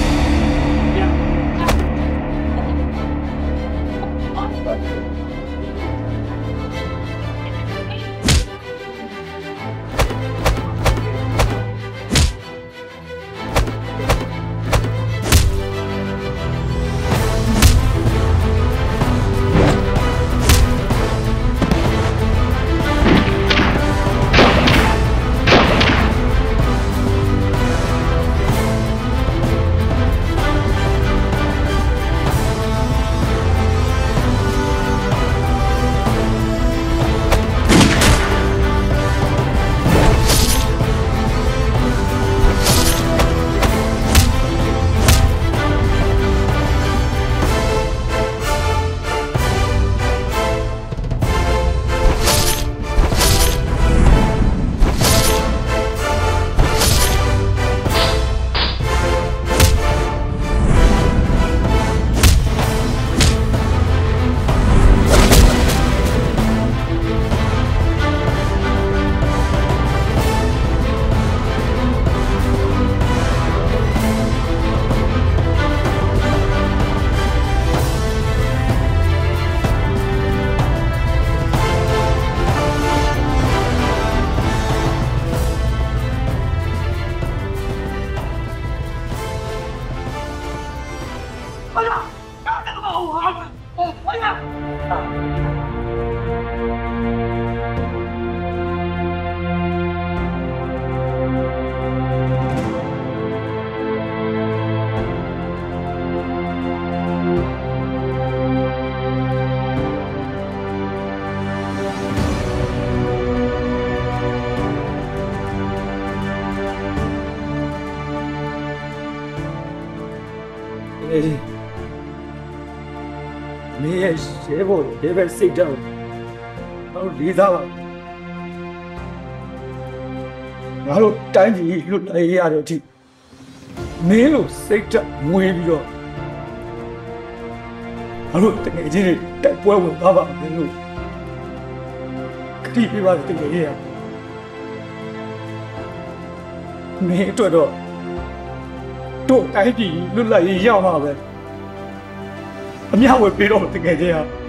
မင်းရဲ့ရဲဘော်တွေပဲစိတ်တော့ဟောလေးစားပါငါတို့တိုင်းပြည်လွတ်လပ်ရတဲ့အထိမင်းတို့စိတ်ဓာတ်မွေးပြီးတော့ငါတို့တကယ်ချင်းတိုက်ပွဲဝင်သွားပါမယ်လို့ခတိပြပါတကယ်ရမင်းတို့တော့တို့တိုင်းပြည်လွတ်လပ်ရရမှာပဲအမြဝယ်ပြီးတော့တကယ်ချင်း